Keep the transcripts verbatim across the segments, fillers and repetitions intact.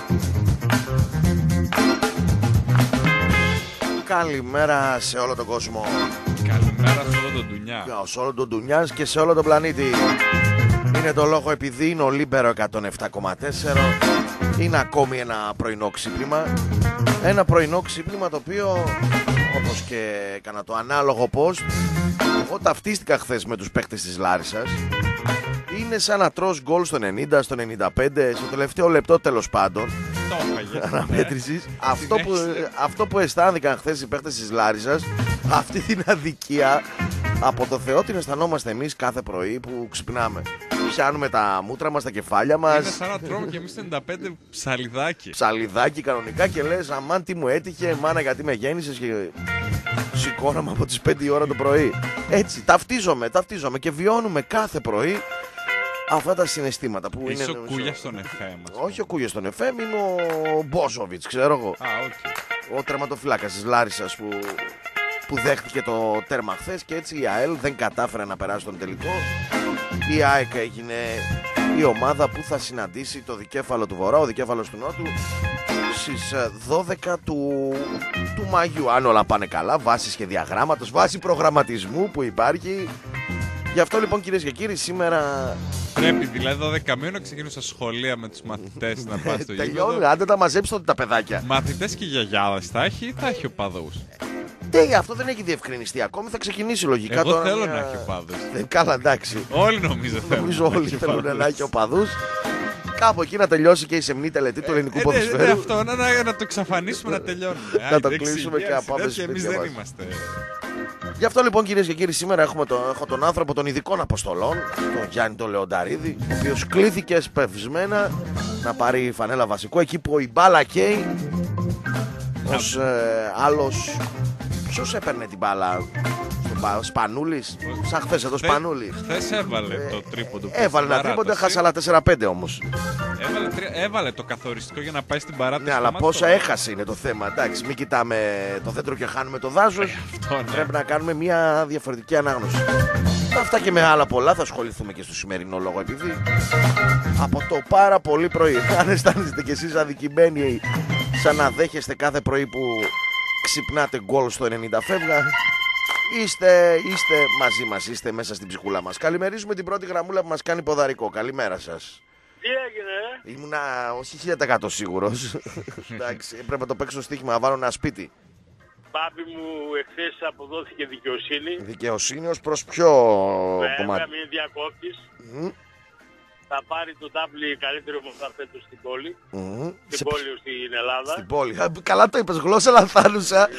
Καλημέρα σε όλο τον κόσμο. Καλημέρα σε όλο τον Ντουνιά. Σε όλο τον Ντουνιά και σε όλο τον πλανήτη. Είναι το λόγο επειδή είναι ο Λίμπερο εκατόν επτά κόμμα τέσσερα. Είναι ακόμη ένα πρωινό ξύπνημα. Ένα πρωινό ξύπνημα το οποίο, όπως και έκανα το ανάλογο post, εγώ ταυτίστηκα χθες με τους παίκτες της Λάρισσας. Είναι σαν να τρως γκολ στο ενενήντα, στο ενενήντα πέντε, στο τελευταίο λεπτό τέλος πάντων αναμέτρησης. Αυτό που, αυτό που αισθάνθηκαν χθες οι παίκτες της Λάρισσας, αυτή την αδικία από το Θεό την αισθανόμαστε εμείς κάθε πρωί που ξυπνάμε. Πιάνουμε τα μούτρα μας, τα κεφάλια μας. Είναι σαν να τρώμε και εμείς το ενενήντα πέντε ψαλιδάκι. Ψαλιδάκι κανονικά και λες αμάν τι μου έτυχε, μάνα γιατί με γέννησες και σηκώναμε από τις πέντε η ώρα το πρωί. Έτσι ταυτίζομαι, ταυτίζομαι και βιώνουμε κάθε πρωί αυτά τα συναισθήματα που Είσαι είναι. ο Κούγιας στον εφέ μας. Όχι ο Κούγιας στον εφέ, είμαι ο Μπόσοβιτς, ξέρω εγώ. Α, okay. Ο τερματοφύλακας της Λάρισσας που, που δέχτηκε το τέρμα χθες και έτσι η ΑΕΛ δεν κατάφερε να περάσει τον τελικό. Η ΑΕΚ έγινε η ομάδα που θα συναντήσει το δικέφαλο του Βορρά, ο δικέφαλος του Νότου, στις δώδεκα του, του Μαγιού. Αν όλα πάνε καλά, βάσει σχεδιαγράμματος, βάσει προγραμματισμού που υπάρχει. Γι' αυτό λοιπόν κυρίες και κύριοι σήμερα... Πρέπει δηλαδή δώδεκα μήνων να ξεκινούν στα σχολεία με τους μαθητές να πας στο γήπεδο. Τελειώνουν, άντε τα μαζέψτε τα παιδάκια. Μαθητές και γιαγιάδες θα έχει ή θα έχει οπαδούς? Ναι, αυτό δεν έχει διευκρινιστεί ακόμη, θα ξεκινήσει λογικά. Εγώ τώρα θέλω μια... να έχει οπαδούς. Καλά, εντάξει. Όλοι νομίζω θέλουν. Νομίζω όλοι θέλουν να έχει οπαδούς. Κάπου εκεί να τελειώσει και η σεμνή τελετή του ελληνικού ε, ποδοσφαίρου. Ναι, αυτό, να, να, να το εξαφανίσουμε να τελειώνουμε. Να το κλείσουμε και να πάμε σπίτια. Εμείς δεν είμαστε. Γι' αυτό λοιπόν κυρίες και κύριοι σήμερα έχουμε το, έχω τον άνθρωπο των ειδικών αποστολών, τον Γιάννη τον Λεονταρίδη, ο οποίος κλήθηκε σπευσμένα να πάρει φανέλα βασικού εκεί που η μπάλα καίει. Ως ε, άλλος, ποιος έπαιρνε την μπάλα? Σπανούλης, σαν χθες εδώ Σπανούλη. Χθες έβαλε το τρίποντο. Έβαλε ένα τρίποντο, έχασε άλλα τέσσερα πέντε όμως. Έβαλε, έβαλε το καθοριστικό για να πάει στην παράταση. Ναι, αλλά πόσα έχασε είναι το θέμα. Εντάξει, μην κοιτάμε το δέντρο και χάνουμε το δάσος. Ε, αυτό, ναι. Πρέπει να κάνουμε μια διαφορετική ανάγνωση. Αυτά και με άλλα πολλά θα ασχοληθούμε και στο σημερινό λόγο επειδή από το πάρα πολύ πρωί, αν αισθάνεστε κι εσείς αδικημένοι σαν να δέχεστε κάθε πρωί που ξυπνάτε γκολ στο ενενήντα φεύγα, Είστε, είστε μαζί μας, είστε μέσα στην ψυχούλα μας. Καλημερίζουμε την πρώτη γραμμούλα που μας κάνει ποδαρικό. Καλημέρα σας. Τι έγινε, ε? Ήμουνα όχι χίλια τοις εκατό σίγουρος. Εντάξει, πρέπει να το παίξω στοίχημα, να βάλω ένα σπίτι. Πάπη μου, εχθές αποδόθηκε δικαιοσύνη. Δικαιοσύνη ως προς ποιο Βέβαια, κομμάτι? μην διακόπτεις. Mm. Θα πάρει το τάμπλι καλύτερο ομάδα φέτος στην πόλη. Mm. Στην Σε... πόλη στην Ελλάδα. Στην πόλη. Α, καλά το είπες, γλώσσα λανθάνουσα.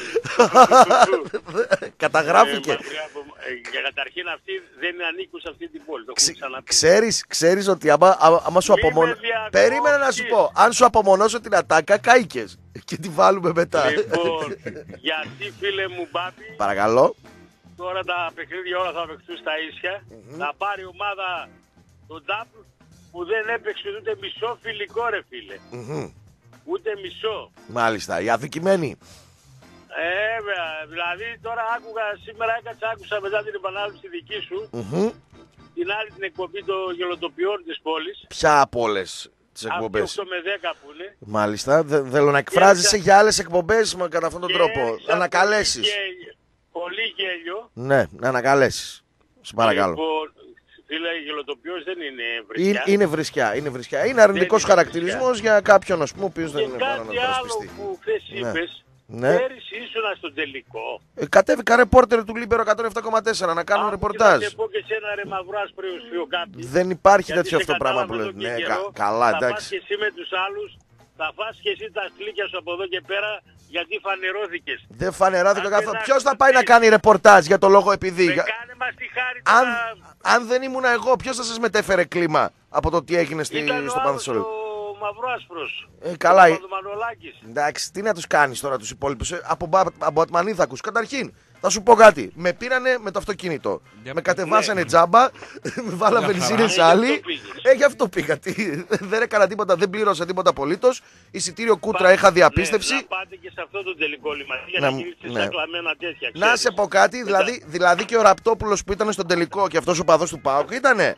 Καταγράφηκε. Ε, από... ε, καταρχήν αυτοί δεν ανήκουν σε αυτή την πόλη. Το Ξε... ξαναπεί. Ξέρεις, ξέρεις ότι άμα, άμα, άμα σου απομονώ... Περίμενε να σου πω. Αν σου απομονώσω την ατάκα, κάηκες. Και τη βάλουμε μετά. Λοιπόν, γιατί φίλε μου Πάπη, παρακαλώ. Τώρα τα παιχνίδια όλα θα παίξουν στα ίσια. Mm-hmm. Θα πάρει ομάδα τον Ντάπλ που δεν έπαιξε ούτε μισό φιλικό ρε φίλε. Mm-hmm. Ούτε μισό. Μάλιστα, οι αδικημένοι. Ε, δηλαδή τώρα άκουγα, σήμερα έκατσα, άκουσα μετά την επανάληψη δική σου, Mm-hmm. την άλλη την εκπομπή των γελοτοπιών της πόλης. Ποια από όλες τις εκπομπές? Αυτή οκτώ με δέκα που είναι. Μάλιστα, δεν θέλω να εκφράζεσαι για άλλες εκπομπές μα, κατά αυτόν τον τρόπο. Να ανακαλέσεις. Πολύ, πολύ γέλιο. Ναι, να ανακαλέσεις. Σε παρακαλώ. Λοιπόν, φίλε, η γελοτοπιός δεν είναι βρισκιά. Είναι, είναι βρισκιά, είναι βρισκιά. Είναι αρνητικός χαρακτηρισμός για κάποιον, ας πούμε, ο οποίος δεν είναι Και πάνω να κάτι άλλο περασπιστεί. που χθες Ναι. είπες, Ναι. πέρυσι ήσουνα στο τελικό. Ε, κατέβηκα ρεπόρτερ του Λίμπερο εκατόν επτά κόμμα τέσσερα να κάνω Α, ρεπορτάζ. Να σε πω και σένα ρε μαυράσπριος φιοκάπη. Δεν υπάρχει Γιατί τέτοιο σε αυτό πράγμα που κατάλαβα λέτε. τον Ναι, καιρό, κα, καλά, θα πας εντάξει. και εσύ με τους άλλους, θα φας και εσύ τα σκλίκια σου από εδώ και πέρα, γιατί φανερώθηκες. Δεν φανεράθηκα Αν καθόλου. δεν Ποιος θα άκουσες πάει να τι. κάνει ρεπορτάζ για το λόγο επειδή. Με Για- κάνε μας τη χάρη Αν, τώρα. αν δεν ήμουν εγώ, ποιος θα σας μετέφερε κλίμα από το τι έγινε στη, Ήταν στο ο άλλος Πανθεσσαλονίκη? ο Μαυράσπρος. Ε, καλά. Ο Παπαδομανολάκης. Εντάξει, τι να τους κάνεις τώρα τους υπόλοιπους? Ε, από, μπα- από Ατμανίδακους. Καταρχήν, θα σου πω κάτι. Με πήρανε με το αυτοκίνητο. Για με πες. κατεβάσανε τζάμπα. Με βάλα Για βενζίνες χαρά. άλλοι. Ε, γι' αυτό πήγες. Ε, γι' αυτό πήγα. Τι, δεν έκανα τίποτα, δεν πλήρωσα τίποτα απολύτως. Εισιτήριο κούτρα είχα διαπίστευση. Ναι, να πάτε και σε αυτό το τελικό λιμάνι για Να να μου- γυρίσετε ναι. σαν κλαμμένα τέτοια. Να σε πω κάτι, δηλαδή, δηλαδή και ο Ραπτόπουλος που ήταν στον τελικό και αυτός ο παδός του ΠΑΟΚ ήτανε.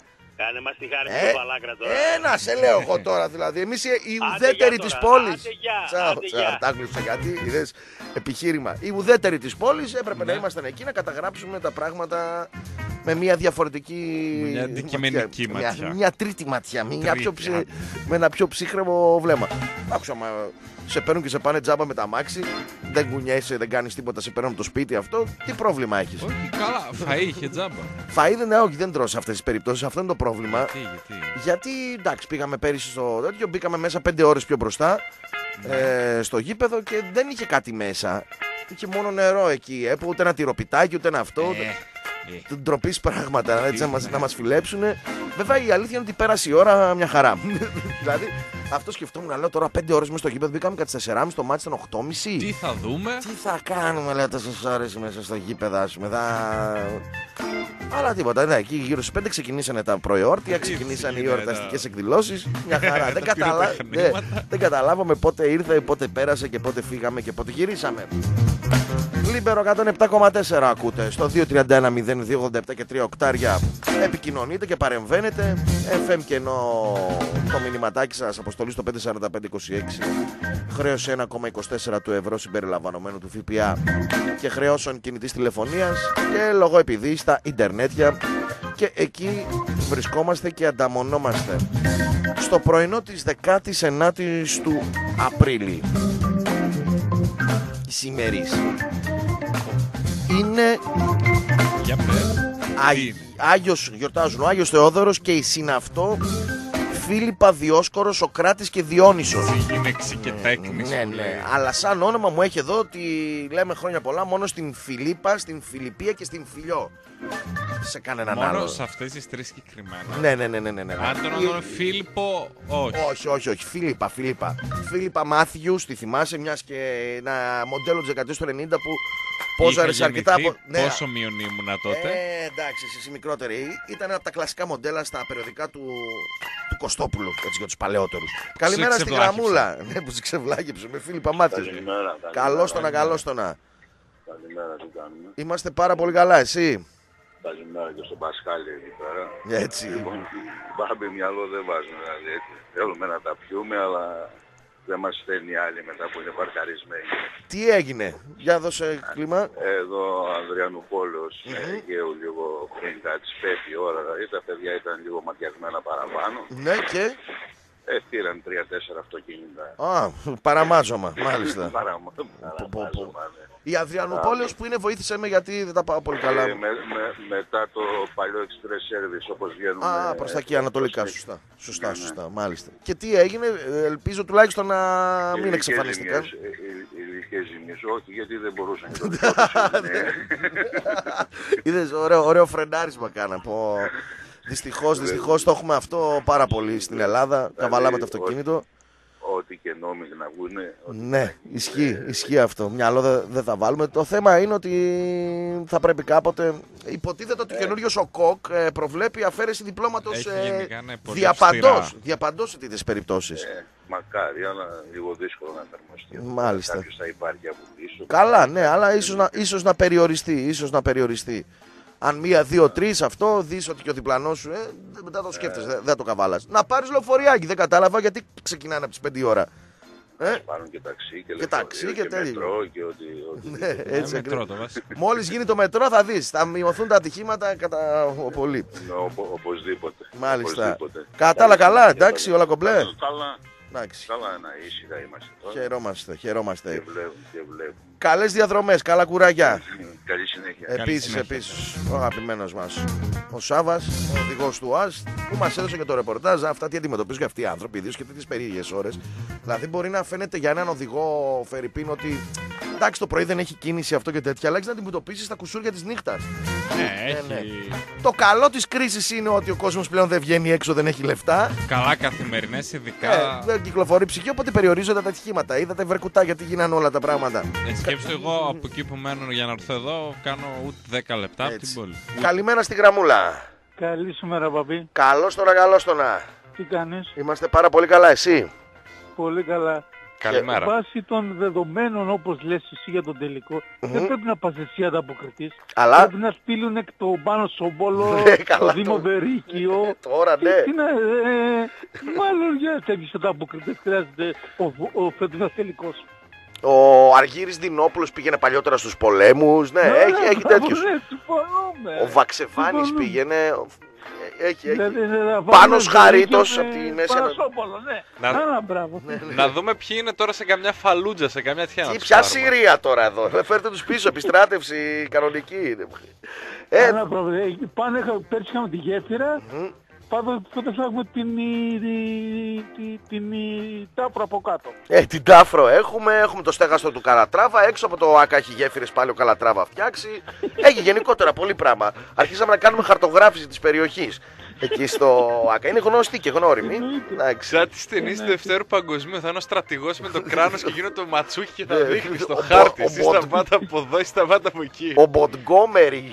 Κάνε μας τη χάρη Ε, στο Παλάκρα τώρα. Ένα σε λέω εγώ τώρα δηλαδή. Εμείς οι Άντε ουδέτεροι για της τώρα, πόλης. άντε για, Τσάου, άντε τσάου, για. τα άκουσα γιατί είδες επιχείρημα. Οι ουδέτεροι της πόλης έπρεπε να Ναι. ήμασταν εκεί να καταγράψουμε τα πράγματα με μια διαφορετική. Με μια αντικειμενική ματιά. Μια, μια τρίτη ματιά. Μια Τρίτη, πιο ψη- άντε. με ένα πιο ψύχρεμο βλέμμα. Άκουσα, μα σε παίρνουν και σε πάνε τζάμπα με τα μάξι. Δεν κουνιέσαι, δεν κάνεις τίποτα, σε παίρνουν από το σπίτι αυτό. Τι πρόβλημα έχεις? Όχι, καλά. Φαΐ είχε τζάμπα. Φαΐ δεν, όχι, δεν τρως σε αυτές τις περιπτώσεις. Αυτό είναι το πρόβλημα. Τι, γιατί. Γιατί εντάξει, πήγαμε πέρυσι στο τέτοιο, μπήκαμε μέσα πέντε ώρες πιο μπροστά ε, στο γήπεδο και δεν είχε κάτι μέσα. Είχε μόνο νερό εκεί, ε, που ούτε ένα τυροπιτάκι, ούτε ένα αυτό. Ε, ε. Ντροπή πράγματα έτσι, να, μας, να μας φιλέψουνε. Βέβαια η αλήθεια είναι ότι πέρασε η ώρα μια χαρά. Δηλαδή αυτό σκεφτόμουν, λέω τώρα πέντε ώρες μέσα στο γήπεδο, μπήκαμε κατά τις τέσσερις και μισή, το μάτι ήταν οκτώ και μισή. Τι θα δούμε. Τι θα κάνουμε, λέω, τόσες ώρες μέσα στο γήπεδο, ας πούμε, θα... Αλλά τίποτα, ναι, εκεί γύρω στις πέντε ξεκινήσανε τα προεόρτια, Τι ξεκινήσανε οι γίνεται, εορταστικές εκδηλώσεις. Μια χαρά. δεν, Τα καταλα... ναι, πυροτεχνήματα. δεν καταλάβαμε πότε ήρθε, πότε πέρασε και πότε φύγαμε και πότε γυρίσαμε. Λίμπερο εκατόν επτά κόμμα τέσσερα ακούτε στο δύο τρία ένα μηδέν δύο ογδόντα επτά και τρία οκτάρια. Επικοινωνείτε και παρεμβαίνετε. εφ εμ και ενώ το μηνυματάκι σας αποστολή στο πέντε τέσσερα πέντε είκοσι έξι. Χρέωση ένα κόμμα είκοσι τέσσερα του ευρώ συμπεριλαμβανομένου του ΦΠΑ και χρεώσεων κινητής τηλεφωνίας και λόγω επειδή στα ιντερνέτια. Και εκεί βρισκόμαστε και ανταμονόμαστε στο πρωινό της δεκάτης ενάτης του Απρίλη. Σημερής. Είναι Για πες. Άγι... Άγιος, γιορτάζουν ο Άγιος Θεόδωρος και η συναυτό Φίλιππα, Διόσκορος, Σοκράτης και Διόνυσος. Γυναίξη και τέκνης. Ναι, ναι, αλλά σαν όνομα μου έχει εδώ ότι λέμε χρόνια πολλά μόνο στην Φιλίππα, στην Φιλιππία και στην Φιλιό. Σε κανέναν Μόνο άλλο. σε αυτές τις τρεις συγκεκριμένα. Ναι, ναι, ναι, ναι, ναι, ναι. Αν τον όνομα Φίλιππο, όχι. Όχι, όχι, όχι. Φίλιππα, Φίλιππα. Φίλιππα Μάθιου, τη θυμάσαι, μια και ένα μοντέλο τη δεκαετία του ενενήντα που πόζαρε σε αρκετά. γεννηθεί, Από... Ναι. Πόσο μειονή ήμουνα τότε. Ε, εντάξει, εσύ μικρότερη. Ήταν από τα κλασικά μοντέλα στα περιοδικά του, του Κωστόπουλου, έτσι για του παλαιότερου. Καλημέρα στην ξεβλάκεψε. γραμμούλα. Ναι, που σε ξεβλάκεψε με Φίλιππα Μάθιου. Καλημέρα. Καλώ το να, καλώ το να. Καλημέρα, τι κάνουμε. Είμαστε πάρα πολύ καλά, εσύ. Καλημέρα και στον Πασχάλη εκεί πέρα. Έτσι. Λοιπόν, μπάμπη μυαλό δεν βάζουν δηλαδή έτσι. Θέλουμε να τα πιούμε, αλλά δεν μας στέλνει άλλοι μετά που είναι παρκαρισμένοι. Τι έγινε, για δώσε κλίμα. Εδώ ο Ανδριανουπόλεως mm-hmm. Αιγαίου λίγο πριν κάτι πέφτει η ώρα. Δηλαδή τα παιδιά ήταν λίγο ματιασμένα παραπάνω. Ναι, και. Ε, πήραν τρία-τέσσερα αυτοκίνητα. Α, παραμάζωμα, μάλιστα. Παραμα- Παραμάζωμα, ναι. Η Αδριανουπόλεως που είναι, βοήθησε με γιατί δεν τα πάω πολύ καλά. Ε, με, με, μετά το παλιό Express Service όπως βγαίνουμε. Α, προς τα εκεί, ανατολικά, προς- σωστά. Σωστά, Ναι, ναι. σωστά, μάλιστα. Και τι έγινε, ε, ελπίζω τουλάχιστον να μην Υλικές εξαφανιστήκαν. ζημιές, ε, ε, υλικές ζημιές, όχι γιατί δεν μπορούσαν και το Ναι. δικό τους είναι. Είδες, ωραίο, ωραίο φρενάρισμα κάνα. Πω. Δυστυχώς, δυστυχώς το έχουμε αυτό πάρα πολύ στην Ελλάδα. Καβαλάμε το αυτοκίνητο. Ό,τι και νόμοι να βγουνε. ό,τι Ναι, ισχύει, ισχύει αυτό. Μυαλό δεν δεν θα βάλουμε. Το θέμα είναι ότι θα πρέπει κάποτε. Υποτίθεται ότι ο καινούριος ο ΚΟΚ ε, προβλέπει αφαίρεση διπλώματος Έχει ε, γενικά, ναι, πολύ διαπαντός. αυστηρά. Διαπαντός σε τέτοιες περιπτώσεις. Ε, μακάρι, αλλά λίγο δύσκολο να εφαρμοστεί. Μάλιστα. Κάποιος θα υπάρχει από πίσω. Καλά, ναι, αλλά ίσως να, ίσως να περιοριστεί. Ίσως να περιοριστεί. Αν μία, δύο, τρεις αυτό, δεις ότι και ο διπλανός σου, ε, μετά το σκέφτεσαι, δεν δεν το καβάλας. Να πάρεις λεωφοριάκι, δεν κατάλαβα γιατί ξεκινάνε από τις πέντε η ώρα. Ε, Πάρουν και ταξί και, Και ταξί λεωφορείο και τέτοιο. μετρό και ό,τι. ό,τι- ναι, Ε, έτσι μετρό ακριβώς. το βασικό. Μόλις γίνει το μετρό θα δεις, θα μειωθούν τα ατυχήματα κατά πολύ. Ναι, οπο- οπωσδήποτε. Μάλιστα. Οπωσδήποτε. Κατά άλλα καλά, Καλή εντάξει, συνέχεια, όλα κομπλέ. Καλά, Εντάξει, καλά, να ήσυχα είμαστε τώρα. χαιρόμαστε, Και χαιρόμαστε. βλέπουμε, και βλέπουμε. Καλές διαδρομές, καλά κουράγια. Καλή συνέχεια. Επίσης, συνέχεια. επίσης, ο αγαπημένος μας ο Σάβας, ο οδηγός του ΟΑΣ, που μας έδωσε και το ρεπορτάζ. Αυτά τι αντιμετωπίζουν και αυτοί οι άνθρωποι, ιδίως και τέτοιες περίεργες ώρες. Δηλαδή, μπορεί να φαίνεται για έναν οδηγό Φερρυπίν ότι εντάξει, το πρωί δεν έχει κίνηση αυτό και τέτοια, αλλά έχεις να αντιμετωπίσεις τα κουσούρια της νύχτας. Ναι, ναι. έχει Το καλό της κρίσης είναι ότι ο κόσμος πλέον δεν βγαίνει έξω, δεν έχει λεφτά. καλά καθημερινές, Ε, ειδικά. δεν κυκλοφορεί ψυχή, οπότε περιορίζονται τα ατυχήματα. Είδατε βερκουτά γιατί γίνανε όλα τα πράγματα. Ε, σκέψτε εγώ από εκεί που μένω για να έρθω εδώ, κάνω ούτε δέκα λεπτά από Έτσι. την πόλη. Καλημέρα στη γραμμούλα. Καλή σου μέρα, παπί. Καλώς το να, καλώς το να. Τι κάνεις? Είμαστε πάρα πολύ καλά, εσύ. Πολύ καλά. Καλημέρα. Βάσει των δεδομένων, όπως λες εσύ για τον τελικό, mm-hmm. δεν πρέπει να πας εσύ ανταποκριτής. Αλλά... Πρέπει να στείλουν εκ το πάνω Σόμπολο, το Δήμο Βερίκιο. Τώρα ναι. Τι να, ε, μάλλον για τέτοιους ανταποκριτές χρειάζεται ο, ο φετινός τελικός. Ο Αργύρης Δινόπουλος πήγαινε παλιότερα στους πολέμους. Ναι, ναι έχει, έχει τέτοιους. Ο Βαξεβάνης πήγαινε. Έχει, έχει. Πάνος Χαρίτος από τη Μέση Ανατολή. Να... Ναι, ναι. Να δούμε ποιοι είναι τώρα σε καμιά φαλούτζα, σε καμιά τιά. Τι, ποια Συρία τώρα εδώ. Φέρτε τους πίσω, επιστράτευση κανονική. Ε, πάνε, πέρσι είχαμε τη γέφυρα. Mm-hmm. Πάντως τότε θα έχουμε την, την, την, την Τάφρο από κάτω. Ε, την Τάφρο έχουμε, έχουμε το στέγαστο του Καλατράβα, έξω από το ΆΚΑ έχει γέφυρες πάλι ο Καλατράβα φτιάξει. Έχει γενικότερα πολύ πράγμα. Αρχίσαμε να κάνουμε χαρτογράφηση της περιοχής. Εκεί στο ΆΚΑ. Είναι γνωστή και γνώριμη. Σαν τις ταινίες του Δευτέρου Παγκοσμίου θα είναι ο στρατηγός με το κράνος και γίνονται το ματσούκι και θα δείχνει στο χάρτη. Εσύ σταμάτα από εδώ ή σταμάτα από εκεί. Ο Μοντγκόμερι.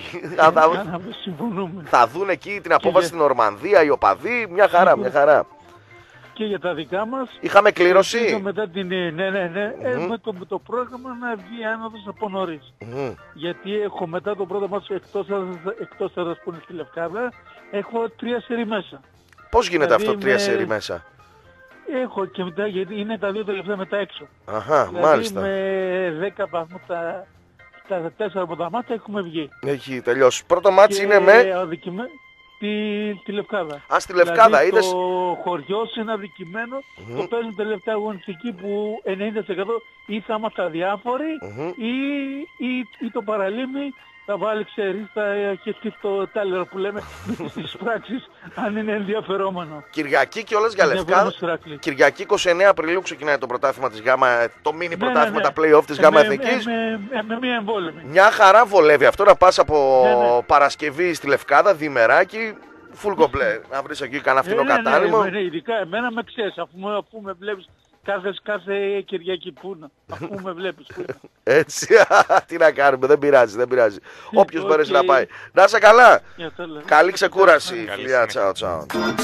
Θα δουν εκεί την απόβαση στην Ορμανδία, οι οπαδοί. Μια χαρά, μια χαρά. Και για τα δικά μας. Είχαμε κλήρωση. Μετά την, ναι, ναι, ναι. Mm-hmm. Με, το, με το πρόγραμμα να βγει άνοδος από νωρίς. Mm-hmm. Γιατί έχω μετά το πρώτο μάτσο εκτός, εκτός έδρας που είναι στη Λευκάδα, έχω τρία σερί μέσα. Πώς γίνεται δηλαδή αυτό τρία με... σερί μέσα? Έχω και μετά, γιατί είναι τα δύο τελευταία μετά έξω. Αχα, δηλαδή μάλιστα. Με δέκα βαθμούς τα, τα τέσσερα από τα μάτια έχουμε βγει. Έχει τελειώσει. Πρώτο μάτσι είναι με... Αδικημέ... Τη, τη Λευκάδα. Α, στη Λευκάδα δηλαδή, είδες. Το χωριό είναι αδικημένο. Mm-hmm. Το παίζουν τελευταία αγωνιστική που ενενήντα τοις εκατό ή θα είμαστε αδιάφοροι mm-hmm. ή, ή, ή το παραλίμνη θα βάλει, ξέρεις, θα έχει το τάλερο που λέμε στις πράξεις αν είναι ενδιαφερόμενο. Κυριακή και όλες για Λευκάδα. Κυριακή είκοσι εννέα Απριλίου ξεκινάει το πρωτάθλημα της ΓΑΜΑ, το μίνι πρωτάθλημα, ναι, ναι, ναι. Τα play-off της ε, ΓΑΜΑ Εθνικής. Με, με, με, με μια εμβόλεμη. Μια χαρά βολεύει αυτό να πας από ναι, ναι. Παρασκευή στη Λευκάδα, διημεράκι, full κομπλέ. Να βρεις εκεί κανένα φθηνό ε, ναι, κατάλημα. Ναι, ναι, ειδικά εμένα με ξέρεις, αφού, αφού με βλέπεις κάθε, κάθε Κυριακή που είναι, αφού με βλέπεις. Έτσι, τι να κάνουμε, δεν πειράζει, δεν πειράζει. Όποιος okay. μπορέσει να πάει. Να είσαι καλά. Καλή ξεκούραση. Φιλιά, τσάω, τσάω.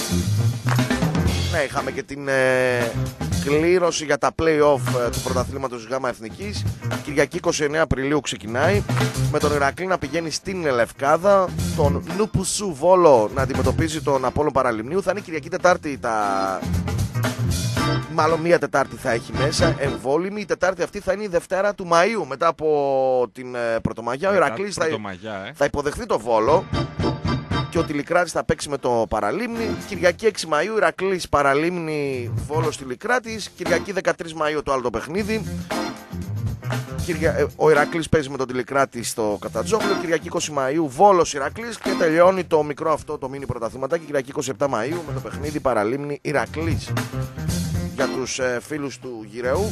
Ναι, είχαμε και την ε, κλήρωση για τα play-off ε, του πρωταθλήματος ΓΑΜΑ Εθνικής. Κυριακή είκοσι εννέα Απριλίου ξεκινάει. Με τον Ηρακλή να πηγαίνει στην Λευκάδα. Τον Νουπουσού Βόλο να αντιμετωπίζει τον Απόλλων Παραλιμνίου. Θα είναι Κυριακή Τετάρτη τα... Μάλλον μία Τετάρτη θα έχει μέσα εμβόλυμη. Η Τετάρτη αυτή θα είναι η Δευτέρα του Μαΐου. Μετά από την ε, Πρωτομαγιά. Ο Ηρακλής θα, ε. θα υποδεχθεί το Βόλο. Και ο Τιλικράτης θα παίξει με το Παραλίμνη. Κυριακή έξι Μαΐου Ηρακλής Παραλίμνη Βόλος Τιλικράτης. Κυριακή δεκατρείς Μαΐου το άλλο το παιχνίδι. Κυρια... Ο Ηρακλής παίζει με τον Τιλικράτη στο Κατατζόκλιο. Κυριακή είκοσι Μαΐου Βόλος Ηρακλής. Και τελειώνει το μικρό αυτό το μίνι πρωταθληματάκι. Κυριακή είκοσι επτά Μαΐου με το παιχνίδι Παραλίμνη Ηρακλής. Για τους ε, φίλους του Γυραίου.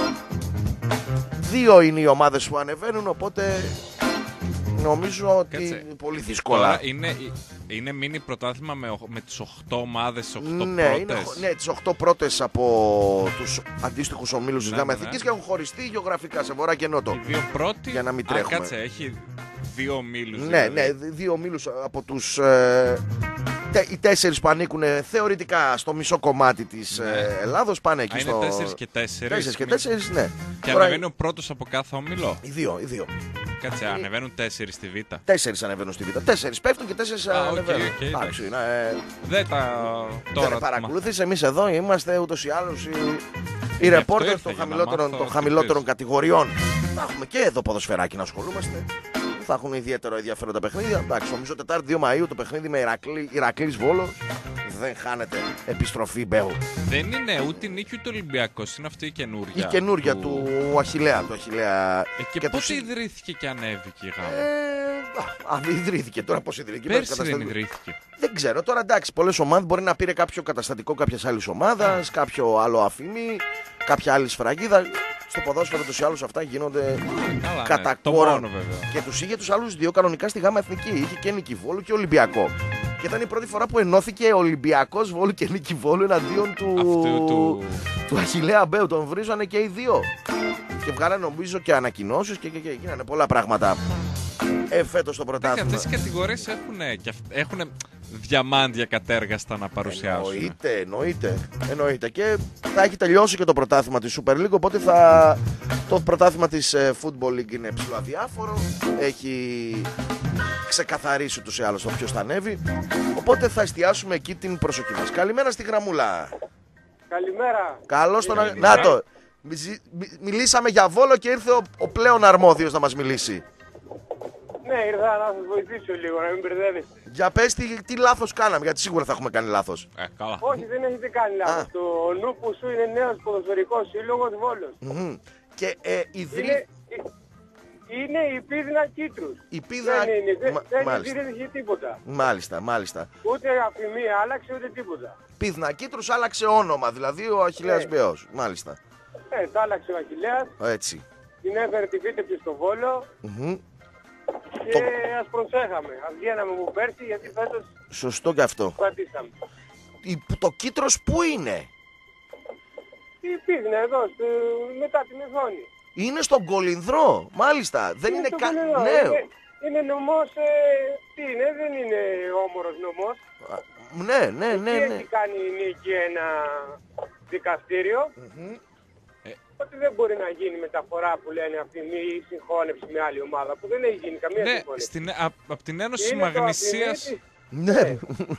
Δύο είναι οι ομάδες που ανεβαίνουν, οπότε νομίζω ότι Κάτσε. πολύ δύσκολα. Τώρα είναι, είναι μίνι πρωτάθλημα με, με τις οκτώ ομάδες, τις οκτώ ναι, πρώτες. Είναι, ναι, τις οκτώ πρώτες από τους αντίστοιχους ομίλους της ναι, ΓΑΜΑ ναι, Εθνικής ναι. και έχουν χωριστεί γεωγραφικά σε βορρά και νότο. Οι δύο πρώτοι. Για να μην τρέχουμε. Α, κάτσε, έχει δύο ομίλους. Ναι, δηλαδή. ναι, δύο ομίλους από τους... Ε, τε, οι τέσσερις που ανήκουν θεωρητικά στο μισό κομμάτι της ναι. ε, Ελλάδος πάνε εκεί. Α, στο... Είναι τέσσερις και τέσσερις. Τέσσερις και τέσσερις, ναι. Και Τώρα... ανεβαίνει ο πρώτος από κάθε ομίλο. Οι δύο, οι δύο. Κάτσε, ανεβαίνουν τέσσερις στη Β. Τέσσερις ανεβαίνουν στη Β. Τέσσερις πέφτουν και τέσσερις ah, ανεβαίνουν. Okay, okay, εντάξει, ναι. Δεν τα. Τώρα. Δεν παρακολουθείς, εμείς εδώ είμαστε ούτως ή άλλως οι, οι ρεπόρτερ των χαμηλότερων, των χαμηλότερων κατηγοριών. Θα έχουμε και εδώ ποδοσφαιράκι να ασχολούμαστε. Θα έχουν ιδιαίτερο ενδιαφέρον τα παιχνίδια. Εντάξει, νομίζω Τετάρτη δύο Μαΐου το παιχνίδι με Ηρακλή, Ηρακλής Βόλος. Δεν χάνεται επιστροφή Μπέου. Δεν είναι ούτε νίκη ούτε Ολυμπιακός, είναι αυτή η καινούρια. Η καινούρια του, του Αχιλλέα. Του Αχιλλέα. Ε, και και πότε τους... ιδρύθηκε και ανέβηκε η ΓΑΜΑ. Ε, αν ιδρύθηκε τώρα, πώς ιδρύθηκε. Πέρσι δεν ιδρύθηκε. Δεν ξέρω. Τώρα εντάξει, πολλές ομάδες μπορεί να πήρε κάποιο καταστατικό κάποιας άλλης ομάδας, κάποιο άλλο αφημί, κάποια άλλη σφραγίδα. Στο ποδόσφαιρο τους ή άλλους αυτά γίνονται καλά, κατά ναι. κόρον. Το μόνο, και τους είχε τους άλλους δύο κανονικά στη ΓΑΜΑ Εθνική. Είχε και Νίκη Βόλου και Ολυμπιακό. Και ήταν η πρώτη φορά που ενώθηκε Ολυμπιακός Βόλου και Νίκη Βόλου εναντίον του, Αυτού, του... του Αχιλλέα Μπέου. Τον βρίζανε και οι δύο. Και βγάλανε νομίζω και ανακοινώσεις και, και, και γίνανε πολλά πράγματα. Ε, φέτος το πρωτάθλημα. Αυτές οι κατηγορίες έχουν, έχουν διαμάντια κατέργαστα να παρουσιάσουν. Εννοείται, εννοείται, εννοείται. Και θα έχει τελειώσει και το πρωτάθλημα της Super League, οπότε θα... το πρωτάθλημα της ε, Football League είναι ψηλό αδιάφορο. Έχει ξεκαθαρίσει ούτως ή άλλως το ποιος θα ανέβει. Οπότε θα εστιάσουμε εκεί την προσοχή μας. Καλημέρα στη γραμμούλα. Καλημέρα. Καλώς τον... Να το. Μιλήσαμε για Βόλο και ήρθε ο, ο πλέον αρμόδιος να μας μιλήσει. Ναι, ήρθα να σας βοηθήσω λίγο, να μην μπερδεύεστε. Για πες τι, τι λάθος κάναμε, γιατί σίγουρα θα έχουμε κάνει λάθος. Ε, καλά. Όχι, δεν έχετε κάνει λάθος. Το Νούπου σου είναι νέος ποδοσφαιρικός σύλλογος Βόλος. Mm-hmm. Και ε, ιδρύ... Είναι, είναι η Πίδνα Κίτρους. Η Πίδνα... Δεν είναι, δεν, Μα... δεν μάλιστα. ιδρύθηκε τίποτα. Μάλιστα, μάλιστα. Ούτε αφημία άλλαξε, ούτε τίποτα. Πίδνα Κίτρους άλλαξε όνομα, δηλαδή ο Αχιλλέας Μπεός. Μάλιστα. Ε, το άλλαξε ο Αχιλλέας. Έτσι. Την έφερε τη Βίτεψη στο Βόλο. Mm-hmm. Και το... ας προσέχαμε. Ας βγαίναμε από πέρσι, γιατί φέτος... Σωστό και αυτό. Κρατήσαμε. Η... Το Κίτρος πού είναι? Η Πίδνα εδώ, στο... μετά την Εθόνη. Είναι στον Κολυνδρό, μάλιστα. Δεν είναι, είναι καν. Ναι. Είναι, είναι νομός, ε, τι είναι, δεν είναι όμορος νομός. Ναι, ναι, ναι, ναι. Έχει κάνει νίκη ένα δικαστήριο. Mm-hmm. Ε. Ότι δεν μπορεί να γίνει μεταφορά που λένε αυτή η συγχώνευση με άλλη ομάδα που δεν έχει γίνει καμία Ναι, συγχώνευση. στην, α, από την Ένωση Είναι το Μαγνησίας. Αφημίτη. Ναι.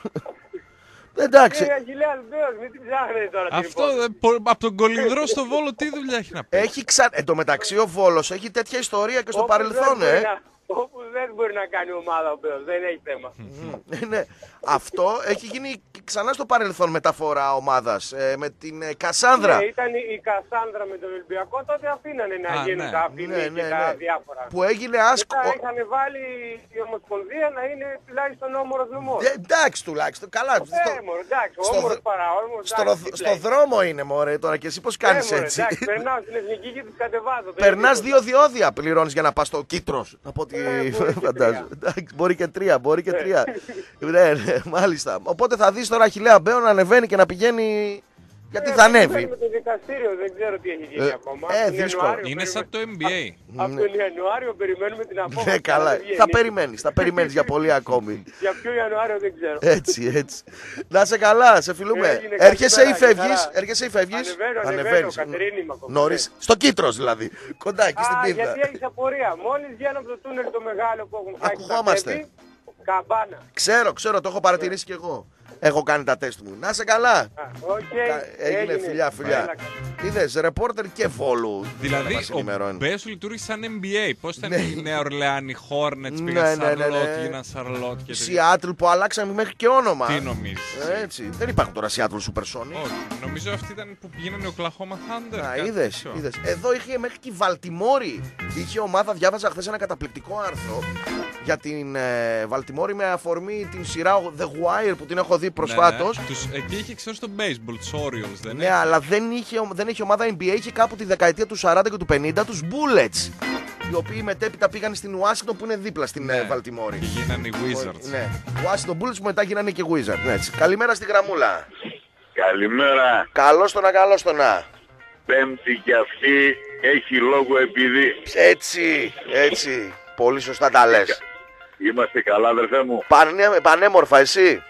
Εντάξει. Είναι Αχιλλέας Μπέος, μην την ψάχνετε τώρα. Αυτό ε, πο- από τον Κολυνδρό στο Βόλο τι δουλειά έχει να πει. Έχει ξα... Εν τω μεταξύ ο Βόλος έχει τέτοια ιστορία και στο Όπου παρελθόν, δεν ε. μπορεί να- Όπου δεν μπορεί να κάνει ομάδα ο Μπέος, δεν έχει θέμα. Ναι. Αυτό έχει γίνει ξανά στο παρελθόν μεταφορά ομάδας ε, με την ε, Κασάνδρα. Ναι, ήταν η Κασάνδρα με τον Ολυμπιακό, τότε αφήνανε να Α, γίνουν ναι. τα αφημί Ναι, ναι, και τα ναι. διάφορα. Που έγινε άσκο. Μετά είχαν βάλει η Ομοσπονδία να είναι τουλάχιστον όμορος νομός. Ε, εντάξει τουλάχιστον. Καλά. Ε, Στο, μωρέ, εντάξει, στο όμορος δ- παραόρμος, στο, εντάξει, στο πλέον. δρόμο είναι μωρέ τώρα και εσύ πώς Ε, κάνεις μωρέ, έτσι. εντάξει, περνάω στην εθνική και τους κατεβάζω. δεν Περνάς είναι δύο διόδια πληρώνεις για να πας στο Κίτρος. Από ό,τι Ε, μπορεί και φαντάζομαι. Εντάξει, μπορεί και τρία, μπορεί και τρία. Ναι, ναι, μάλιστα. Οπότε θα δεις τώρα Αχιλλέα Μπέο να ανεβαίνει και να πηγαίνει. Γιατί Ε, θα ανέβει. περιμένουμε το δικαστήριο, δεν ξέρω τι έχει γίνει Ε, ακόμα. ε, Τον δύσκολο. Ιανουάριο Είναι σαν το περιμένουμε- N B A. Από τον Ιανουάριο περιμένουμε την απόφαση. Ναι, καλά. αλλά δεν βγαίνει. Θα περιμένεις, θα περιμένεις για πολύ ακόμη. Για ποιο Ιανουάριο δεν ξέρω. Έτσι, έτσι. Να σε καλά, σε φιλούμε. Έγινε, Έρχεσαι ή καλημέρα, φεύγεις, χαρά. έρχεσαι ή φεύγεις. Ανεβαίνω, ανεβαίνω, Ανεβαίνεις. Κατερίνη είμαι ακόμα. Νωρίς, στο Κίτρος δηλαδή. Κοντά εκεί στην Α, Πίδα. γιατί έχεις απορία. Μόλις βγαίνω από το τούνελ το μεγάλο που έχουν φτιάξει τα Ακουγόμαστε. τέμπη, καμπάνα. Ξέρω, ξέρω, το έχω παρατηρήσει κι εγώ. Έχω κάνει τα τεστ μου. Να σε καλά. Α, οκ, Κα- Έγινε φιλιά, φιλιά. Έλα, Είδες, ρεπόρτερ και Βόλου. Δηλαδή, Μας ο ενημερώνει. Μπέος λειτουργήσε σαν N B A. Πώς ήταν Ναι. η Νέα Ορλεάνη, Hornets, Ναι, πήγαν ναι, ναι, Σαρλότ, ναι. γίναν Σαρλότ και τέτοια. Σιάτλ που αλλάξαμε μέχρι και όνομα. Τι νομίζεις? Έτσι. Δεν υπάρχουν τώρα Seattle Supersonics. Όχι, νομίζω αυτή ήταν που πήγαινε ο Oklahoma Thunder. Να, κάτι είδες, τέτοιο. είδες. Εδώ είχε μέχρι και η Βαλτιμόρη. Είχε ομάδα, διάβαζα χθες ένα καταπληκτικό άρθρο για την ε, Βαλτιμόρη με αφορμή την σειρά The Wire που την έχω δει προσφάτως. Ναι, ναι. Τους, εκεί είχε ξέρω στο baseball, τους Orioles, δεν Ναι, είναι? αλλά δεν είχε, δεν είχε ομάδα N B A, είχε κάπου τη δεκαετία του σαράντα και του πενήντα τους Bullets. Οι οποίοι μετέπειτα πήγαν στην Ουάσιγκτον που είναι δίπλα στην Ναι. ε, Βαλτιμόρη. Και γίνανε οι Wizards. Ναι, Washington Bullets που μετά γίνανε και Wizards. Ναι, έτσι. Καλημέρα στη γραμμούλα. Καλημέρα. Καλώς το να, καλώς το να. Πέμπτη κι αυτή έχει λόγο επειδή Έτσι, έτσι. Πολύ σωστά τα λες. είμαστε καλά αδερφέ μου. Πανέ, πανέμορφα, εσύ.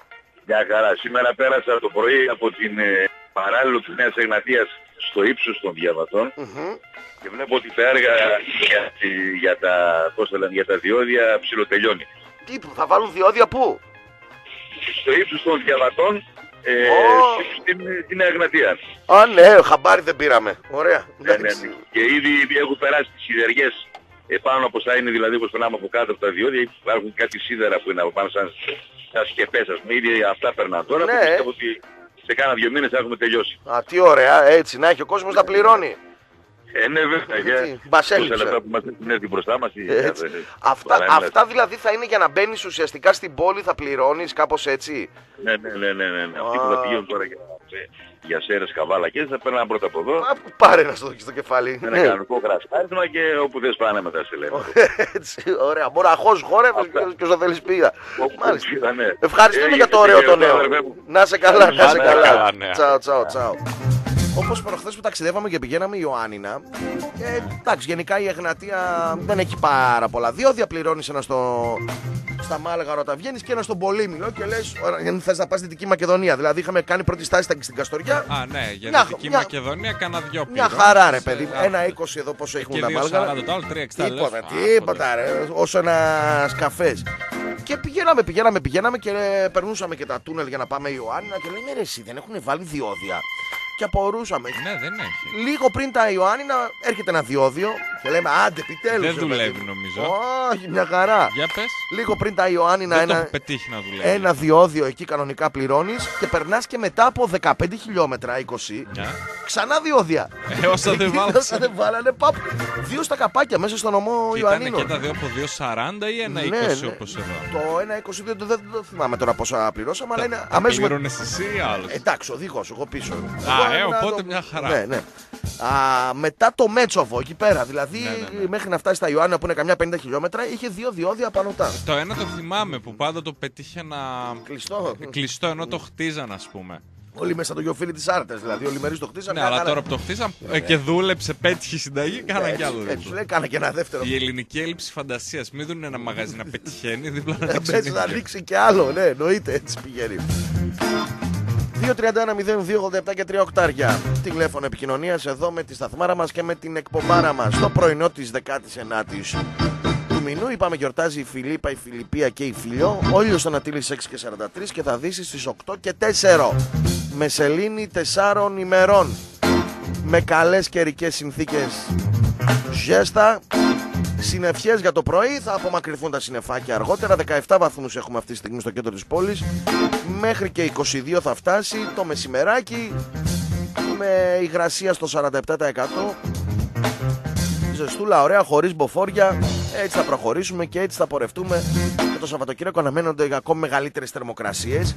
Μια χαρά. Σήμερα πέρασα το πρωί από την ε, παράλληλο της Νέας Εγνατίας στο ύψος των διαβατών Μμμ. και βλέπω ότι τα έργα για, τη- για, τα, πώς το λένε, για τα διόδια ψιλοτελειώνει. Τι, θα βάλουν διόδια πού? Στο ύψος των διαβατών ε, Ω. στην, στην Νέα Εγνατία. Α, ναι, χαμπάρι δεν πήραμε. Ωραία. Ναι, ναι, Εντάξει. ναι. Και ήδη έχουν περάσει τις σιδεριές επάνω από όσα είναι, δηλαδή όπως περνάμε από κάτω από τα διόδια, υπάρχουν κάτι σίδερα που είναι από πάνω σαν, σαν σκεπές, ας πούμε, ήδη αυτά περνάνε τώρα. Ναι. Και πιστεύω ότι σε κάνα δύο μήνες θα έχουμε τελειώσει. Α, τι ωραία, έτσι, να έχει ο κόσμος να πληρώνει. Ε, ναι, βέβαια, για Μας τόσα έλειψε. λεπτά που μας έχουν έρθει μπροστά μας. η- Έτσι. ε, ε, Αυτά, παρά είναι- αυτά δηλαδή θα είναι για να μπαίνεις ουσιαστικά στην πόλη, θα πληρώνεις κάπως έτσι. Ναι, ναι, ναι, ναι, ναι. Αυτοί που θα πηγαίνουν τώρα για, για σέρες, καβάλα και θα περνάνε πρώτα από εδώ. Α, πάρε να στο δω και στο κεφάλι. Με Ναι. ένα κανονικό γρασπάρισμα και όπου δεν σπάνε μετά σε λέμε. Έτσι, ωραία. Μοναχός χόρευες και όσο θέλεις πήγα. Όπου Μάλιστα. πήγα, ναι. Ευχαριστούμε Ε, για το γιατί ωραίο το και νέο. αδερφέ μου. Να σε καλά, να σε Πάντα καλά. καλά νέα. Τσάου, τσάου, τσάου. Όπως προχθές που ταξιδεύαμε και πηγαίναμε Ιωάννηνα. Ε, εντάξει, γενικά η Εγνατία δεν έχει πάρα πολλά διόδια. Πληρώνεις ένα στο, στα Μάλγαρα όταν βγαίνεις και ένα στον Πολύμιλο και λες, αν θες να πας Δυτική Μακεδονία. Δηλαδή είχαμε κάνει πρώτη στάση στην Καστοριά. Α, ναι, για μια, Δυτική μια, Μακεδονία κάνα δυο μια πληρώνεις, χαρά, ρε παιδί. ε, Ένα είκοσι εδώ πόσο έχουν τα Μάλγαρα. το άλλο, τρία εξήντα. Τίποτα, τίποτα, ρε. Όσο ένα καφές. Και πηγαίναμε, πηγαίναμε, πηγαίναμε και ε, περνούσαμε και τα τούνελ για να πάμε Ιωάννηνα και λέμε ρε εσύ, δεν έχουν βάλει διόδια. Και απορούσαμε. Ναι, δεν έχει. Λίγο πριν τα Ιωάννηνα έρχεται ένα διόδιο και λέμε άντε επιτέλους. Δεν δουλεύει νομίζω. Όχι, μια χαρά. Για πες. Λίγο πριν τα Ιωάννηνα δεν ένα, το έχω πετύχει να δουλεύει. ένα διόδιο εκεί κανονικά πληρώνεις και περνάς και μετά από δεκαπέντε χιλιόμετρα, είκοσι, Yeah. ξανά διόδια. Ε, όσα δεν βάλανε. Όσα δεν βάλανε, παπ. Δύο στα καπάκια μέσα στο νομό Ιωαννίνων. Ήταν και τα δύο από δύο σαράντα ή ένα είκοσι Ναι, ναι. όπως εδώ. Το ένα είκοσι δεν, δεν, δεν θυμάμαι τώρα πόσα πληρώσαμε, αλλά είναι αμέσως. με- Πλήρωνες εσύ ή άλλος. Εντάξει, οδηγός, εγώ πίσω. Α, ε, Εγώ οπότε το- μια χαρά. Ναι, ναι. Α, μετά το Μέτσοβο εκεί πέρα, δηλαδή Ναι, ναι, ναι. μέχρι να φτάσει στα Ιωάννα που είναι καμιά πενήντα χιλιόμετρα, είχε δύο διόδια πανωτά. Το ένα το θυμάμαι που πάντα το πετύχε να. Κλειστό. Κλειστό ενώ το χτίζαν, ας πούμε. Όλοι μέσα το γεωφίλι της Άρτας, δηλαδή όλοι μερείς το χτίσαν. Ναι, αλλά τώρα που το χτίσαν ε, και δούλεψε, πέτυχε συνταγή, κάνα κι άλλο. Έτσι, δίπλα. λέει, κάνα και ένα δεύτερο. Η ελληνική έλλειψη φαντασίας. Μην δουν ένα μαγαζί να πετυχαίνει, δίπλα να Μέσα ανοίξει. να ανοίξει και άλλο, ναι, εννοείται, έτσι πηγαίνει. δύο τριάντα ένα μηδέν δύο ογδόντα επτά και τρία οκτάρια. Τηλέφωνο επικοινωνίας εδώ με τη σταθμάρα μας και με την εκπομπάρα μας. Στο πρωινό της δεκάτη ενάτη του μηνού είπαμε γιορτάζει η Φιλίππα, η Φιλιππία και η Φιλιό. Ο ήλιος ανατείλει στις έξι και σαράντα τρία και θα δύσει στις οκτώ και τέσσερα. Με σελήνη τεσσάρων ημερών. Με καλές καιρικές συνθήκες. Ζέστα. Συννεφιές για το πρωί, θα απομακρυνθούν τα συννεφάκια αργότερα. δεκαεπτά βαθμούς έχουμε αυτή τη στιγμή στο κέντρο της πόλης. Μέχρι και είκοσι δύο θα φτάσει το μεσημεράκι. Με υγρασία στο σαράντα επτά τοις εκατό. Ζεστούλα, ωραία, χωρίς μποφόρια. Έτσι θα προχωρήσουμε και έτσι θα πορευτούμε. Και το Σαββατοκύριακο αναμένονται για ακόμη μεγαλύτερες θερμοκρασίες.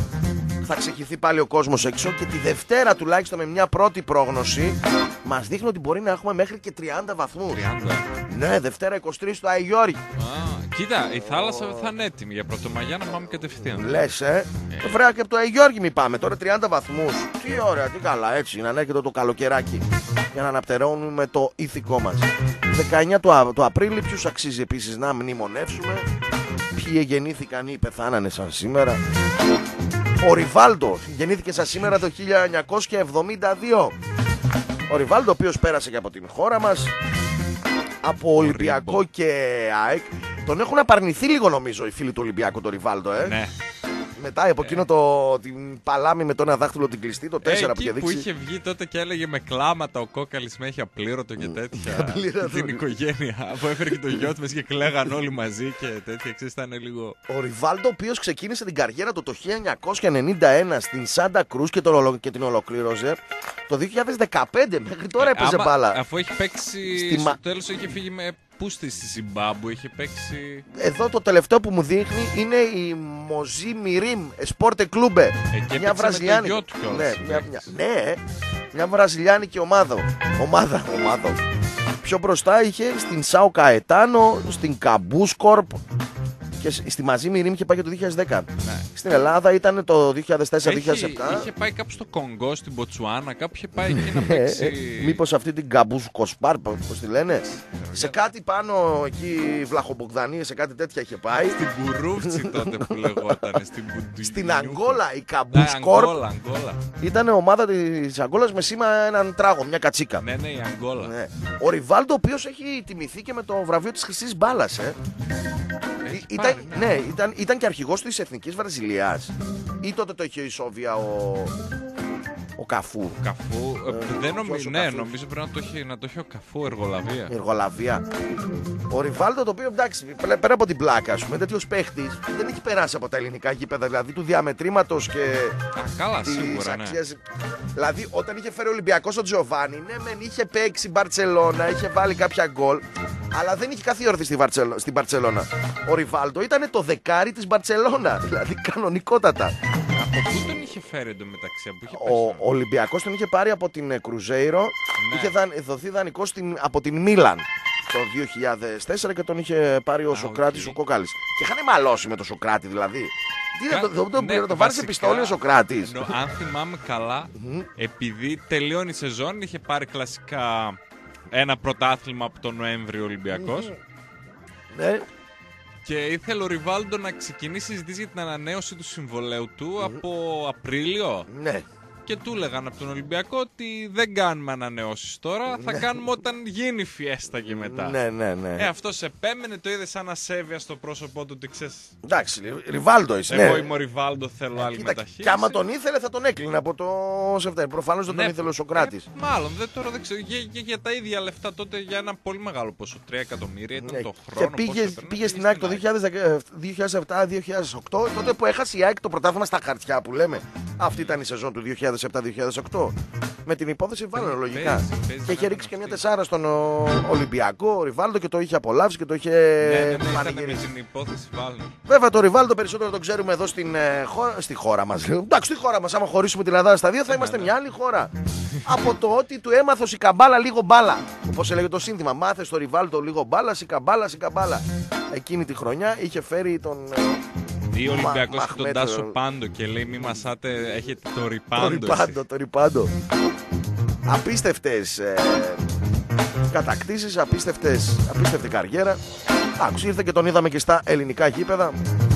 Θα ξεχυθεί πάλι ο κόσμος έξω και τη Δευτέρα τουλάχιστον με μια πρώτη πρόγνωση μας δείχνει ότι μπορεί να έχουμε μέχρι και τριάντα βαθμούς. τριάντα. Ναι, Δευτέρα είκοσι τρία του Άι Γιώργη. Α, κοίτα, η θάλασσα θα είναι έτοιμη για Πρωτομαγιά να πάμε κατευθείαν. Λες, ε. Το βρέα και από το Άι Γιώργη μη πάμε. Τώρα τριάντα βαθμούς. Τι ωραία, τι καλά, έτσι. Να ανέρχεται το καλοκαιράκι. Για να αναπτερώνουμε το ηθικό μας. δεκαεννιά του, Α- του Απρίλη, ποιους αξίζει επίσης να μνημονεύσουμε. Ποιοι γεννήθηκαν ή πεθάνανε σαν σήμερα. Ο Ριβάλντο γεννήθηκε σαν σήμερα το χίλια εννιακόσια εβδομήντα δύο. Ο Ριβάλντο, ο οποίος πέρασε και από την χώρα μας, από Ολυμπιακό και ΑΕΚ. Τον έχουν απαρνηθεί λίγο νομίζω οι φίλοι του Ολυμπιακού, το Ριβάλντο, ε. Ναι. Μετά από εκείνο το την παλάμη με το ένα δάχτυλο την κλειστή, το τέσσερα που εκεί είχε που δείξει. είχε βγει τότε και έλεγε με κλάματα ο Κόκαλης με έχει απλήρωτο και τέτοια. Απλήρωτο. Την οικογένεια που έφερε και το γιο του και κλαίγαν όλοι μαζί και τέτοια. Ξέρεις, ήταν λίγο. Ο Ριβάλντο, ο οποίος ξεκίνησε την καριέρα του το χίλια εννιακόσια ενενήντα ένα στην Σάντα Κρούς και, τον ολο- και την ολοκλήρωσε το δύο χιλιάδες δεκαπέντε. Μέχρι τώρα έπαιζε Άμα- μπάλα. Αφού έχει παίξει. Στη Στο μα- τέλος είχε φύγει με. Πού στη Ζιμπάμπου είχε παίξει. Εδώ το τελευταίο που μου δείχνει είναι η Μοζί Μιρίμ Σπόρτε Κλούμπε. Εκεί Μια έπαιξε με το βραζιλιάνικη. γιο του κιόλας, Ναι, μια, παίκτης. μια, ναι, μια βραζιλιάνικη ομάδα. Ομάδα, ομάδα. Πιο μπροστά είχε στην Σάο Καετάνο, στην Καμπούσκορπ και σ- στη Μαζί Μιρίμ είχε πάει και το δύο χιλιάδες δέκα. Ναι. Στην Ελλάδα ήταν το δύο χιλιάδες τέσσερα δύο χιλιάδες επτά. Είχε, είχε πάει κάπου στο Κονγκό, στην Ποτσουάνα, κάπου είχε πάει εκεί να παίξει. Μήπως αυτή την Καμπούσκοσπάρ, πώς τη λένε. Σε κάτι πάνω εκεί Βλαχομπογδανίες, σε κάτι τέτοια είχε πάει. Στην Μπουρούφτσι τότε που λεγόταν. Στην, Μπουντου- Στην Αγγόλα η Ναι, Καμπούσκορπ Αγγόλα, Αγγόλα. ήταν ομάδα της Αγγόλας με σήμα έναν τράγο, μια κατσίκα. Ναι, ναι, η Αγγόλα. Ναι. Ο Ριβάλντο, ο οποίος έχει τιμηθεί και με το βραβείο της Χρυσής Μπάλας, ε. Έχει Ήταν, πάρει, ναι. ναι, ήταν, ήταν και αρχηγός της Εθνικής Βραζιλίας. Ή τότε το είχε η Σόβια ο, ο Καφού. Καφού. ε, Ε, δεν ποιος νομίζω. ο Ναι, Καφού? νομίζω πρέπει να το έχει, να το έχει ο Καφού, εργολαβία. Εργολαβία. Ο Ριβάλντο, το οποίο εντάξει, πέρα πέρα από την πλάκα, α πούμε, τέτοιο παίχτη δεν έχει περάσει από τα ελληνικά γήπεδα, δηλαδή του διαμετρήματος και Α, καλά, της σίγουρα, ναι. αξίας. Δηλαδή, όταν είχε φέρει ο Ολυμπιακός ο Τζοβάνι, ναι, μεν είχε παίξει Μπαρτσελώνα, είχε βάλει κάποια γκολ, αλλά δεν είχε καθίσει όρθιο στη Βαρτσελο- στην Μπαρτσελώνα. Ο Ριβάλντο ήταν το δεκάρι της Μπαρτσελώνα, δηλαδή κανονικότατα. Από πού τον είχε φέρει εντωμεταξύ, από πού είχε Ο, πέσει. ο Ολυμπιακός τον είχε πάρει από την ε, Κρουζέιρο, Ναι. είχε δαν- δοθεί δανεικό στην, από την Μίλαν το δύο χιλιάδες τέσσερα και τον είχε πάρει ο Α, Σοκράτης οκ. ο Κόκαλης. Και είχαν μαλώσει με τον Σοκράτη δηλαδή. Τι να το, το, το, Ναι, το, το βάλει σε βασικά, πιστόλι ο Σοκράτης. νο- αν θυμάμαι καλά, επειδή τελειώνει η σεζόν, είχε πάρει κλασικά ένα πρωτάθλημα από τον Νοέμβριο ο Ολυμπιακός. Ναι. Και ήθελε ο Ριβάλντο να ξεκινήσει συζήτηση για την ανανέωση του συμβολέου του από Απρίλιο. Ναι. Και του έλεγαν από τον Ολυμπιακό ότι δεν κάνουμε ανανεώσεις τώρα, θα κάνουμε όταν γίνει η φιέστα και μετά. Ναι, ναι, ναι. Ε, αυτός επέμενε, το είδε σαν ασέβεια στο πρόσωπό του ότι ξέρεις, Εντάξει, Ριβάλντο είσαι. εγώ Ναι. είμαι ο Ριβάλντο, θέλω άλλη Κοίτα, μεταχείριση. και άμα τον ήθελε θα τον έκλεινε από το Σεπτέμβριο. Προφανώς δεν τον Ναι, ήθελε ο Σοκράτης. ε, μάλλον, δεν, τώρα δεν ξέρω. Για, για, για τα ίδια λεφτά τότε για ένα πολύ μεγάλο ποσό. τρία εκατομμύρια ήταν Ναι, το και χρόνο. πήγε, πόσο έπαιρνε, πήγε στην ΑΕΚ το δύο χιλιάδες επτά δύο χιλιάδες οκτώ, τότε που έχασε η ΑΕΚ το πρωτάθλημα στα χαρτιά που λέμε. Αυτή ήταν η σεζόν του δύο χιλιάδες επτά δύο χιλιάδες οκτώ. Με την υπόθεση βάλανε Παίζει, λογικά. παίζει, Και είχε να ρίξει και μια αυτή. τεσσάρα στον ο, Ολυμπιακό, ο Ριβάλντο και το είχε απολαύσει και το είχε Ναι, ναι, ναι, ήταν με πανηγυρίσει. την υπόθεση Βάλνερ. Βέβαια το Ριβάλντο περισσότερο τον ξέρουμε εδώ στην ε, χώρα, στη χώρα μας. Εντάξει, στη χώρα μας. Άμα χωρίσουμε την Ελλάδα στα δύο θα είμαστε ναι. μια άλλη χώρα. Από το ότι του έμαθος η καμπάλα λίγο μπάλα. Όπως έλεγε το σύνθημα. Μάθε στο Ριβάλντο λίγο μπάλα, η καμπάλα, η καμπάλα. Εκείνη τη χρονιά είχε φέρει τον. ε, Ή ο Ολυμπιακός και τον Μαχμέτ, Τάσο ε, Πάντο και λέει μη μασάτε, έχετε το Το ριπάντο. ριπάντο, το ριπάντο. Απίστευτες ε, κατακτήσεις, απίστευτες, απίστευτη καριέρα. Άκουσε, ήρθε και τον είδαμε και στα ελληνικά γήπεδα.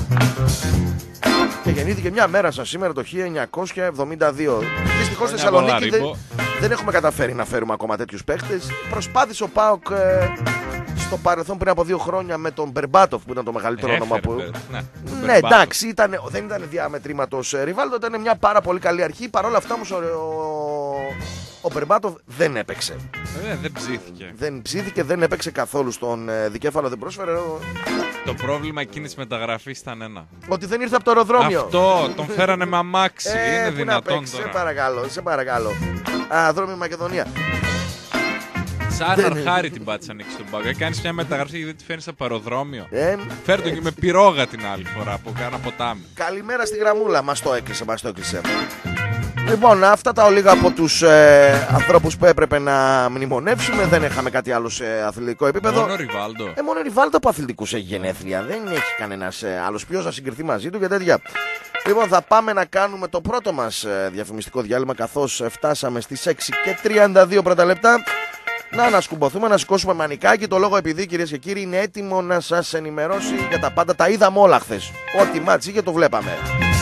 Και γεννήθηκε μια μέρα σαν σήμερα το χίλια εννιακόσια εβδομήντα δύο. Δυστυχώς στη Χρόνια πολλά, Θεσσαλονίκη δεν, Ρίμπο. δεν έχουμε καταφέρει να φέρουμε ακόμα τέτοιους παίκτες. Προσπάθησε ο ΠΑΟΚ ε, στο παρελθόν πριν από δύο χρόνια με τον Μπερμπάτοφ που ήταν το μεγαλύτερο όνομα Έφερε, που. βέβαια. Ναι, τον Ναι, Μπερμπάτοφ. εντάξει, ήταν, δεν ήταν διαμετρήματος ε, Ριβάλντο, ήταν μια πάρα πολύ καλή αρχή. Παρ' όλα αυτά όμως ο, ο, ο Μπερμπάτοφ δεν έπαιξε. Ε, δεν ψήθηκε. Δεν ψήθηκε, δεν έπαιξε καθόλου στον ε, δικέφαλο, δεν πρόσφερε. ο- Το πρόβλημα εκείνης μεταγραφής ήταν ένα. Ότι δεν ήρθε από το αεροδρόμιο. Αυτό, τον φέρανε με αμάξι. Ε, Είναι πού να δυνατόν παίξει, σε τώρα. παρακαλώ, σε παρακαλώ. Α, δρόμοι Μακεδονία. Σαν Δεν- αρχάρι την πάτησε ανοίξει τον πάγκο. Κάνεις μια μεταγραφή και δεν τη φέρνεις από αεροδρόμιο. Ε, Φέρ' το και με πυρόγα την άλλη φορά από κάνα ποτάμι. καλημέρα στη γραμμούλα. Μας το έκλεισε, μας το έκλεισε. Λοιπόν, αυτά τα ολίγα από τους ε, ανθρώπους που έπρεπε να μνημονεύσουμε. Δεν είχαμε κάτι άλλο σε αθλητικό επίπεδο. Μόνο Ριβάλντο. Ε, μόνο η Ριβάλντο από αθλητικούς έχει γενέθλια. Δεν έχει κανένας ε, άλλος ποιος να συγκριθεί μαζί του και τέτοια. Λοιπόν, θα πάμε να κάνουμε το πρώτο μας ε, διαφημιστικό διάλειμμα, καθώς ε, φτάσαμε στις έξι και τριάντα δύο πρώτα λεπτά. Να ανασκουμποθούμε, να σηκώσουμε μανικάκι. Το λόγο επειδή, κυρίες και κύριοι, είναι έτοιμο να σας ενημερώσει για τα πάντα. Τα είδαμε όλα χθες. Ό,τι μάτς είχε το βλέπαμε.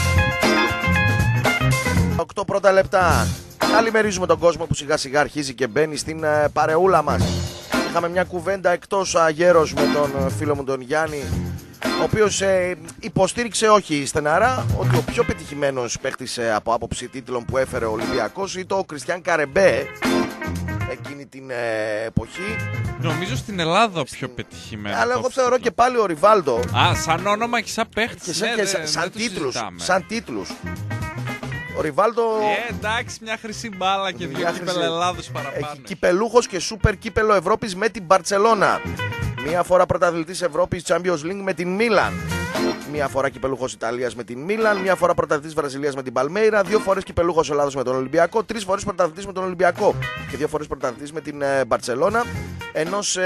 οκτώ πρώτα λεπτά. Καλημερίζουμε τον κόσμο που σιγά σιγά αρχίζει και μπαίνει στην ε, παρεούλα μας. Είχαμε μια κουβέντα εκτός αγέρος με τον ε, φίλο μου τον Γιάννη, ο οποίος ε, υποστήριξε όχι στεναρά ότι ο πιο πετυχημένος παίκτης ε, από άποψη τίτλων που έφερε ο Ολυμπιακός ήταν ο Κριστιάν Καρεμπέ εκείνη την ε, εποχή. Νομίζω στην Ελλάδα ο πιο πετυχημένο. Αλλά εγώ θεωρώ και πάλι ο Ριβάλντο Α, σαν όνομα και σαν παίχτη. και σαν, και σαν, σαν τίτλους, σαν τίτλους. Ο Ριβάλντο Ε, εντάξει, μια χρυσή μπάλα και δύο Μια κύπελα χρυσή- Ελλάδος παραπάνω. έχει κυπελούχος και σούπερ κύπελο Ευρώπης με την Μπαρτσελώνα. Μία φορά πρωταθλητής Ευρώπης Champions League με την Μίλαν. Μία φορά κυπελούχος Ιταλίας με την Μίλαν. Μία φορά πρωταθλητής Βραζιλίας με την Παλμέιρα. Δύο φορές κυπελούχος Ελλάδος με τον Ολυμπιακό. Τρεις φορές πρωταθλητής με τον Ολυμπιακό. Και δύο φορές πρωταθλητής με την ε, Μπαρτσελώνα. Ενώ σε,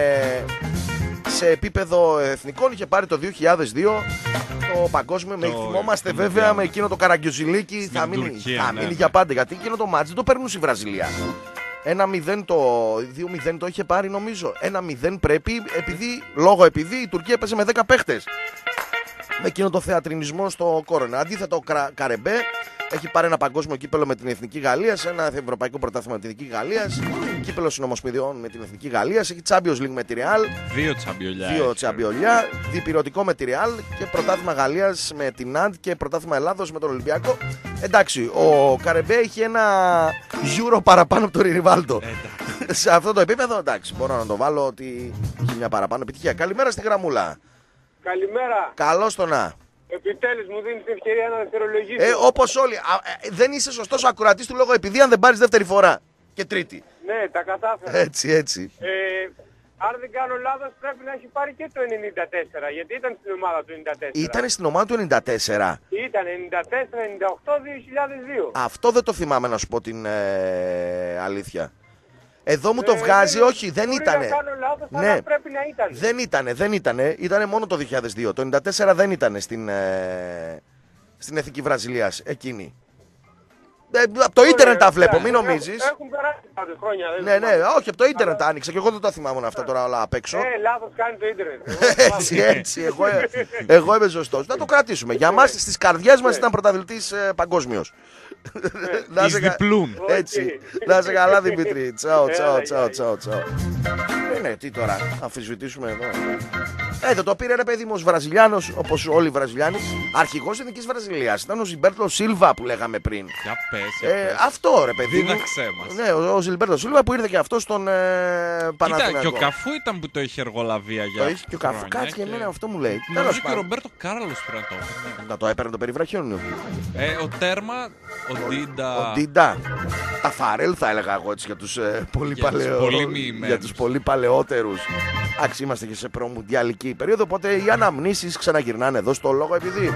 σε επίπεδο εθνικών είχε πάρει το δύο χιλιάδες δύο το παγκόσμιο. Με Το- θυμόμαστε το βέβαια Μουντιάλ. με εκείνο το καραγκιουζιλίκι. Θα μείνει, Τουρκία, θα ναι, μείνει ναι. για πάντα. Γιατί εκείνο το μάτς δεν το παίρνουν στη Βραζιλία. Ένα μηδέν το. δύο μηδέν το είχε πάρει νομίζω. Ένα μηδέν πρέπει, επειδή, λόγω επειδή η Τουρκία έπαιζε με δέκα παίχτες. Με εκείνο το θεατρινισμό στο Κόρονα. Αντίθετα, ο Κρα- Καρεμπέ έχει πάρει ένα παγκόσμιο κύπελο με την Εθνική Γαλλία, ένα ευρωπαϊκό πρωτάθλημα με την Εθνική Γαλλία, κύπελο συνομοσπονδιών με την Εθνική Γαλλία, έχει Champions League με τη Real, Δύο τσαμπιολιά. δύο έχει. τσαμπιολιά, διπυρωτικό με τη Real και πρωτάθλημα Γαλλίας με την Ναντ και πρωτάθλημα Ελλάδος με τον Ολυμπιακό. Εντάξει, ο Καρεμπέ έχει ένα Euro παραπάνω από τον Ριβάλντο. Ε, εντάξει. Σε αυτό το επίπεδο, εντάξει, μπορώ να το βάλω ότι έχει μια παραπάνω επιτυχία. Καλημέρα στη γραμμούλα. Καλημέρα. Καλώς το να. Επιτέλους μου δίνεις την ευκαιρία να δευτερολογήσω. Ε, όπως όλοι. Α, ε, δεν είσαι σωστός ακροατής του λόγω επειδή αν δεν πάρεις δεύτερη φορά. Και τρίτη. Ναι, τα κατάφερα. Έτσι, έτσι. Ε, αν δεν κάνω λάθος πρέπει να έχει πάρει και το ενενήντα τέσσερα, γιατί ήταν στην ομάδα του ενενήντα τέσσερα. Ήταν στην ομάδα του ενενήντα τέσσερα. Ήταν ενενήντα τέσσερα, ενενήντα οκτώ, δύο χιλιάδες δύο. Αυτό δεν το θυμάμαι να σου πω την ε, αλήθεια. Εδώ μου το Ε, βγάζει, δεν- όχι, δεν μπορεί ήτανε. να κάνω λάθος, Ναι. αλλά πρέπει να ήταν. Δεν ήτανε, δεν ήτανε. Ήτανε μόνο το δύο χιλιάδες δύο. Το ενενήντα τέσσερα δεν ήτανε στην, ε, στην Εθνική Βραζιλίας, εκείνη. Ε, από το ίντερνετ τα βλέπω, μην νομίζεις. Έχουν περάσει πάντως χρόνια. Δεν Ναι, ναι, θυμάμαι. όχι, από το ίντερνετ τα άνοιξα και εγώ δεν τα θυμάμαι αυτά τώρα όλα απ' έξω. Ε, λάθος κάνει το ίντερνετ. Έτσι, έτσι, εγώ, εγώ είμαι σωστός. Να το κρατήσουμε. Για μας στις καρδιές μας ήταν πρωταθλητής ε, παγκόσμιος. Να Εις σε κα- διπλούν. Έτσι. Να σε καλά, Δημήτρη. Τσαο, τσαο, τσαο, τσαο, τσαο. Ναι, τι τώρα, αμφισβητήσουμε εδώ. Ε, το, το πήρε ένα παιδί μου ως Βραζιλιάνος, όπως όλοι οι Βραζιλιάνοι. Αρχηγός Εθνικής Βραζιλίας. Ήταν ο Ζιλμπέρτο Σίλβα που λέγαμε πριν. Για πες, για Ε, πες. αυτό ρε παιδί μου. Δίδαξέ μας. Ναι, ο, ο Ζιλμπέρτο Σίλβα που ήρθε και αυτό στον ε, Κοίτα, Παναθηναϊκό. και ο Καφού ήταν που το είχε εργολαβία για Το είχε και ο Καφού. χρόνια Κάτσε και εμένα αυτό μου λέει. Νομίζω Τέλος και ο πάντων. Ρομπέρτο Κάρλος πρέπει να το είχε. Να το έπαιρνε το περιβραχιόνιο. Ε, ο Τέρμα, ο Ντίντα. Ο Ντίντα. Τα Φαρέλ θα έλεγα εγώ έτσι για τους ε, πολύ, Για τους παλαιό... πολύ μοιημένους. για τους πολύ παλαιότερους. Εντάξει, είμαστε και σε προμουντιαλική περίοδο, οπότε οι αναμνήσεις ξαναγυρνάνε εδώ στο λόγο επειδή.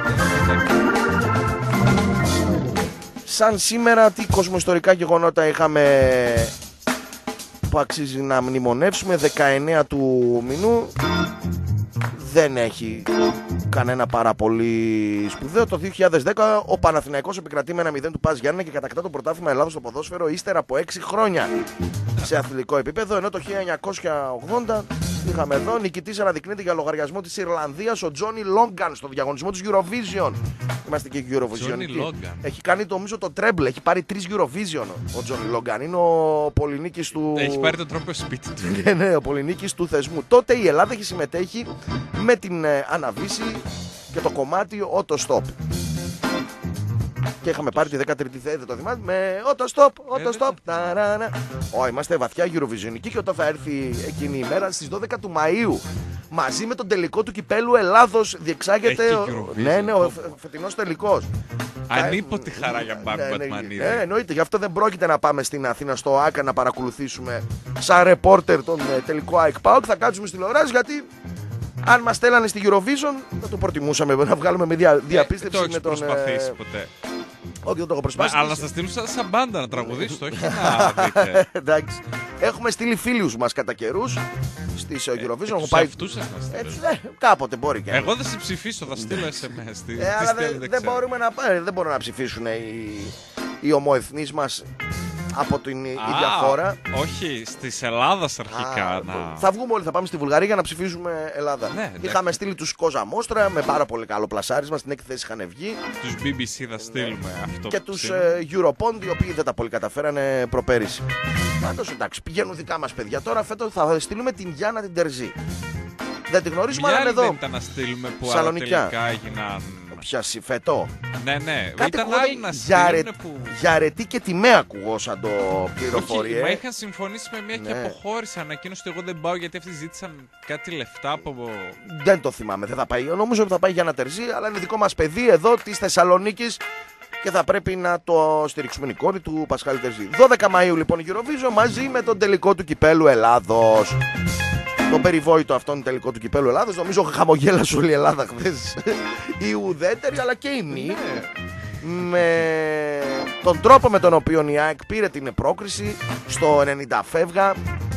Σαν σήμερα, τι κοσμοϊστορικά γεγονότα είχαμε που αξίζει να μνημονεύσουμε. Δεκαεννέα του μηνού. Δεν έχει κανένα πάρα πολύ σπουδαίο. Το δύο χιλιάδες δέκα ο Παναθηναϊκός επικρατεί με ένα μηδέν του Πας Γιάννενα και κατακτά το πρωτάθλημα Ελλάδος στο ποδόσφαιρο ύστερα από έξι χρόνια σε αθλητικό επίπεδο. Ενώ το χίλια εννιακόσια ογδόντα είχαμε εδώ νικητής αναδεικνύεται για λογαριασμό της Ιρλανδίας ο Τζόνι Λόγκαν στο διαγωνισμό της Eurovision. Είμαστε και Eurovision. Λόγκαν. Έχει κάνει το, νομίζω το treble, έχει πάρει τρεις Eurovision ο Τζόνι Λόγκαν. Είναι ο πολυνίκης του. Έχει πάρει τον τρόπο σπίτι του. Ναι, ναι, ο πολυνίκης του θεσμού. Τότε η Ελλάδα έχει συμμετέχει με την ε, Αναβίση και το κομμάτι Auto Stop. Και είχαμε πάρει τη δεκατριτή θέση, δεν το θυμάστε, με Auto Stop, Auto Stop. Ταρανα. Ω, είμαστε βαθιά Eurovisionικοί και όταν θα έρθει εκείνη η μέρα στις δώδεκα του Μαΐου μαζί με τον τελικό του κυπέλου Ελλάδος διεξάγεται. Έχει ο- Eurovision. Ναι, ναι, ο φε- φετινός τελικός. Ανίποτη χαρά για Μπάμπη Ναι, ναι, Μπατμανίδη. ναι, εννοείται. Γι' αυτό δεν πρόκειται να πάμε στην Αθήνα στο ΆΚΑ να παρακολουθήσουμε σαν ρεπόρτερ τον ε, τελικό ΑΕΚ ΠΑΟΚ. Θα κάτσουμε στη τηλεόραση γιατί αν μας στέλνανε στη Eurovision θα το προτιμούσαμε να βγάλουμε με δια, διαπίστευση Το έχεις με τον. προσπαθήσει ε, ποτέ. Όχι, δεν το έχω Μα, προσπαθήσει. αλλά θα στείλουν σαν, σαν μπάντα να τραγουδήσει, το όχι να δείτε. Εντάξει. Έχουμε στείλει φίλους μας κατά καιρούς στις ε, Eurovision. Έχω Τους πάει. εαυτούς σας να στείλουν. Έτσι, ναι, κάποτε μπορεί και. Εγώ δεν σε ψηφίσω, θα στείλω ες εμ ες. Τι Ε, τι αλλά δεν, στέλνετε, δεν, ξέρω. μπορούμε να, ε, δεν μπορούν να ψηφίσουν οι, οι ομοεθνείς μας από την ίδια Α, χώρα. Όχι, της Ελλάδας αρχικά. Α, να... Θα βγούμε όλοι, θα πάμε στη Βουλγαρία για να ψηφίσουμε Ελλάδα. Ναι, εντάξει. Είχαμε στείλει τους Κόζα Μόστρα με πάρα πολύ καλό πλασάρισμα. Στην έκτη θέση είχαν βγει. Τους μπι μπι σι θα στείλουμε αυτό Και που τους στείλουμε. ε, Europond, οι οποίοι δεν τα πολύ καταφέρανε προπέρυσι. Πάντως εντάξει, πηγαίνουν δικά μας παιδιά. Τώρα φέτος θα στείλουμε την Γιάννα την Τερζή. Δεν τη γνωρίζουμε, Μια αλλά είναι άλλη εδώ. δεν ήταν να στείλουμε που Σαλονικιά. άρα τελικά έγιναν. Ποια φετό. Ναι, ναι, Κάτι ήταν ακούγονταν άλλη να για, ρε, στείλουν που. για ρετή και τιμέ ακούγω σαν το Όχι, πληροφορία. μα είχαν συμφωνήσει με μια και Ναι. αποχώρησαν. Ανακοίνωσε ότι εγώ δεν πάω γιατί αυτοί ζήτησαν κάτι λεφτά από. Δεν το θυμάμαι, δεν θα πάει. Νομίζω ότι θα πάει για ένα Τερζή, αλλά είναι δικό μας παιδί εδώ της Θεσσαλονίκης και θα πρέπει να το στηρίξουμε. Είναι η κόρη του Πασχάλη Τερζή. δώδεκα Μαΐου λοιπόν η Eurovision μαζί με τον τελικό του κυπέλου Ελλάδος. Το περιβόητο αυτόν τελικό του κυπέλου Ελλάδος. Νομίζω χαμογέλασε όλη η Ελλάδα χθες. Οι ουδέτεροι αλλά και οι μη. Με τον τρόπο με τον οποίο η ΑΕΚ πήρε την πρόκριση στο ενενήντα φεύγα.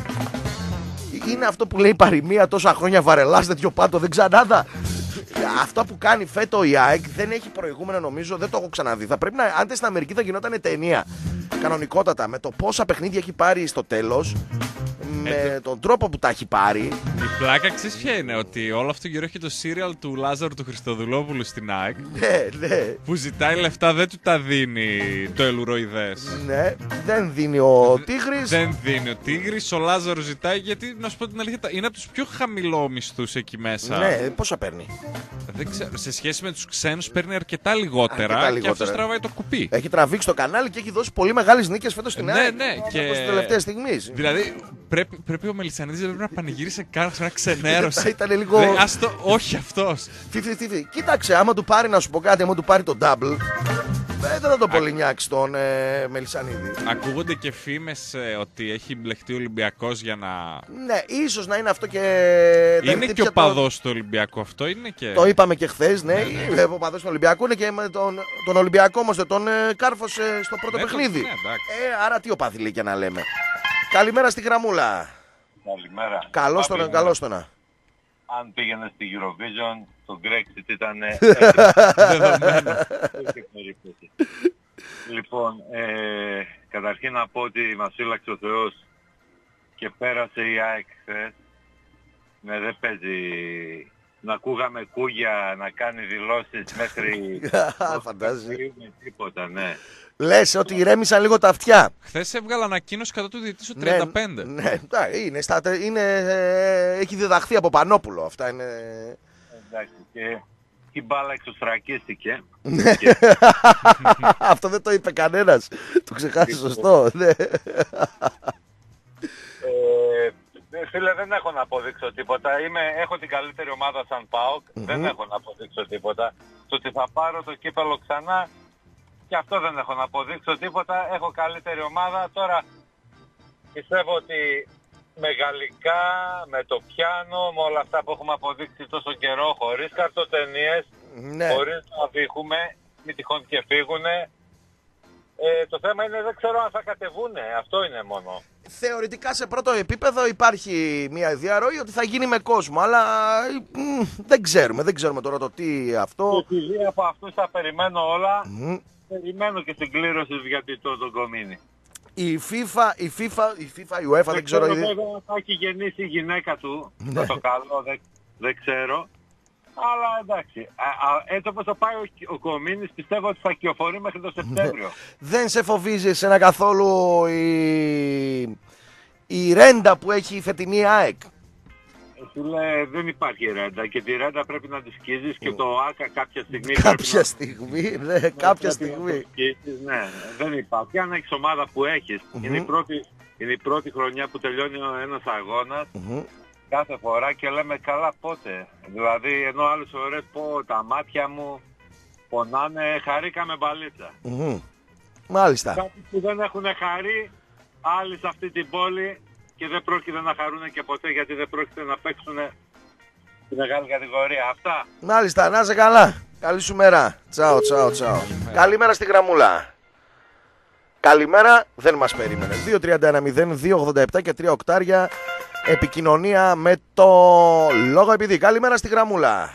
Είναι αυτό που λέει η παροιμία, τόσα χρόνια βαρελάς τέτοιο πάτο δεν ξανάδα. Αυτό που κάνει φέτο η ΑΕΚ δεν έχει προηγούμενο, νομίζω, δεν το έχω ξαναδεί. Θα πρέπει να, αν στην Αμερική θα γινόταν ταινία κανονικότατα με το πόσα παιχνίδια έχει πάρει στο τέλος, με τον τρόπο που τα έχει πάρει. Η πλάκα ξέρεις ποια είναι, ότι όλο αυτό γύρω έχει το σύριαλ του Λάζαρου του Χριστοδουλόπουλου στην ΑΕΚ. Ναι, ναι, Που ζητάει λεφτά, δεν του τα δίνει το ελουροειδές. ναι. Δεν δίνει ο Τίγρης. Δεν δίνει ο Τίγρης, ο Λάζαρος ζητάει γιατί, να σου πω την αλήθεια, είναι από τους πιο χαμηλόμισθους εκεί μέσα. Ναι, πόσα παίρνει. Δεν ξέρω, σε σχέση με τους ξένους παίρνει αρκετά λιγότερα, Αρκετά και λιγότερα. αυτός τραβάει το κουπί. Έχει τραβήξει το κανάλι και έχει δώσει πολύ μεγάλες νίκες φέτος στην Ναι, ΑΕΚ. ναι, και- Όπως την τελευταία στιγμή. Δηλαδή, πρέπει, πρέπει ο Μελισσανίδης δεν πρέπει να πανηγύρισε καν να ξενέρωσε. Θα ήταν λίγο- Δηλαδή, ας το, όχι αυτός. πενήντα πενήντα. Κοίταξε, άμα του πάρει να σου πω κάτι, άμα του πάρει το double, δεν θα τον πολυνιάξει τον ε, Μελισσανίδη. Ακούγονται και φήμες ε, ότι έχει μπλεχτεί ο Ολυμπιακός για να. Ναι, ίσως να είναι αυτό και. δεν Είναι και χτύπησε ο παδός του Ολυμπιακού αυτό, είναι και. Το, το είπαμε και χθε, ναι. Ε, Ο παδός του Ολυμπιακού είναι και με τον, τον Ολυμπιακό όμως τον ε, κάρφωσε στο πρώτο Ναι, το- παιχνίδι. ναι, εντάξει. ε, άρα τι οπαδί λέει και να λέμε. Καλημέρα στη γραμμούλα. Καλημέρα. Καλώς τον, Πάμε, καλώς τον. Αν πήγαινε στη Eurovision, στο Brexit ήταν δεδομένο. Λοιπόν, ε, καταρχήν να πω ότι μας φύλαξε ο Θεός και πέρασε η ΑΕΚ χθες. Ναι, δεν παίζει να ακούγαμε κούγια, να κάνει δηλώσεις μέχρι... Φαντάζει. Τίποτα, ναι. Λες ότι ηρέμησαν λίγο τα αυτιά. Χθες έβγαλε ανακοίνωση κατά του διαιτητή στο τριάντα πέντε. Ναι, ναι, είναι, στα, είναι, ε, έχει διδαχθεί από Πανόπουλο. Αυτά είναι... Εντάξει, και η μπάλα εξωστρακίστηκε. Αυτό δεν το είπε κανένας. Το ξεχάσει σωστό. Ναι. Ε, φίλε, δεν έχω να αποδείξω τίποτα. Είμαι, έχω την καλύτερη ομάδα σαν ΠΑΟΚ. Mm-hmm. Δεν έχω να αποδείξω τίποτα. Το ότι θα πάρω το κύπελο ξανά, και αυτό δεν έχω να αποδείξω τίποτα. Έχω καλύτερη ομάδα. Τώρα πιστεύω ότι με γαλλικά, με το πιάνο, με όλα αυτά που έχουμε αποδείξει τόσο καιρό, χωρίς καρτοτενίες, ναι. χωρίς να βήχουμε, μη τυχόν και φύγουνε. Ε, το θέμα είναι δεν ξέρω αν θα κατεβούνε. Αυτό είναι μόνο. Θεωρητικά σε πρώτο επίπεδο υπάρχει μια διαρροή ότι θα γίνει με κόσμο, αλλά μ, δεν ξέρουμε, δεν ξέρουμε τώρα το τι αυτό. Επειδή από αυτούς θα περιμένω όλα, mm. περιμένω και στην κλήρωση γιατί το τον κομίνει. Η FIFA, η FIFA, η FIFA, η UEFA, δεν, δεν ξέρω. Δεν ξέρω, θα έχει γεννήσει η γυναίκα του, ναι. το καλό, δεν, δεν ξέρω. Αλλά εντάξει, α, α, έτσι όπως θα πάει ο, ο Κομίνης πιστεύω ότι θα κυοφορεί μέχρι το Σεπτέμβριο. Δεν σε φοβίζει εσένα καθόλου η, η ρέντα που έχει η φετινή ΑΕΚ? Φίλε, δεν υπάρχει ρέντα και τη ρέντα πρέπει να τη σκίζεις και το ΆΚΑ κάποια στιγμή. Κάποια να... στιγμή, ναι, ναι κάποια στιγμή. Σκίζεις, ναι, δεν υπάρχει. Αν έχεις ομάδα που έχεις, mm-hmm. είναι, η πρώτη, είναι η πρώτη χρονιά που τελειώνει ένας αγώνας. Mm-hmm. Κάθε φορά και λέμε καλά πότε. Δηλαδή ενώ άλλες ώρες πω τα μάτια μου πονάνε, χαρήκαμε μπαλίτσα. Mm-hmm. Μάλιστα. Κάποιοι που δεν έχουν χαρεί, άλλοι σε αυτή την πόλη και δεν πρόκειται να χαρούν και ποτέ γιατί δεν πρόκειται να παίξουν τη μεγάλη κατηγορία. Αυτά. Μάλιστα, να είσαι καλά. Καλή σου μέρα. Τσάω, τσάω, τσάω. Καλημέρα στη γραμμούλα. Καλημέρα, δεν μας περίμενε. δύο τριάντα ένα μηδέν δύο ογδόντα επτά και τρία οκτάρια. Επικοινωνία με το λόγο επειδή. Καλημέρα στη γραμμούλα.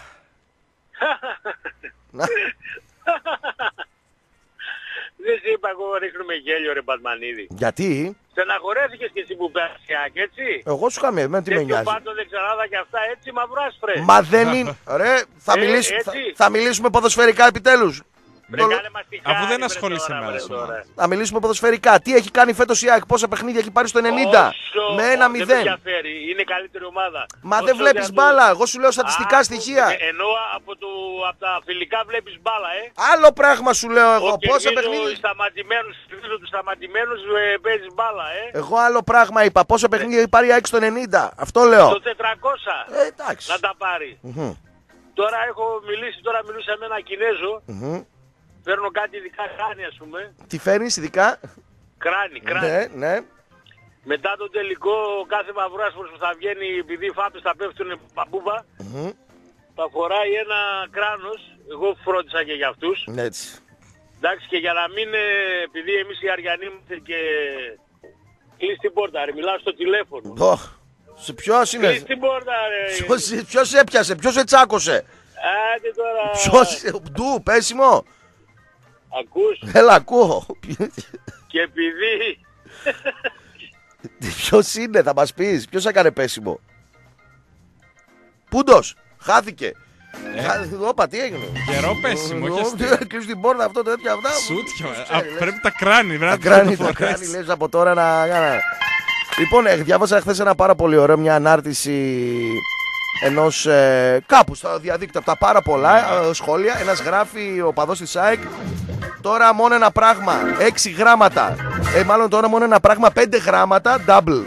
Δεν σε είπα εγώ ρίχνουμε γέλιο ρε Μπατμανίδη. Γιατί? Στεναχωρέθηκες και εσύ που πέρασιάκ, έτσι. Εγώ σου είχα με, τι με νοιάζει. Και πάντο δεξαράδα και αυτά έτσι μαυράσφρε. Μα δεν είναι. Ρε, θα, ε, μιλήσουμε, θα, θα μιλήσουμε ποδοσφαιρικά επιτέλους. Το... Αφού δεν ασχολείσαι με άλλες ομάδες. Να μιλήσουμε ποδοσφαιρικά. Τι έχει κάνει φέτος η ΑΕΚ, πόσα παιχνίδια έχει πάρει στο ενενήντα. Όσο... Με ένα μηδέν. Δεν με ενδιαφέρει, είναι καλύτερη ομάδα. Μα όσο δεν βλέπεις του... μπάλα, εγώ σου λέω στατιστικά Α, στοιχεία. Ενώ από, το... από τα φιλικά βλέπεις μπάλα, ε. Άλλο πράγμα σου λέω εγώ. Ο πόσα παιχνίδια. Σταματημένους, τους σταματημένους ε, παίζεις μπάλα, ε. Εγώ άλλο πράγμα είπα. Πόσα παιχνίδια έχει πάρει η ΑΕΚ στο ενενήντα. Αυτό λέω. Στο τετρακόσια. Ε, εντάξει. Να τα πάρει. Mm-hmm. Τώρα έχω μιλήσει, τώρα μιλούσα με ένα Κινέζο. Mm-hmm. Παίρνω κάτι ειδικά κράνη, ας πούμε. Τι φέρνεις ειδικά? Κράνη, κράνη. Ναι, ναι. Μετά τον τελικό, κάθε μαυράσφορος που θα βγαίνει, επειδή οι φάπες θα πέφτουν παπούβα, mm-hmm. θα φοράει ένα κράνος. Εγώ φρόντισα και για αυτούς. Έτσι. Εντάξει, και για να μην, επειδή εμείς οι Αριανοί είμαστε και κλείς την πόρτα, ρε, μιλάω στο τηλέφωνο. Oh. Σε ποιος είναι? Κλείς την πόρτα, ρε. Ποιος, ποιος έπιασε, ποιος ετσάκωσε? Άντε τώρα. Ποιος, ντου, πέσιμο. Ακούς? Έλα, ακούω. Και επειδή... Ποιος είναι, θα μας πεις, ποιος έκανε πέσιμο? Πούντος, χάθηκε. Ε. Όπα, τι έγινε? Καιρό πέσιμο, όχι αστείο. Κλείς την πόρτα αυτό, τέτοια αυτά. Σούτιο, πρέπει τα κράνη. Τα κράνη, τα κράνη, λες από τώρα να... Λοιπόν, διάβασα χθες ένα πάρα πολύ ωραίο, μια ανάρτηση ενός ε, κάπου στο διαδίκτυο από τα πάρα πολλά ε, σχόλια. Ένας γράφει ο παδός της ΑΕΚ. Τώρα μόνο ένα πράγμα, έξι γράμματα. Ε, μάλλον τώρα μόνο ένα πράγμα, πέντε γράμματα, double.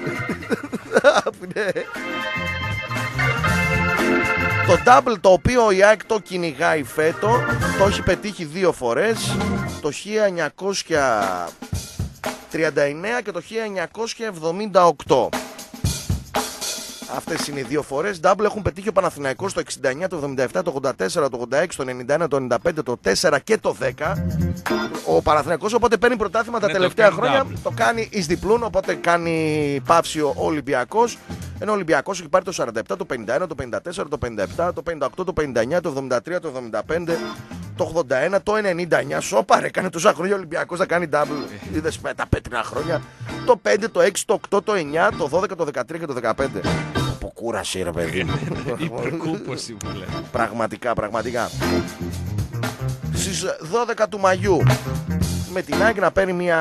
Το double το οποίο η ΑΕΚ το κυνηγάει φέτο, το έχει πετύχει δύο φορές, το χίλια εννιακόσια τριάντα εννέα και το χίλια εννιακόσια εβδομήντα οκτώ. Αυτές είναι οι δύο φορές. Double έχουν πετύχει ο Παναθηναϊκός το εξήντα εννέα, το εβδομήντα επτά, το ογδόντα τέσσερα, το ογδόντα έξι, το ενενήντα ένα, το ενενήντα πέντε, το τέσσερα και το δέκα. Ο Παναθηναϊκός οπότε παίρνει πρωτάθλημα τα ναι, τελευταία το χρόνια. Double. Το κάνει εις διπλούν, οπότε κάνει παύση ο Ολυμπιακός. Ενώ ο Ολυμπιακός έχει πάρει το σαράντα επτά, το πενήντα ένα, το πενήντα τέσσερα, το πενήντα επτά, το πενήντα οκτώ, το πενήντα εννιά, το εβδομήντα τρία, το εβδομήντα πέντε, το ογδόντα ένα, το ενενήντα εννιά. Σόπαρε, έκανε τόσα χρόνια ο Ολυμπιακός να κάνει double. Είδες με τα πέτρινα χρόνια. Το πέντε, το έξι, το οκτώ, το εννιά, το δώδεκα, το δεκατρία και το δεκαπέντε. Από κούραση ρε παιδί. Υπερκούποση που λέει. Πραγματικά, πραγματικά. Στις δώδεκα του Μαγιού με την ΑΕΚ να παίρνει μια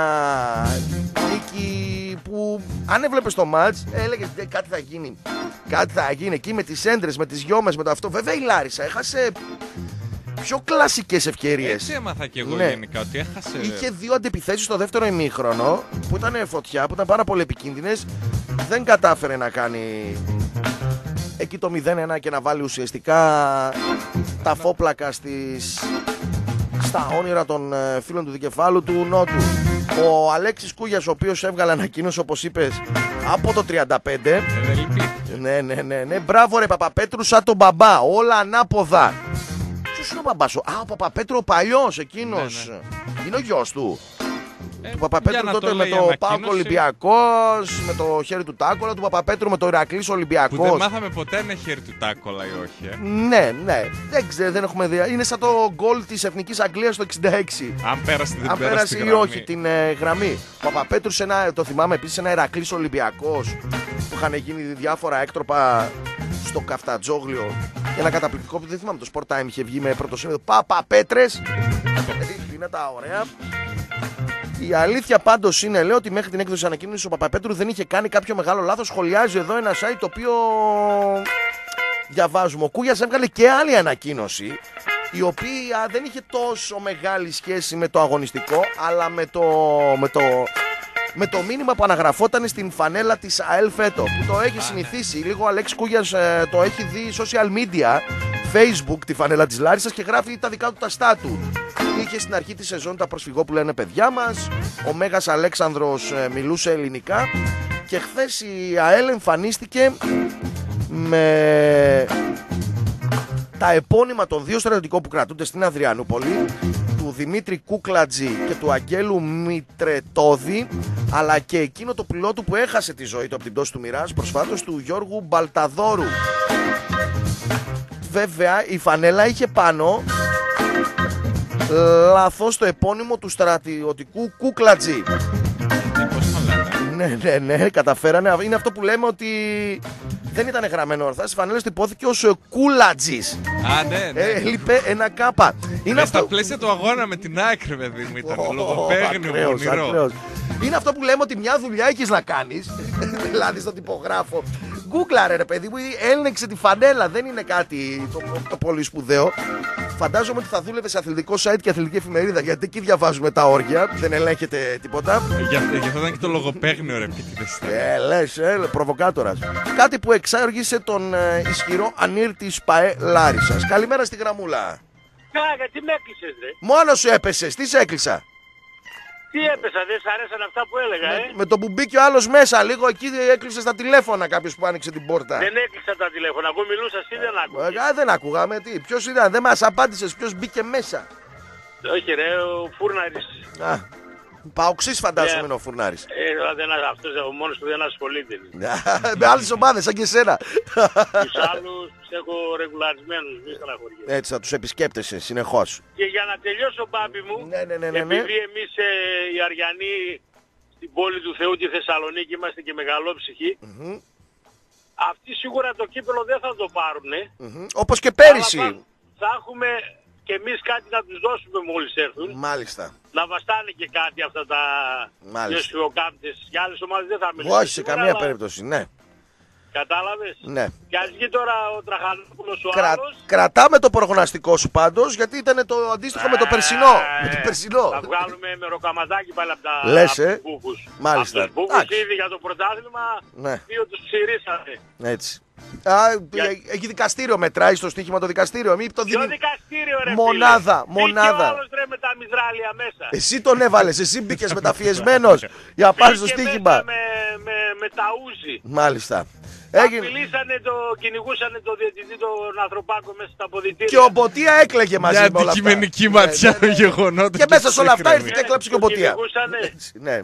νίκη που αν έβλεπες το μάτς έλεγες κάτι θα γίνει. Κάτι θα γίνει εκεί με τις έντρες, με τις γιόμες, με το αυτό. Βέβαια η Λάρισα έχασε πιο κλασικές ευκαιρίες. Έτσι έμαθα και εγώ ναι. γενικά ότι έχασε. Είχε δύο αντεπιθέσεις στο δεύτερο ημίχρονο που ήταν φωτιά, που ήταν πάρα πολύ επικίνδυνες. Δεν κατάφερε να κάνει εκεί το μηδέν ένα και να βάλει ουσιαστικά τα φόπλακα στις... στα όνειρα των ε, φίλων του δικεφάλου του Νότου. Ο Αλέξης Κούγιας, ο οποίος έβγαλε ανακοίνωση όπως είπες από το τριάντα πέντε. Ε, ναι, ναι, ναι, ναι. Μπράβο ρε Παπαπέτρου, σαν τον μπαμπά. Όλα ανάποδα. Ποιος είναι ο μπαμπάς? Α, ο Παπαπέτρου ο παλιός εκείνος. Ναι, ναι. Είναι ο γιος του. Ε, του Παπαπέτρου τότε το με το ΠΑΟΚ Ολυμπιακός, με το χέρι του Τάκολα, του Παπαπέτρου με το Ηρακλής Ολυμπιακός. Που δεν μάθαμε ποτέ αν έχει χέρι του Τάκολα ή όχι. Ε. Ναι, ναι. Δεν ξέρω, δεν έχουμε δει. Είναι σαν το γκολ της Εθνικής Αγγλίας το εξήντα έξι. Αν πέρασε, δεν αν πέρασε ή όχι την ε, γραμμή. Ο Παπαπέτρου, ένα, το θυμάμαι επίσης, ένα Ηρακλής Ολυμπιακός που είχαν γίνει διάφορα έκτροπα στο Καφτατζόγλιο. Ένα καταπληκτικό που δεν θυμάμαι, το Sport Time είχε βγει με πρωτοσέλιδο Παπαπέτρες. Είναι τα ωραία. Η αλήθεια πάντως είναι, λέω, ότι μέχρι την έκδοση ανακοίνωσης ο Παπαπέτρου δεν είχε κάνει κάποιο μεγάλο λάθος. Σχολιάζει εδώ ένα site το οποίο διαβάζουμε. Ο Κούγιας έβγαλε και άλλη ανακοίνωση, η οποία δεν είχε τόσο μεγάλη σχέση με το αγωνιστικό, αλλά με το, με το, με το μήνυμα που αναγραφόταν στην φανέλα της ΑΕΛ φέτο, που το έχει συνηθίσει. Λίγο ο Αλέξης Κούγιας ε, το έχει δει social media, Facebook, τη φανέλα της Λάρισσας και γράφει τα δικά του τα στάτου. Είχε στην αρχή της σεζόν τα προσφυγό που λένε παιδιά μας. Ο Μέγας Αλέξανδρος ε, μιλούσε ελληνικά. Και χθες η ΑΕΛ εμφανίστηκε με τα επώνυμα των δύο στρατιωτικών που κρατούνται στην Αδριανούπολη, του Δημήτρη Κούκλατζη και του Αγγέλου Μητρετώδη, αλλά και εκείνο το πιλότου που έχασε τη ζωή του από την πτώση του Μοιράζ προσφάτως, του Γιώργου Μπαλταδόρου. Βέβαια η φανέλα είχε πάνω λάθος το επώνυμο του στρατιωτικού Κούκλατζη. Ναι, ναι, ναι, καταφέρανε. Είναι αυτό που λέμε ότι δεν ήταν γραμμένο ορθά. Στις φανέλες τυπώθηκε ως Κούλατζης. Α, ναι, ναι. Ε, λείπε ένα κάπα. Είναι ε, αυτό... Στα πλαίσια του αγώνα με την άκρη, παιδί μου, ήταν oh, λογοπαίγνιο, πονηρό. Είναι αυτό που λέμε ότι μια δουλειά έχεις να κάνεις. Δηλαδή στον τυπογράφο. Γκούγκλαρε ρε παιδί μου, έλνεξε τη φανέλα. Δεν είναι κάτι το, το, το πολύ σπουδαίο. Φαντάζομαι ότι θα δούλευε σε αθλητικό site και αθλητική εφημερίδα, γιατί εκεί διαβάζουμε τα όρια, δεν ελέγχεται τίποτα. Γι' αυτό ήταν και το λογοπαίγνιο, ρε επίτηδες. Ε, λες, ε, προβοκάτορας. Κάτι που εξάργησε τον ε, ισχυρό Ανήρ της ΠΑΕ Λάρισσας. Καλημέρα στη γραμμούλα. Κάκα, τι με έκλεισες, ρε? Μόνο σου έπεσες, τι σε έκλεισα? Τι έπεσα, δεν σ' αρέσαν αυτά που έλεγα, με, ε? με το που μπήκε ο άλλος μέσα, λίγο εκεί έκλεισε τα τηλέφωνα κάποιος που άνοιξε την πόρτα. Δεν έκλεισα τα τηλέφωνα, εγώ μιλούσα, εσύ δεν άκουγες. Ε, δεν ακούγαμε, τι, ποιος ήταν, δεν μας απάντησες, ποιος μπήκε μέσα. Όχι ρε, ο Φούρναρης. Α, Παοξής φαντάζομαι είναι ο Φουρνάρης. Ε, δηλαδή αυτός ο μόνος που δεν ασχολείται. Με άλλες ομάδες, σαν και εσένα. Τους άλλους τους έχω ρεγουλαρισμένους, μη στεναχωριέσαι. Έτσι θα τους επισκέπτεσαι συνεχώς. Και για να τελειώσω, Μπάμπη μου, ναι, ναι, ναι, ναι, ναι. επειδή εμείς ε, οι Αριανοί στην πόλη του Θεού, τη Θεσσαλονίκη, είμαστε και μεγαλόψυχοι, mm-hmm. αυτοί σίγουρα το κύπελο δεν θα το πάρουνε. Mm-hmm. Όπως και πέρυσι. Θα, θα έχουμε και εμείς κάτι να τους δώσουμε μόλις έρθουν. Μάλιστα. Να βαστάνε και κάτι αυτά τα γεσιοκάμπτες. Για άλλες ομάδες δεν θα μιλήσουμε. Όχι, σε καμία αλλά... περίπτωση, ναι. Κατάλαβες. Ναι. Και ας βγει τώρα ο Τραχανόπουλος ο Κρα... άλλος. Κρατάμε το προγνωστικό σου πάντως, γιατί ήταν το αντίστοιχο ε... με το περσινό. Ε... με το περσινό. Θα βγάλουμε με ροκαματάκι πάλι από τα Λες, ε? μπούκους. Μάλιστα. Από τους μπούκους ήδη για το πρωτάθλημα, ναι. δύο τους ψηρίσανε. Έτσι. Α, για... Έχει δικαστήριο, μετράει στο στοίχημα το δικαστήριο. Μη το Ποιο δι... δικαστήριο ρε μονάδα, φίλε. μονάδα. Και άλλος ρε με τα μυδράλια μέσα. Εσύ τον έβαλες, εσύ μπήκες μεταφιεσμένος για να πάρεις το στοίχημα. Με, με, με τα ούζι. Μάλιστα. Έγινε... Απειλήσανε το, κυνηγούσανε το διαιτητή τον Ανθρωπάκο μέσα στα αποδυτήρια. Και ο Μποτία έκλαιγε μαζί με όλα αυτά. Μια αντικειμενική ματιά ναι, ναι, ναι. γεγονότα. Και μέσα σε όλα αυτά ήρθε και έκλαψε και ο Μποτία. Ναι. Ναι.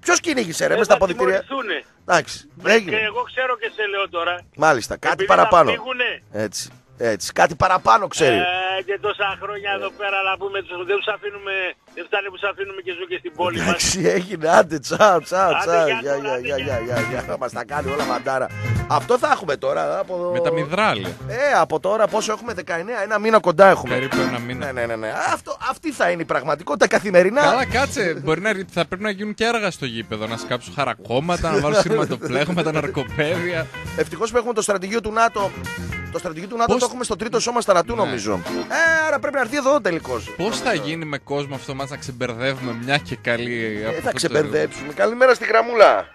Ποιος κυνήγησε ρε, μες στα αποδυτήρια. Εντάξει, και εγώ ξέρω και σε λέω τώρα. Μάλιστα, κάτι επειδή παραπάνω. Έτσι. Έτσι, κάτι παραπάνω ξέρει. Ε, και τόσα χρόνια εδώ πέρα να πούμε, δεν τους αφήνουμε, δεν φτάνει που τους αφήνουμε και ζουν και στην πόλη μας. Εντάξει, έγινε, άντε, τσάου, τσάου, τσάου, γεια, γεια, γεια, γεια, γεια, γεια, μας τα κάνει όλα μαντάρα. Αυτό θα έχουμε τώρα από... Με τα μυδράλια. Ε, από τώρα πόσο έχουμε, δεκαεννέα, ένα μήνα κοντά έχουμε. Περίπου ένα μήνα. Ναι, ναι, ναι, ναι. Αυτό, αυτή θα είναι η πραγματικότητα καθημερινά. Καλά, κάτσε, μπορεί να, θα πρέπει να γίνουν και έργα στο γήπεδο, να σκάψουν χαρακόμματα, να βάλουν σειρματοπλέγματα, ναρκοπαίδια. Ευτυχώς που έχουμε το στρατηγείο του ΝΑΤΟ. Το στρατηγείο του ΝΑΤΟ πώς... το έχουμε στο τρίτο σώμα σταρατού, ναι. νομίζω. Ε, άρα πρέπει να έρθει εδώ τελικώς. Πώς θα γίνει με κόσμο αυτό μας να ξεμπερδεύουμε μια και καλή. Ε, θα ξεμπερδέψουμε. Το... Καλημέρα στη γραμμούλα.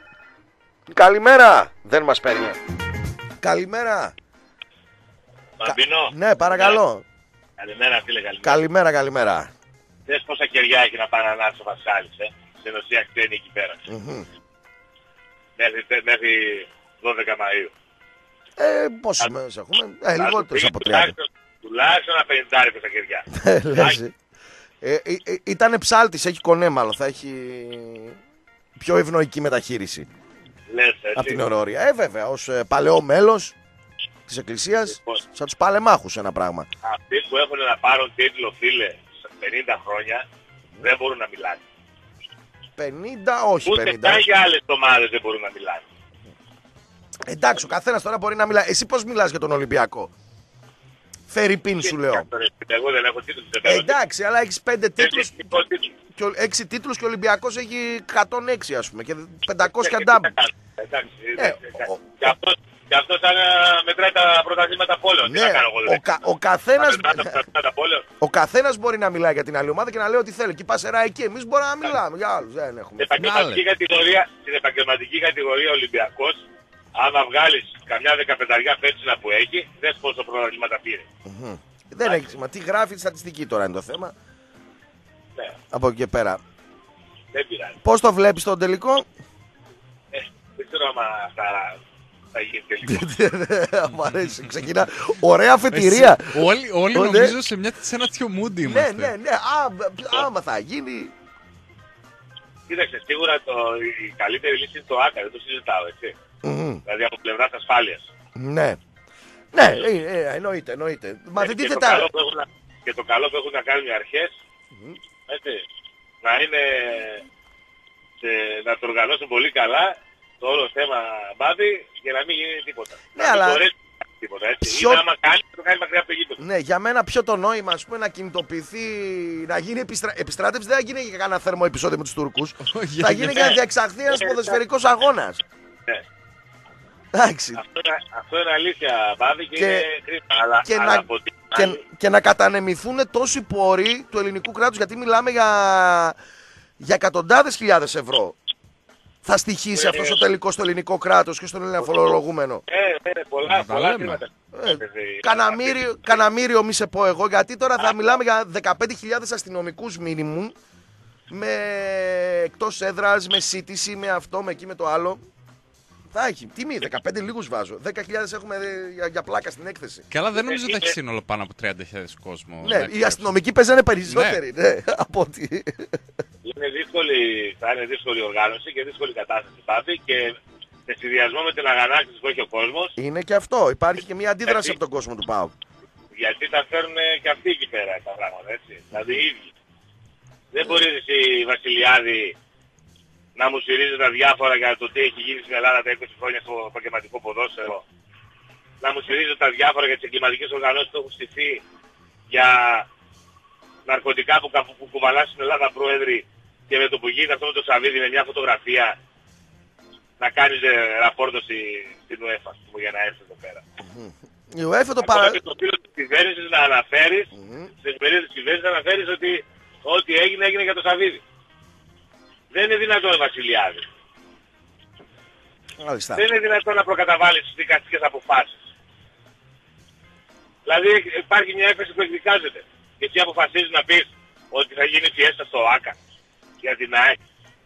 Καλημέρα. Δεν μας παίρνει. Καλημέρα. Μπαμπίνο. Κα... Ναι, παρακαλώ. Καλημέρα, φίλε, καλημέρα. Καλημέρα, καλημέρα. Δες πόσα χεριά έχει να πάνε να ανάψει ο Βασάλης, ε. Στην ουσία κτένει εκεί πέρα. Mm-hmm. Μέχρι, μέχρι δώδεκα Μαΐου. Ε, πόσους μέρες έχουμε, ε, λιγότερους από τριάντα. Τουλάχιστον ένα πενηντάρι στα χεριά. ε, ε, ε, ήτανε ψάλτης, έχει κονέ μάλλον, θα έχει πιο ευνοϊκή μεταχείριση. Λες, έτσι. Από την ορόρια. Ε, βέβαια, ως ε, παλαιό μέλος της Εκκλησίας, λοιπόν, σαν τους παλεμάχους ένα πράγμα. Αυτοί που έχουν να πάρουν τίτλο, φίλε, σε πενήντα χρόνια, δεν μπορούν να μιλάνε. πενήντα, όχι ούτε πενήντα. Ούτε καν για άλλες ομάδες δεν μπορούν να μιλάνε. Εντάξει, ο καθένας τώρα μπορεί να μιλάει. Εσύ πώς μιλάς για τον Ολυμπιακό? Φερρυπίν σου λέω. Εγώ δεν έχω τίτλους. Ε, εντάξει, αλλά έχεις πέντε τίτλους. Και έξι τίτλους και ο Ολυμπιακός έχει εκατόν έξι ας πούμε και πεντακόσια ντάμπλ. Εντάξει, και αυτό σαν μετράει τα πρωταθλήματα πόλεων. Ναι, ο καθένας ο καθένας μπορεί να μιλάει για την άλλη ομάδα και να λέει ό,τι θέλει. Και η Πασερά εκεί, εμείς μπορούμε να μιλάμε για άλλους. Δεν έχουμε. Στην επαγγελματική κατηγορία Ολυμπιακός, άμα βγάλεις καμιά δεκαπενταριά πέτσινα που έχει, δες πόσο πρωταθλήματα πήρε. Mm-hmm. Δεν έχει σημασία. Τι γράφει η στατιστική τώρα είναι το θέμα. Ναι. Από εκεί και πέρα. Δεν πειράζει. Πώς το βλέπεις τον τελικό? Ε, δεν ξέρω άμα θα, θα γίνει τελικό. Μ' αρέσει. Ξεκινά. Ωραία αφετηρία. Όλοι, όλοι νομίζω σε, μια, σε ένα τέτοιο mood είμαστε. Ναι, ναι, ναι. Α, άμα θα γίνει. Κοίταξε, σίγουρα το, η καλύτερη λύση είναι το ΆΚΑ, δεν το συζητάω, έτσι. Mm-hmm. Δηλαδή από πλευράς ασφάλειας. Ναι. Ναι, ε, ε, εννοείται, εννοείται. Μα δεν τίθεται. Και το καλό που έχουν να κάνουν οι αρχές, mm-hmm. έτσι, να είναι, σε, να το οργανώσουν πολύ καλά, το όλο θέμα μπάδι, για να μην γίνει τίποτα. Ναι, να αλλά... μην τίποτα, έτσι. Ποιο... Ή να άμα κάνει, το κάνει μακριά από το γήπεδο. Ναι, για μένα πιο το νόημα, ας πούμε, να κινητοποιηθεί, να γίνει επιστρα... επιστράτευση, δεν θα γίνει για κανένα θέρμο επεισόδιο με τους Τούρκους. θα γίνει για να διεξαχθεί ένας ποδοσφαιρικός αγώνας. Ναι. Εντάξει. Αυτό, αυτό είναι αλήθεια, Μπάδη, και, και είναι κρίμα. Αλλά, και, αλλά να, και, και να κατανεμηθούν τόσοι πόροι του ελληνικού κράτους, γιατί μιλάμε για, για εκατοντάδες χιλιάδες ευρώ. Θα στοιχήσει ε, αυτό στο τελικό στο ελληνικό κράτος και στον Έλληνα φορολογούμενο. Ε, ε, πολλά, πολλά χρήματα. Κανα μύριο μη σε πω εγώ, γιατί τώρα θα μιλάμε για δεκαπέντε χιλιάδες αστυνομικούς μίνιμουμ, με εκτός έδρας, με σύντηση, με αυτό, με εκεί, με το άλλο. Θα έχει. Τιμή, δεκαπέντε λίγους βάζω. δέκα χιλιάδες έχουμε για, για πλάκα στην έκθεση. Καλά, δεν νομίζω ότι θα έχει σύνολο πάνω από τριάντα χιλιάδες κόσμο. Ναι, οι αστυνομικοί παίζανε περισσότεροι. Ναι. Ναι, από ότι... Είναι δύσκολη, θα είναι δύσκολη οργάνωση και δύσκολη κατάσταση πάθη και σε συνδυασμό με την αγανάκτηση που έχει ο κόσμος. Είναι και αυτό. Υπάρχει και μια αντίδραση γιατί, από τον κόσμο του ΠΑΟΚ. Γιατί τα φέρνουν και αυτοί εκεί πέρα τα πράγματα, έτσι. Δηλαδή οι ίδιοι. Δεν μπορείς εσύ, Βασιλιάδη, να μου στηρίζει τα διάφορα για το τι έχει γίνει στην Ελλάδα τα είκοσι χρόνια στο επαγγελματικό ποδόσφαιρο. Να μου στηρίζει τα διάφορα για τις εγκληματικές οργανώσεις που έχουν στηθεί για ναρκωτικά που, που κουβαλά στην Ελλάδα πρόεδροι και με το που γίνεται αυτό με το Σαββίδι με μια φωτογραφία να κάνεις ε, ραπόρτο στη, στην UEFA για να έρθει εδώ πέρα. Η UEFA το παρα... και το φίλο της κυβέρνησης να αναφέρεις, mm-hmm. στην περίοδο της κυβέρνησης να αναφέρεις ότι ό,τι έγινε έγινε για το Σαββίδι. Δεν είναι δυνατόν, Βασιλιάδη. Μάλιστα. Δεν είναι δυνατόν να προκαταβάλεις τις δικαστικές αποφάσεις. Δηλαδή υπάρχει μια έφεση που εκδικάζεται. Και εσύ αποφασίζεις να πεις ότι θα γίνει φιέστα στο ΆΚΑ για την ΑΕΚ.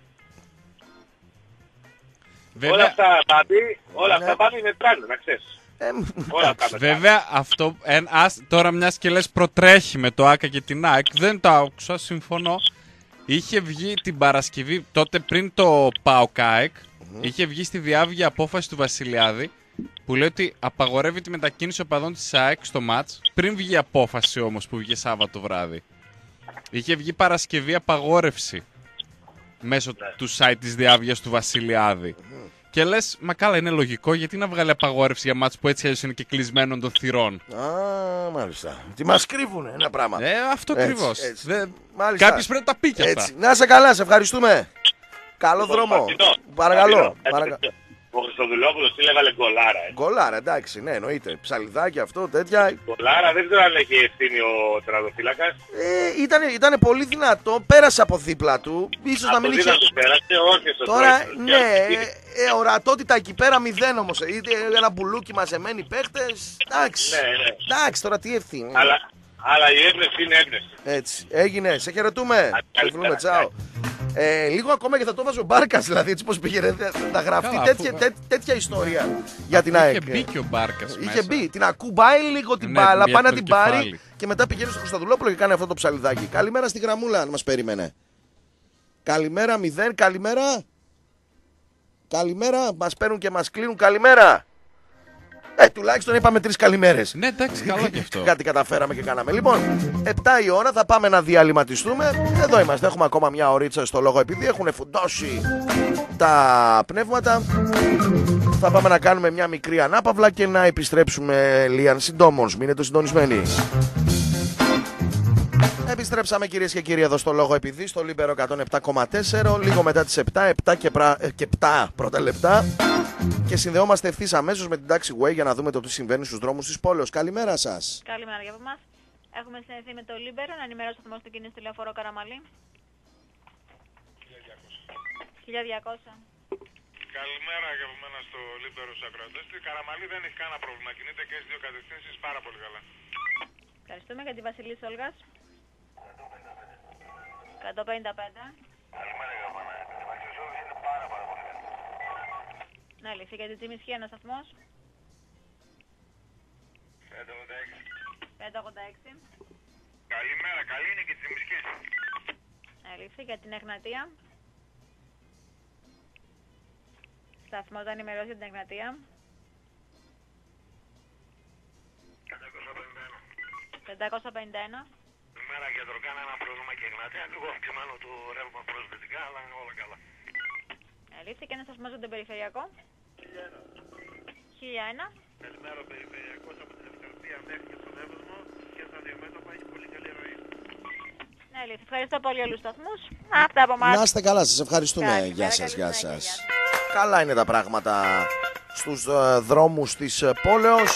Βέβαια... Όλα αυτά πάπη, όλα αυτά πάπη μετράνε, να ξέρεις. Ε, όλα αυτά βέβαια αυτό, εν, ας, τώρα μιας και λες προτρέχει με το ΆΚΑ και την ΑΕΚ, δεν το άκουσα, συμφωνώ. Είχε βγει την Παρασκευή, τότε πριν το ΠΑΟΚ-ΑΕΚ, mm-hmm. είχε βγει στη διάβγεια απόφαση του Βασιλιάδη που λέει ότι απαγορεύει τη μετακίνηση οπαδών της ΑΕΚ στο μάτς, πριν βγει η απόφαση όμως που βγήκε Σάββατο βράδυ. Είχε βγει Παρασκευή απαγόρευση μέσω ναι. του site της διάβγειας του Βασιλιάδη. Mm-hmm. Και λες, μα καλά, είναι λογικό, γιατί να βγάλει απαγόρευση για μάτς που έτσι αλλιώς είναι και κλεισμένων των θυρών. Α, μάλιστα. Τι μας κρύβουνε ένα πράγμα. Ε, αυτό ακριβώς. Δε... Κάποιος πρέπει να τα πει κι αυτά. Έτσι. Να σε καλά, σε ευχαριστούμε. Καλό δρόμο. Παρακαλώ. Ο Χριστοδουλόπουλος τι έβαλε γκολάρα. Ε. Γκολάρα, εντάξει, ναι, εννοείται. Ψαλιδάκι αυτό, τέτοια. Γκολάρα, δεν ξέρω αν έχει ευθύνη ο τερματοφύλακας. Ε, ήταν, ήταν πολύ δυνατό, πέρασε από δίπλα του. Ίσως από να μην είχε. Πέρασε, όχι στο Τώρα, τρόπο, ναι, ε, ε, ορατότητα εκεί πέρα μηδέν όμως. Είτε ένα μπουλούκι μαζεμένοι παίχτες. Εντάξει. Ναι, ναι. Εντάξει, τώρα τι ευθύνη. Αλλά, αλλά η έμπνευση είναι έμπνευση. Έτσι. Έγινε, σε χαιρετούμε. Σε βρούμε, τσάω. Ε, λίγο ακόμα και θα το βάζω ο Μπάρκας, δηλαδή έτσι πως πήγαινε να γραφτεί Καλά, τέτοια, αφού... τέ, τέτοια ιστορία για την ΑΕΚ. Είχε μπει και ο Μπάρκας Είχε μέσα. μπει, την ακουμπάει λίγο την ναι, μπάλα, πάει να την κεφάλι. πάρει και μετά πηγαίνει στο Χρυστοδουλόπουλο και κάνει αυτό το ψαλιδάκι. Καλημέρα στη γραμμούλα, αν μας περίμενε. Καλημέρα, μηδέν, καλημέρα. Καλημέρα, μας παίρνουν και μας κλείνουν, καλημέρα. Ε, τουλάχιστον είπαμε τρεις καλημέρες. Ναι, εντάξει, καλό και αυτό. Κάτι καταφέραμε και κάναμε. Λοιπόν, επτά η ώρα θα πάμε να διαλυματιστούμε. Εδώ είμαστε, έχουμε ακόμα μια ωρίτσα στο λόγο επειδή έχουν φουντώσει τα πνεύματα. Θα πάμε να κάνουμε μια μικρή ανάπαυλα και να επιστρέψουμε λίγαν συντόμως. Μείνετε συντονισμένοι. Επιστρέψαμε κυρίες και κύριοι εδώ στο λόγο επειδή στο Λίμπερο εκατόν επτά κόμμα τέσσερα, λίγο μετά τις επτά, επτά και, πρα... και επτά πρώτα λεπτά. Και συνδεόμαστε ευθύς αμέσως με την Taxiway για να δούμε το τι συμβαίνει στους δρόμους της πόλεως. Καλημέρα σας. Καλημέρα για από εμάς. Έχουμε συνδεθεί με το Λίμπερο να ενημερώσω το θυμό του κίνηση του λεωφορείο Καραμαλή. χίλια διακόσια. Καλημέρα για από μένα στο Λίμπερο στους ακροατές. Στη Καραμαλή δεν έχει κανένα πρόβλημα. Κινείται και στις δύο κατευθύνσεις πάρα πολύ καλά. Ευχαριστούμε για τη Βασιλής Όλγας. εκατόν πενήντα πέντε. Καλημέρα για από μένα. Η Βασιλής Όλγας είναι πάρα πάρα πολύ καλά. Ναι, λυθεί για την Τσιμισχή ένας σταθμός. πεντακόσια ογδόντα έξι. Καλημέρα, καλή είναι και η Τσιμισχή. Ναι, λυθεί για την Εγνατία. Σταθμός θα ενημερώσει για την Εγνατία. πεντακόσια πενήντα ένα. Καλημέρα, γιατρό, κάνα ένα πρόβλημα και Εγνατία. Λίγο αυξημένο το ρεύμα προσβετικά, αλλά είναι όλα καλά. Λήφθηκε ένα σταθμός για τον περιφερειακό. χίλια ένα. Καλημέρα, περιφερειακός από την Ευκαρπία μέχρι και στον Εύωσμο και στα δύο μέτωπα έχει πολύ καλή ροή. Ναι, λήφθη. Ευχαριστώ πολύ όλους τους σταθμούς. Αυτά από εμάς. Να είστε καλά, σας ευχαριστούμε. Καλημέρα, Γεια σας, καλή γεια συνέχεια, σας. γεια. Καλά είναι τα πράγματα στους ε, δρόμους της ε, πόλεως.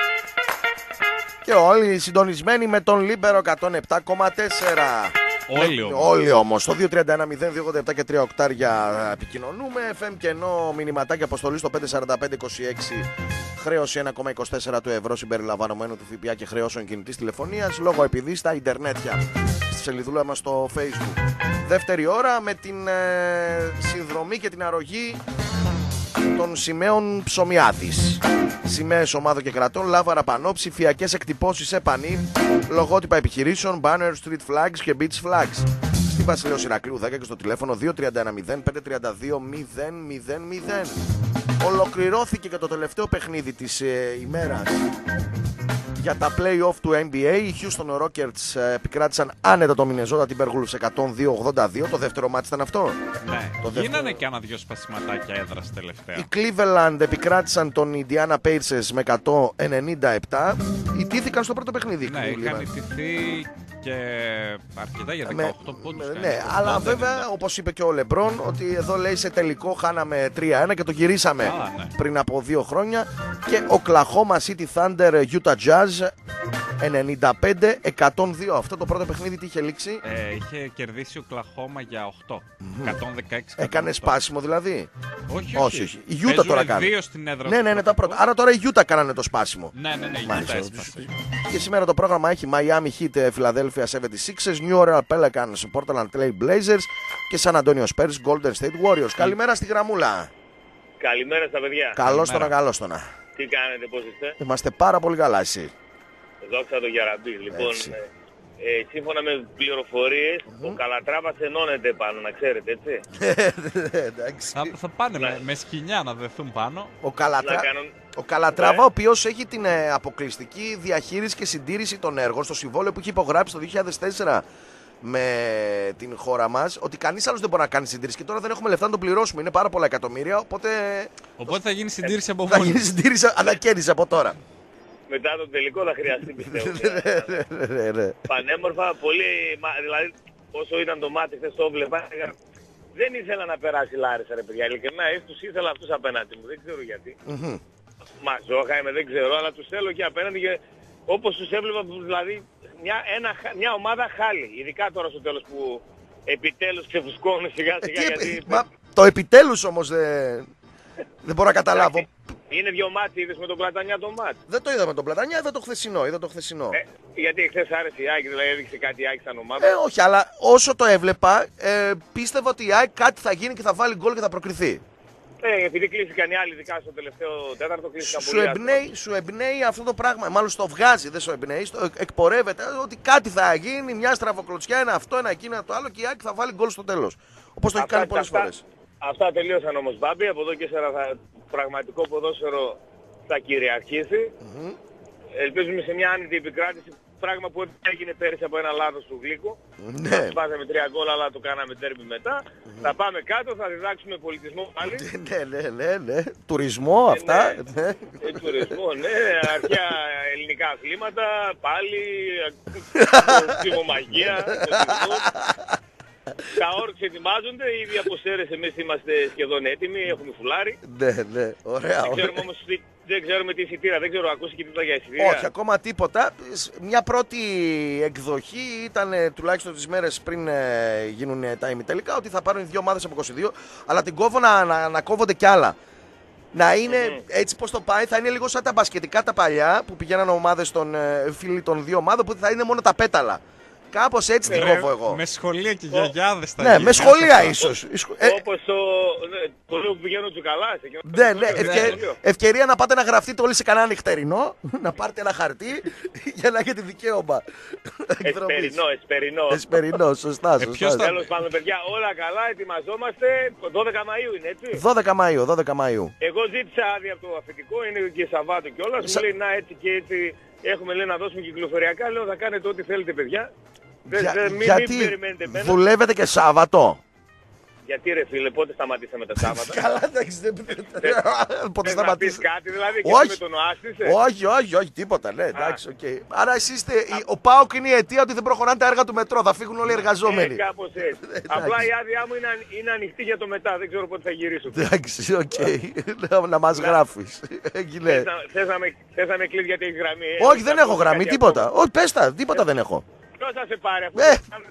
Και όλοι συντονισμένοι με τον Λίμπερο εκατόν επτά κόμμα τέσσερα. Όλοι όμως. Όλοι όμως. Στο δύο τρία ένα μηδέν δύο ογδόντα επτά και τρία οκτάρια επικοινωνούμε. εφ εμ και ενώ μηνυματάκι αποστολή στο πέντε τέσσερα πέντε είκοσι έξι. Χρέωση ένα κόμμα είκοσι τέσσερα του ευρώ συμπεριλαμβανομένου του ΦΠΑ και χρεώσεων κινητής τηλεφωνίας. Λόγω επειδή στα Ιντερνέτια. Στη σελίδουλα μας στο Facebook. Δεύτερη ώρα με την ε, συνδρομή και την αρρωγή των σημαίων Ψωμιάδης. Σημαίες ομάδων και κρατών, λάβαρα πανό, ψηφιακές εκτυπώσεις σε πανί, λογότυπα επιχειρήσεων, banner, street flags και beach flags. Στην Βασιλέως Ηρακλείου δέκα και στο τηλέφωνο δύο τρία ένα μηδέν πέντε τρία δύο μηδέν μηδέν μηδέν. Ολοκληρώθηκε και το τελευταίο παιχνίδι της ε, ημέρας για τα play-off του N B A. Οι Houston Rockets ε, επικράτησαν άνετα το Minnesota Timberwolves εκατόν δύο ογδόντα δύο. Το δεύτερο μάτς ήταν αυτό. Ναι, το γίνανε δεύτερο... και ένα δυο σπασιματάκια έδρας τελευταία. Οι Cleveland επικράτησαν τον Indiana Pacers με εκατόν ενενήντα επτά. Ιτήθηκαν στο πρώτο παιχνίδι. Ναι, είχαν ιτηθεί και αρκετά για δεκαοκτώ πόντους. Ναι, αλλά βέβαια όπως είπε και ο Λεμπρόν, ότι εδώ λέει σε τελικό χάναμε τρία ένα και το γυρίσαμε Α, ναι. πριν από δύο χρόνια. Και Oklahoma City Thunder Utah Jazz ενενήντα πέντε εκατόν δύο. Αυτό το πρώτο παιχνίδι τι είχε λήξει? Ε, είχε κερδίσει ο Κλαχώμα για οκτώ. Mm-hmm. εκατόν δεκαέξι. Έκανε σπάσιμο δηλαδή? Όχι, όχι. όχι. Η Utah τώρα κάνει. Δύο στην έδρα. Ναι, ναι, ναι, τα πρώτα. Άρα τώρα η Utah κάνανε το σπάσιμο. Ναι, ναι, ναι, η Utah έσπασε. Και σήμερα το πρόγραμμα έχει Miami Heat, Philadelphia εβδομήντα έξι, New Orleans Pelicans, Portland Trail Blazers και San Antonio Spurs, Golden State Warriors. Καλημέρα στη γραμμούλα. Καλημέρα στα παιδιά. Καλώς το να, καλώς το να. Τι κάνετε, πώς είστε? Είμαστε πάρα πολύ καλά, εσύ? Δόξα τω Γιαραμπή. Λοιπόν, ε, ε, σύμφωνα με πληροφορίες, mm-hmm. ο Καλατράβας ενώνεται πάνω, να ξέρετε, έτσι. θα, θα πάνε με, με σκοινιά να δεθούν πάνω. Ο, Καλατρα... κάνουν... ο Καλατράβα, ο οποίος έχει την ε, αποκλειστική διαχείριση και συντήρηση των έργων στο συμβόλαιο που έχει υπογράψει το δύο χιλιάδες τέσσερα με την χώρα μας, ότι κανείς άλλος δεν μπορεί να κάνει συντήρηση. Και τώρα δεν έχουμε λεφτά να το πληρώσουμε. Είναι πάρα πολλά εκατομμύρια. Οπότε, οπότε θα γίνει συντήρηση από μόνη. Θα γίνει συντήρηση, ανακαίνιση από τώρα. Μετά τον τελικό θα χρειαστεί, πιστεύω. Πανέμορφα, πολύ. Δηλαδή, όσο ήταν το μάτι χθες το βλέπα, δεν ήθελα να περάσει Λάρισα, ρε παιδιά. Ειλικρινά, έτσι τους ήθελα αυτούς απέναντι μου. Δεν ξέρω γιατί. Mm-hmm. Μαζόχα είμαι, δεν ξέρω, αλλά τους θέλω και απέναντι. Και όπως τους έβλεπα, δηλαδή, μια, ένα, μια ομάδα χάλι. Ειδικά τώρα στο τέλος που επιτέλους ξεφουσκώνουν σιγά σιγά. Ε, γιατί... Μα, το επιτέλους όμως δεν, δεν μπορώ να καταλάβω. Είναι δυο μάτς, είδες με τον Πλατανιά το μάτς. Δεν το είδα με τον Πλατανιά, είδα το χθεσινό. Είδα το χθεσινό. Ε, γιατί χθες άρεσε η ΑΕΚ, δηλαδή έδειξε κάτι η ΑΕΚ σαν ομάδα. Ε, όχι, αλλά όσο το έβλεπα, ε, πίστευα ότι η ΑΕΚ κάτι θα γίνει και θα βάλει γκολ και θα προκριθεί. Ε, επειδή κλείστηκαν οι άλλοι, ειδικά στο τελευταίο τέταρτο, κλείστηκαν σου πολύ. Εμπνέει, σου εμπνέει αυτό το πράγμα. Μάλλον στο βγάζει, δεν σου εμπνέει. Στο εκπορεύεται ότι κάτι θα γίνει, μια στραβοκλωτσιά, ένα αυτό, ένα εκείνο, το άλλο και η ΑΕΚ θα βάλει γκολ στο τέλος. Όπως το έχει κάνει πολλές φορές. Αυτά τελείωσαν όμως, Μπάμπη. Από εδώ και ύστερα θα πραγματικό ποδόσφαιρο θα κυριαρχήσει. Mm-hmm. Ελπίζουμε σε μια άνετη επικράτηση, πράγμα που έγινε πέρυσι από ένα λάθος του Γλύκου. Ναι. Σπάσαμε τρία γκολ, αλλά το κάναμε τέρμι μετά. Mm-hmm. Θα πάμε κάτω, θα διδάξουμε πολιτισμό πάλι. Ναι, ναι, ναι, ναι. Τουρισμό, ε, αυτά. Ναι. Ε, τουρισμό, ναι. Αρχαία ελληνικά αθλήματα, πάλι. Ψημομαγεία. Τα όρξ ετοιμάζονται, ήδη από σέρες εμείς είμαστε σχεδόν έτοιμοι, έχουμε φουλάρι. Ναι, ναι, ωραία. Δεν ξέρουμε όμως τι, δεν ξέρουμε τι εισιτήρα, δεν ξέρω, ακούσει και τίποτα για εισιτήρα. Όχι, ακόμα τίποτα. Μια πρώτη εκδοχή ήταν τουλάχιστον τις μέρες πριν ε, γίνουν τα ημιτελικά, ότι θα πάρουν δύο ομάδες από είκοσι δύο, αλλά την κόβω να, να, να κόβονται κι άλλα. Να είναι mm-hmm. έτσι πως το πάει, θα είναι λίγο σαν τα μπασκετικά τα παλιά που πηγαίναν ομάδες των ε, φίλοι των δύο ομάδων, που θα είναι μόνο τα πέταλα. Κάπως έτσι την κόβω εγώ. Με σχολεία και γιαγιάδες θα Ναι, γίνει, με σχολεία ίσως. Ε, Όπως το, ναι, το λέω που πηγαίνω Τσουκαλάς. Ναι, ναι, ευκαι... ευκαιρία να πάτε να γραφτείτε όλοι σε κανένα νυχτερινό, να πάρετε ένα χαρτί για να έχετε δικαίωμα. Εσπερινό, εσπερινό. Εσπερινό, σωστά, σωστά. Τέλος πάντων, παιδιά, όλα καλά, ετοιμαζόμαστε. δώδεκα Μαΐου είναι, έτσι. δώδεκα Μαΐου, δώδεκα Μαΐου. Εγώ ζήτησα άδεια από το αφεντικό, είναι και Σαββάτο κιόλας. Μου λέει να έτσι και έτσι έχουμε λέει, να δώσουμε κυκλοφοριακά. Λέω θα κάνετε ό,τι θέλετε, παιδιά. Για, δε, μην, γιατί μην δουλεύετε και Σάββατο. Γιατί ρε φίλε, πότε σταματήσαμε τα Σάββατα. Καλά, εντάξει, δεν πότε σταματήσαμε. Κάτι δηλαδή και με τον Οάστησε. Όχι, όχι, όχι, τίποτα, ναι, εντάξει, οκ. Άρα εσείς είστε, ο ΠΑΟΚ είναι η αιτία ότι δεν προχωράνε τα έργα του μετρό, θα φύγουν όλοι οι εργαζόμενοι. Ε, κάπως έτσι. Απλά η άδειά μου είναι ανοιχτή για το μετά, δεν ξέρω πότε θα γυρίσω. Εντάξει, οκ, να μας γράφεις. Θες να με κλείς γιατί έχεις γραμμή. Όχι, δεν έχω γραμμή, τίποτα. Όχι, πες τα, τίποτα δεν έχω. Ποιος θα σε πάρει αφού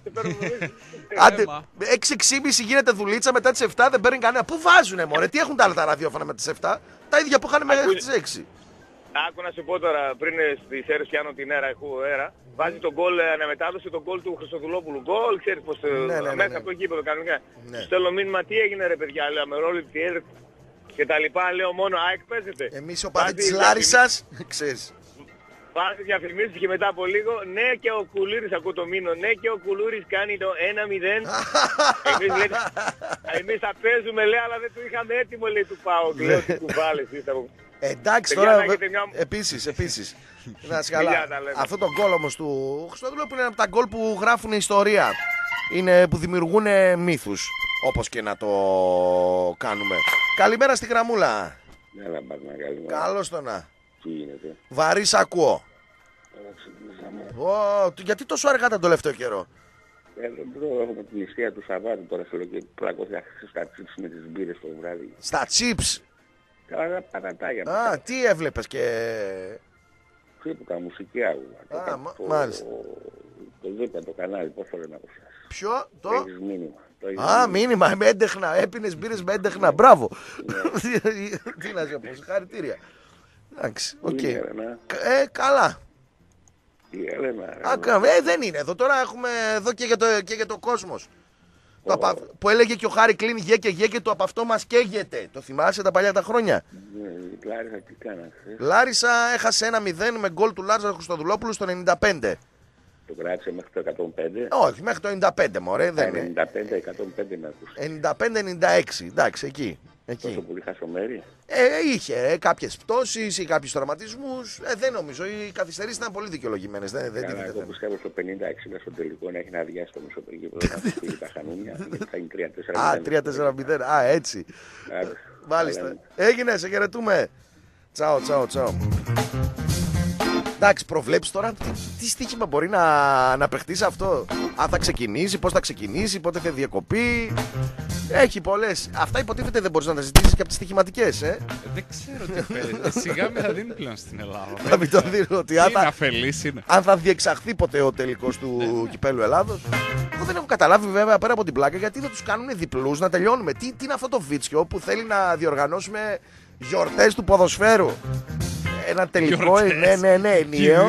Άντε, έξι και μισή γίνεται δουλίτσα, μετά τις επτά δεν παίρνει κανένα. Πού βάζουνε μωρέ, τι έχουν τα άλλα τα ραδιόφωνα με τις επτά. Τα ίδια που είχαν μέχρι τις έξι. Άκου να σου πω τώρα, πριν στις αίρες πιάνω την αίρα, έχω αίρα. Βάζει τον γκολ, αναμετάδοση τον γκολ του Χριστοδουλόπουλου. Γκολ, ξέρεις πως μέσα από το γήπεδο κανονικά. Του στέλνω μήνυμα, τι έγινε ρε παιδιά, λέω αμερόληπτη έρευνα και τα λοιπά, λέω μόνο ΑΕΚ παίζεται. Εμείς ο παδί της Λάρισσας, ξέρεις. Βάζει διαφημίσεις και μετά από λίγο, ναι και ο Κουλούρης, ακούω το μήνο, ναι και ο Κουλούρης κάνει το ένα μηδέν. εμείς, λέει, εμείς θα παίζουμε λέει, αλλά δεν το είχαμε έτοιμο λέει του ΠΑΟΚ. Λέω τι κουβάλες είστε. Εντάξει τώρα, επίσης, επίσης. Να σκαλά. Αυτό το γκολ όμως του Χριστοδουλόπουλου είναι από τα γκολ που γράφουν ιστορία. Είναι που δημιουργούν μύθους, όπως και να το κάνουμε. Καλημέρα στη γραμμούλα. Έλα, Μπάρνα, καλημέρα. Καλώς το να. Τι γίνεται. Βαρύς ακούω. Oh, γιατί τόσο αργά τον τελευταίο καιρό. Εδώ έχουμε την νηστεία του Σαββάτου τώρα στο και πλακώθηκα στα τσίπς με τις μπύρες το βράδυ. Στα τσίπς. Καλά πατατάγια. Α, τι έβλεπες και... Ξύπουκα μουσική άγουα. Α, μάλιστα. Το δίπλα το κανάλι, πώς θέλω να πω σας. Ποιο, το... Έχεις μήνυμα. Α, μήνυμα, με έντεχνα, έπινες μπύρες με έντεχνα, μπράβο. Τι να σου πω, συγχαρητήρια. Εντάξει, οκ. Ε, καλά. Η Έλενα. Α, ε, δεν είναι εδώ. Τώρα έχουμε εδώ και για το, και για το κόσμος. Oh. Το απα... Που έλεγε και ο Χάρη κλείνει γε και γε και το από αυτό μας καίγεται. Το θυμάσαι τα παλιά τα χρόνια. Ναι, Λάρισα τι κάνας. Λάρισα έχασε ένα μηδέν με γκολ του Λάζαρου Χριστοδουλόπουλου στο ενενήντα πέντε. Το κράτησε μέχρι το εκατόν πέντε. Όχι, μέχρι το ενενήντα πέντε, μωρέ. Δεν είναι. ενενήντα πέντε εκατόν πέντε με ακούς. ενενήντα πέντε ενενήντα έξι, εντάξει, εκεί. εκεί. Τόσο πολύ χασομέρι. Ε, είχε ε, κάποιες πτώσεις ή κάποιους τραυματισμούς. Ε, δεν νομίζω. Οι καθυστερήσεις ήταν πολύ δικαιολογημένες. Δεν, δεν Καλά, εγώ πιστεύω στο πενήντα εξήντα στο τελικό να έχει να αδειάσει το μισοπεργείο να φύγει τα χανούνια. Γιατί θα είναι τρία τέσσερα μηδέν. Α, τρία τέσσερα μηδέν. Α, έτσι. Άρα, Μάλιστα. Έγινε, σε χαιρετούμε. Τσάω, τσάω, τσάω. Εντάξει, προβλέψεις τώρα τι, τι στοίχημα μπορεί να, να παιχτεί σε αυτό. Αν θα ξεκινήσει, πώς θα ξεκινήσει, πότε θα διακοπεί. Έχει πολλές. Αυτά υποτίθεται δεν μπορείς να τα ζητήσεις και από τις στοιχηματικές, ε. Δεν ξέρω τι παίζει. Σιγά μην θα δίνει πλέον στην Ελλάδα. Θα μην το δίνω ότι αν θα, αφελής είναι. αν θα διεξαχθεί ποτέ ο τελικός του Κυπέλλου Ελλάδος. Εγώ δεν έχω καταλάβει βέβαια πέρα από την πλάκα γιατί δεν τους κάνουν διπλούς να τελειώνουμε. Τι, τι είναι αυτό το βίτσιο που θέλει να διοργανώσουμε γιορτές του ποδοσφαίρου. Ένα τελικό, ναι, ναι, ναι, ενιαίο.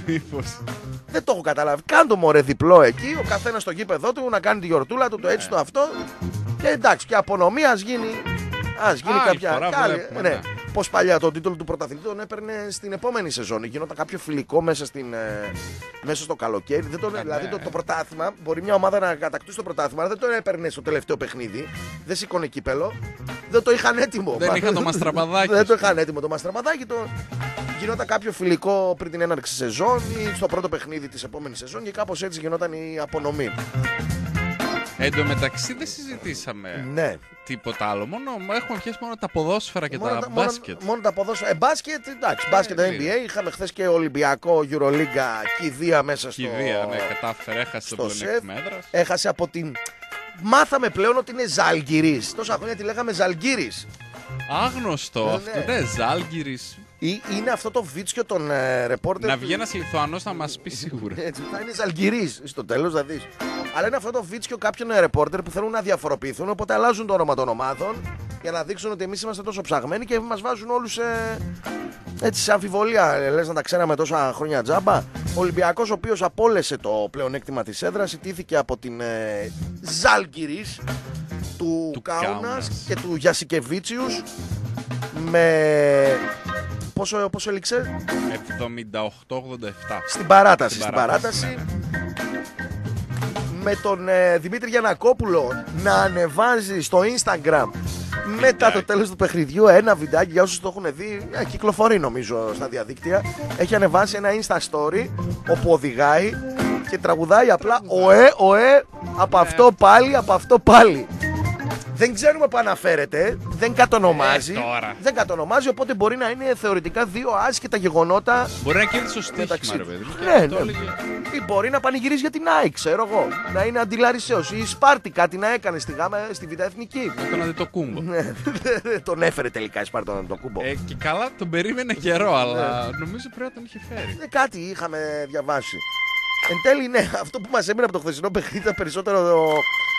Δεν το έχω καταλάβει. Κάντο μωρέ διπλό εκεί, ο καθένας στο γήπεδό του να κάνει τη γιορτούλα του, το έτσι το αυτό. Και εντάξει, και απονομή ας γίνει. Ας γίνει Άλλη κάποια. φορά Κάλι, βλέπουμε, ναι. ναι. Πως παλιά τον τίτλο του πρωταθλητή τον έπαιρνε στην επόμενη σεζόν. Γινόταν κάποιο φιλικό μέσα, στην, ε, μέσα στο καλοκαίρι. Δεν τον, Ε, δηλαδή ναι. το, το πρωτάθλημα, μπορεί μια ομάδα να κατακτήσει το πρωτάθλημα, αλλά δεν το έπαιρνε στο τελευταίο παιχνίδι. Δεν σήκωνε κύπελο. Δεν το είχαν έτοιμο. Δεν είχαν το μαστραπαδάκι. Δεν το είχαν έτοιμο το μαστραπαδάκι. Το... Γινόταν κάποιο φιλικό πριν την έναρξη σεζόν ή στο πρώτο παιχνίδι της επόμενης σεζόν και κάπως έτσι γινόταν η απονομή. Εν τω μεταξύ δεν συζητήσαμε Ναι. τίποτα άλλο. Μόνο, έχουμε πιάσει μόνο τα ποδόσφαιρα και Μόνο τα τα- μόνο- μπάσκετ. Μόνο τα ποδόσφαιρα. Ε, μπάσκετ, εντάξει, μπάσκετ N B A. Είχαμε χθες και Ολυμπιακό, Euroliga, κηδεία μέσα στο. Κηδεία, ναι, κατάφερε, έχασε το στο πλεονέκτημα σεφ. έδρας. Έχασε από την. Μάθαμε πλέον ότι είναι Ζαλγκυρίς. Τόσα χρόνια τη λέγαμε Ζαλγκύρης. Άγνωστο Ναι. αυτό, ναι, Ζάλγκυρης. Ή είναι αυτό το βίτσιο των ε, ρεπόρτερ. Να βγει ένας Λιθουανός να μας πει σίγουρα. Έτσι, θα είναι Ζαλγκυρίς στο τέλος, θα δεις. Αλλά είναι αυτό το βίτσιο κάποιων ε, ρεπόρτερ που θέλουν να διαφοροποιηθούν, οπότε αλλάζουν το όνομα των ομάδων για να δείξουν ότι εμείς είμαστε τόσο ψαγμένοι και μας βάζουν όλους ε, έτσι σε αμφιβολία. Ε, λες να τα ξέραμε τόσα χρόνια τζάμπα. Ο Ολυμπιακός, ο οποίος απόλυσε το πλεονέκτημα της έδρας, ιτήθηκε από την ε, Ζαλγκυρίς του, Του Κάουνας Κάουνας. και του Γιασικεβίτσιους με. Πόσο, πόσο έληξε? εβδομήντα οκτώ ογδόντα επτά. Στην παράταση. Στην Στην παράταση, παράταση. ναι, Με τον ε, Δημήτρη Γιαννακόπουλο να ανεβάζει στο Instagram μετά το τέλος του παιχνιδιού ένα βιντεάκι για όσους το έχουν δει. Ε, κυκλοφορεί νομίζω στα διαδίκτυα. Έχει ανεβάσει ένα Insta story όπου οδηγάει και τραγουδάει απλά οε, οε, από αυτό πάλι, από αυτό πάλι. Δεν ξέρουμε που αναφέρεται, δεν κατονομάζει. Ε, τώρα. Δεν κατονομάζει, οπότε μπορεί να είναι θεωρητικά δύο άσχετα γεγονότα. Μπορεί να κέρδισε το στοίχημα, μεταξύ ρε τους. παιδί μου. και Ναι, αυτό ναι. έλεγε. Ή μπορεί να πανηγυρίζει για την ΑΕΚ, ξέρω εγώ. Να είναι αντιλαρισαίος. Ή η Σπάρτη κάτι να έκανε στη γάμα, στη Β' Εθνική. Με τον Αντετοκούμπο. Ναι, τον έφερε τελικά η Σπάρτη τον το κούμπο. Ε, και καλά τον περίμενε καιρό, αλλά νομίζω πρέπει να τον είχε φέρει. Ε, κάτι είχαμε διαβάσει. Εν τέλει, ναι, αυτό που μας έμεινε από το χθεσινό παιχνίδι ήταν περισσότερο το,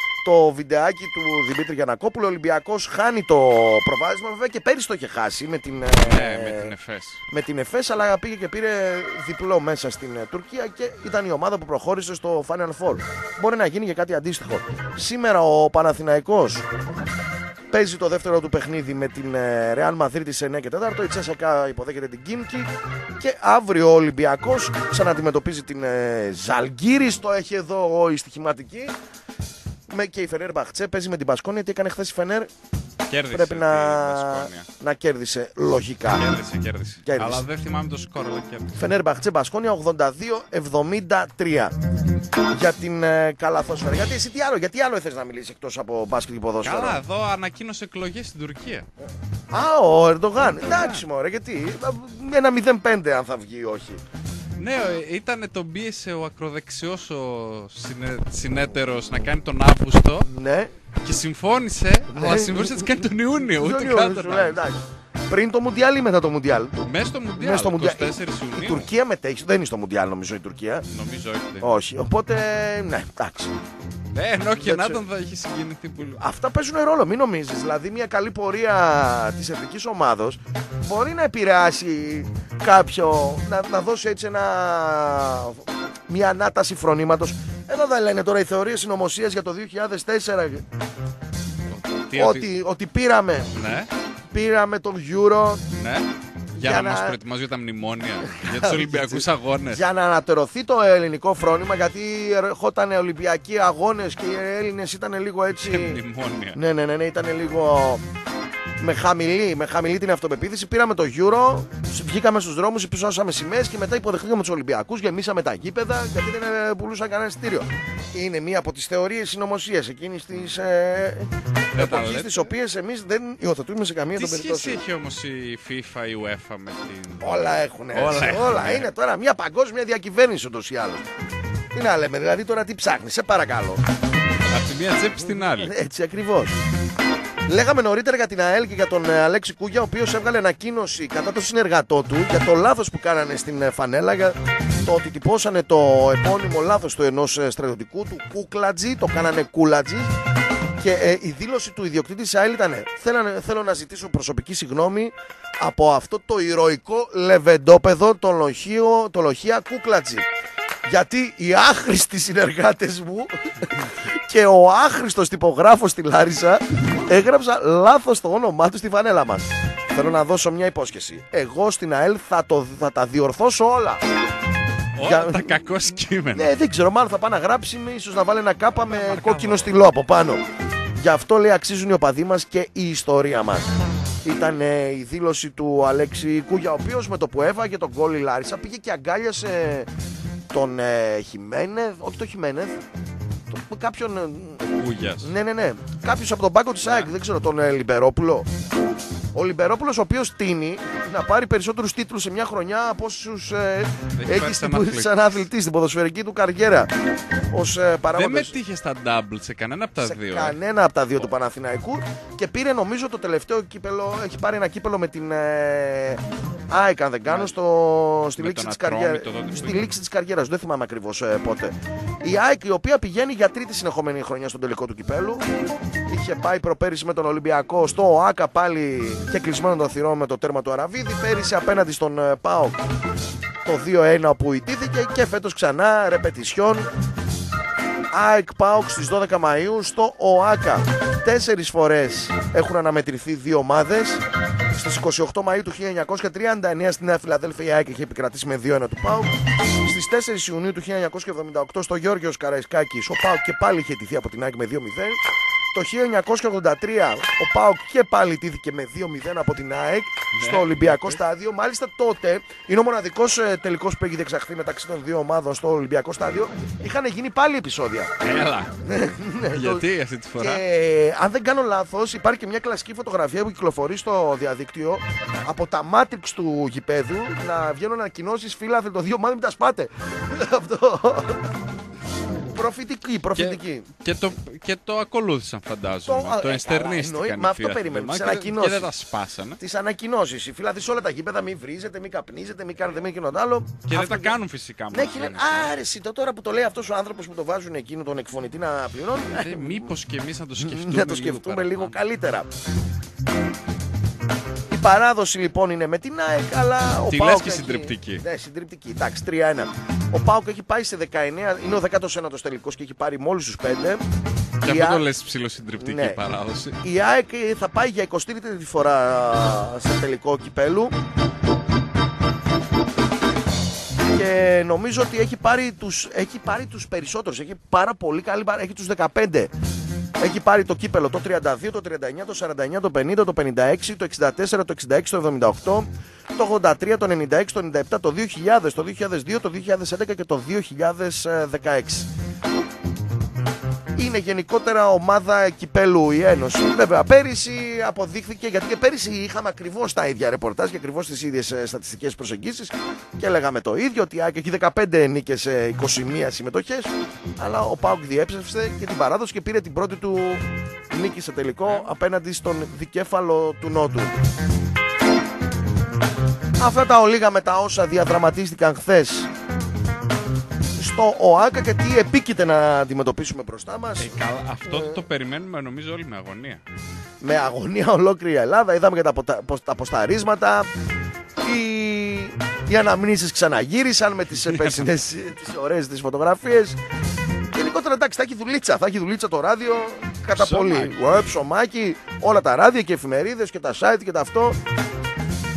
το βιντεάκι του Δημήτρη Γιαννακόπουλου. Ο Ολυμπιακός χάνει το προβάδισμα, βέβαια και πέρυσι το είχε χάσει με την, Ναι, ε, με την Εφές. με την Εφές, αλλά πήγε και πήρε διπλό μέσα στην ε, Τουρκία και ήταν η ομάδα που προχώρησε στο Final Four. Μπορεί να γίνει και κάτι αντίστοιχο. Σήμερα ο Παναθηναϊκός παίζει το δεύτερο του παιχνίδι με την ε, Real Madrid σε εννιά και τέσσερα. Η Τσέσσακα υποδέχεται την Κίμκι. Και αύριο ο Ολυμπιακός ξαναντιμετωπίζει την ε, Ζαλγκύρης. Το έχει εδώ η στοιχηματική. Με, και η Φενέρ Μπαχτσέ παίζει με την Μπασκόνια. Τι έκανε χθες η Φενέρ? Κέρδισε Πρέπει τη να, Μπασκόνια. να κέρδισε λογικά. Κέρδισε, κέρδισε. Κέρδισε. Αλλά δεν θυμάμαι το σκορ, αλλά κέρδισε. Φενέρ Μπαχτσέ Μπασκόνια ογδόντα δύο εβδομήντα τρία για την ε, καλαθόσφαιρα. Γιατί εσύ τι άλλο, γιατί άλλο θες να μιλήσεις εκτός από μπάσκετ και ποδόσφαιρο? Καλά, εδώ ανακοίνωσε εκλογές στην Τουρκία. Α, ο Ερντογάν. Εντάξει μωρέ, γιατί ένα μηδέν πέντε αν θα βγει ή όχι. Ναι, ήταν τον πίεσε ο ακροδεξιός ο συνέ, συνέτερος να κάνει τον Αύγουστο. Ναι. Και συμφώνησε, Ναι. αλλά συμφώνησε να τις κάνει τον Ιούνιο, ούτε Ιούνιο, κάτω. ναι, εντάξει. Πριν το Μουντιάλ ή μετά το Μουντιάλ? Μέσα στο Μουντιάλ, Μέσα στο Μουντιάλ. είκοσι τέσσερις Η Ιουνίου. Τουρκία μετέχει, δεν είναι στο Μουντιάλ νομίζω η Τουρκία. Νομίζω όχι. δεν. Όχι, οπότε ναι, εντάξει. Ναι, ενώ και Δεν να ξέρω. τον θα έχει συγκινηθεί πολύ. Αυτά παίζουν ρόλο, μην νομίζεις. Δηλαδή, μια καλή πορεία της εθνικής ομάδος μπορεί να επηρεάσει κάποιο, να, να δώσει έτσι ένα, μια ανάταση φρονήματος. Εδώ δεν λένε τώρα οι θεωρίες συνωμοσίας για το δύο χιλιάδες τέσσερα Τι, ότι, ότι πήραμε, Ναι, πήραμε τον Euro ναι. Για, για να, να μας προετοιμάζουν για τα μνημόνια, για τους Ολυμπιακούς αγώνες. Για να ανατερωθεί το ελληνικό φρόνημα, γιατί ερχόταν Ολυμπιακοί αγώνες και οι Έλληνες ήταν λίγο έτσι. Και μνημόνια. Ναι, ναι, ναι, ναι, ήταν λίγο. Με χαμηλή, με χαμηλή την αυτοπεποίθηση. Πήραμε το Euro, βγήκαμε στους δρόμους, υψώσαμε σημαίες και μετά υποδεχτήκαμε τους Ολυμπιακούς, γεμίσαμε τα γήπεδα γιατί δεν πουλούσαν κανένα εισιτήριο. Είναι μία από τις θεωρίες συνωμοσίες εκείνης της ε, εποχής, τις οποίες εμείς δεν υιοθετούμε σε καμία των περιπτώσεων. Τι σχέση έχει όμως η FIFA, η UEFA με την. Όλα έχουν. Όλα, έχουν, όλα ναι. Είναι τώρα μια παγκόσμια διακυβέρνηση ούτως ή άλλως. Τι να λέμε, δηλαδή τώρα τι ψάχνεις, σε παρακαλώ. Από τη μία τσέπη στην άλλη. Έτσι ακριβώς. Λέγαμε νωρίτερα για την ΑΕΛ και για τον Αλέξη Κούγια, ο οποίος έβγαλε ανακοίνωση κατά τον συνεργατό του για το λάθος που κάνανε στην φανέλα, για το ότι τυπώσανε το επώνυμο λάθος του ενός στρατιωτικού, του Κούκλατζη, το κάνανε Κούλατζη. Και ε, η δήλωση του ιδιοκτήτη της ΑΕΛ ήταν: θέλω να ζητήσω προσωπική συγγνώμη από αυτό το ηρωικό λεβεντόπεδο, το λοχείο, το λοχεία Κούκλατζη. Γιατί οι άχρηστοι συνεργάτες μου και ο άχρηστος τυπογράφος στη Λάρισα έγραψα λάθος το όνομά του στη φανέλα μας. Θέλω να δώσω μια υπόσχεση. Εγώ στην ΑΕΛ θα, το, θα τα διορθώσω όλα. Όλα Για... τα κακό κείμενα. Ναι, δεν ξέρω, μάλλον θα πάει να γράψει, ίσως να βάλει ένα κάπα με κόκκινο στυλό από πάνω. Γι' αυτό λέει αξίζουν οι οπαδοί μας και η ιστορία μας. Ήταν ε, η δήλωση του Αλέξη Κούγια, ο οποίος με το που έβαγε τον γκολ η Λάρισα πήγε και αγκάλιασε τον ε, Χιμένεθ, όχι τον Χιμένεθ, τον, κάποιον. Ε, Κούγιας. Ναι, ναι, ναι. Κάποιος από τον πάγκο της ΑΕΚ, δεν ξέρω, τον ε, Λιμπερόπουλο. Ο Λιμπερόπουλος, ο οποίος τίνει να πάρει περισσότερους τίτλους σε μια χρονιά από όσους ε, έχει στην σαν αθλητή στην ποδοσφαιρική του καριέρα. Ως, ε, δεν μετήχε στα double σε κανένα από τα σε δύο. Κανένα από τα δύο oh. του Παναθηναϊκού και πήρε νομίζω το τελευταίο κύπελο. Έχει πάρει ένα κύπελο με την ε, ΑΕΚ, αν δεν κάνω, στο, στη, λήξη της, καριέρα, στη λήξη της καριέρας. Δεν θυμάμαι ακριβώς ε, πότε. Η ΑΕΚ, η οποία πηγαίνει για τρίτη συνεχόμενη χρονιά στον τελικό του κυπέλου. Είχε πάει προπέρυσι με τον Ολυμπιακό στο ΟΑΚΑ πάλι και κλεισμένο το θυρών με το τέρμα του Αραβίδη. Πέρυσι απέναντι στον ε, ΠΑΟΚ το δύο ένα όπου ιτήθηκε και φέτος ξανά ρεπετησιόν. ΑΕΚ ΠΑΟΚ στις δώδεκα Μαΐου στο ΟΑΚΑ. Τέσσερις φορές έχουν αναμετρηθεί δύο ομάδες. Στις είκοσι οκτώ Μαΐου του χίλια εννιακόσια τριάντα εννέα στη Νέα Φιλαδέλφια η ΑΕΚ είχε επικρατήσει με δύο ένα του ΠΑΟΚ. Στις τέσσερις Ιουνίου του χίλια εννιακόσια εβδομήντα οκτώ στο Γιώργιος Καραϊσκάκης ο ΠΑΟΚ και πάλι είχε τηθεί από την ΑΕΚ με δύο μηδέν. Το χίλια εννιακόσια ογδόντα τρία ο ΠΑΟΚ και πάλι τήθηκε με δύο μηδέν από την ΑΕΚ ναι, στο Ολυμπιακό ναι. στάδιο. Μάλιστα τότε είναι ο μοναδικός ε, τελικός που έχει διεξαχθεί μεταξύ των δύο ομάδων στο Ολυμπιακό στάδιο. Είχαν γίνει πάλι επεισόδια. Έλα. Γιατί αυτή τη φορά. Και, αν δεν κάνω λάθος, υπάρχει και μια κλασική φωτογραφία που κυκλοφορεί στο διαδίκτυο από τα Matrix του γηπέδου να βγαίνουν ανακοινώσεις φίλαθλοι το δύο ομάδων, μην τα σπάτε. Αυτό. Προφητική, προφητική. Και, και, το, και το ακολούθησαν, φαντάζομαι. Το, το ενστερνίστηκαν. Μα αυτό περίμενε. Τις ανακοινώσεις. Και δεν τα σπάσανε. Τις ανακοινώσεις. Οι φίλαθλοι σε όλα τα γήπεδα, μην βρίζετε, μην καπνίζετε, μην κάνετε μην κοινό άλλο. Και αυτό δεν τα κάνουν φυσικά. Ναι, και λένε άρεση. Το τώρα που το λέει αυτός ο άνθρωπος που το βάζουν εκείνο τον εκφωνητή να πληρώνει. Ε, μήπως και εμείς να το σκεφτούμε, να το σκεφτούμε λίγο, λίγο καλύτερα. Η παράδοση λοιπόν είναι με την ΑΕΚ, αλλά ο τι ΠΑΟΚ λες και έχει... συντριπτική. Ναι, συντριπτική. Εντάξει, τρία ένα. Ο ΠΑΟΚ έχει πάει σε δεκαεννέα, είναι ο δέκατος ένατος τελικός και έχει πάρει μόλις τους πέντε. Και αυτό Α... το λες ψιλοσυντριπτική ναι. παράδοση. Η ΑΕΚ θα πάει για εικοστή τρίτη φορά σε τελικό κυπέλου. Και νομίζω ότι έχει πάρει τους, έχει πάρει τους περισσότερους. Έχει πάρα πολύ καλή, έχει τους δεκαπέντε. Έχει πάρει το κύπελο το τριάντα δύο, το τριάντα εννέα, το σαράντα εννέα, το πενήντα, το πενήντα έξι, το εξήντα τέσσερα, το εξήντα έξι, το εβδομήντα οκτώ, το ογδόντα τρία, το ενενήντα έξι, το ενενήντα επτά, το δύο χιλιάδες, το δύο χιλιάδες δύο, το δύο χιλιάδες έντεκα και το δύο χιλιάδες δεκαέξι. Είναι γενικότερα ομάδα κυπέλου η Ένωση. Βέβαια, πέρυσι αποδείχθηκε, γιατί και πέρυσι είχαμε ακριβώς τα ίδια ρεπορτάζ και ακριβώς τις ίδιες στατιστικές προσεγγίσεις και λέγαμε το ίδιο, ότι η ΑΕΚ έχει δεκαπέντε νίκες σε είκοσι μία συμμετοχές, αλλά ο ΠΑΟΚ διέψευσε και την παράδοση και πήρε την πρώτη του νίκη σε τελικό απέναντι στον δικέφαλο του Νότου. Αυτά τα ολίγα με τα όσα διαδραματίστηκαν χθες στο ΟΑΚΑ και τι επίκειται να αντιμετωπίσουμε μπροστά μας. Ε, καλά, αυτό ε... το περιμένουμε νομίζω όλοι με αγωνία. Με αγωνία ολόκληρη Ελλάδα. Είδαμε και τα, ποτα... τα ποσταρίσματα. Οι, οι αναμνήσεις ξαναγύρισαν με τις περσινές τις ωραίες τις φωτογραφίες. Γενικότερα εντάξει, θα έχει δουλίτσα. Θα έχει δουλίτσα το ράδιο κατά πολύ. Ε, ψωμάκι, όλα τα ράδια και εφημερίδες και τα site και τα αυτό.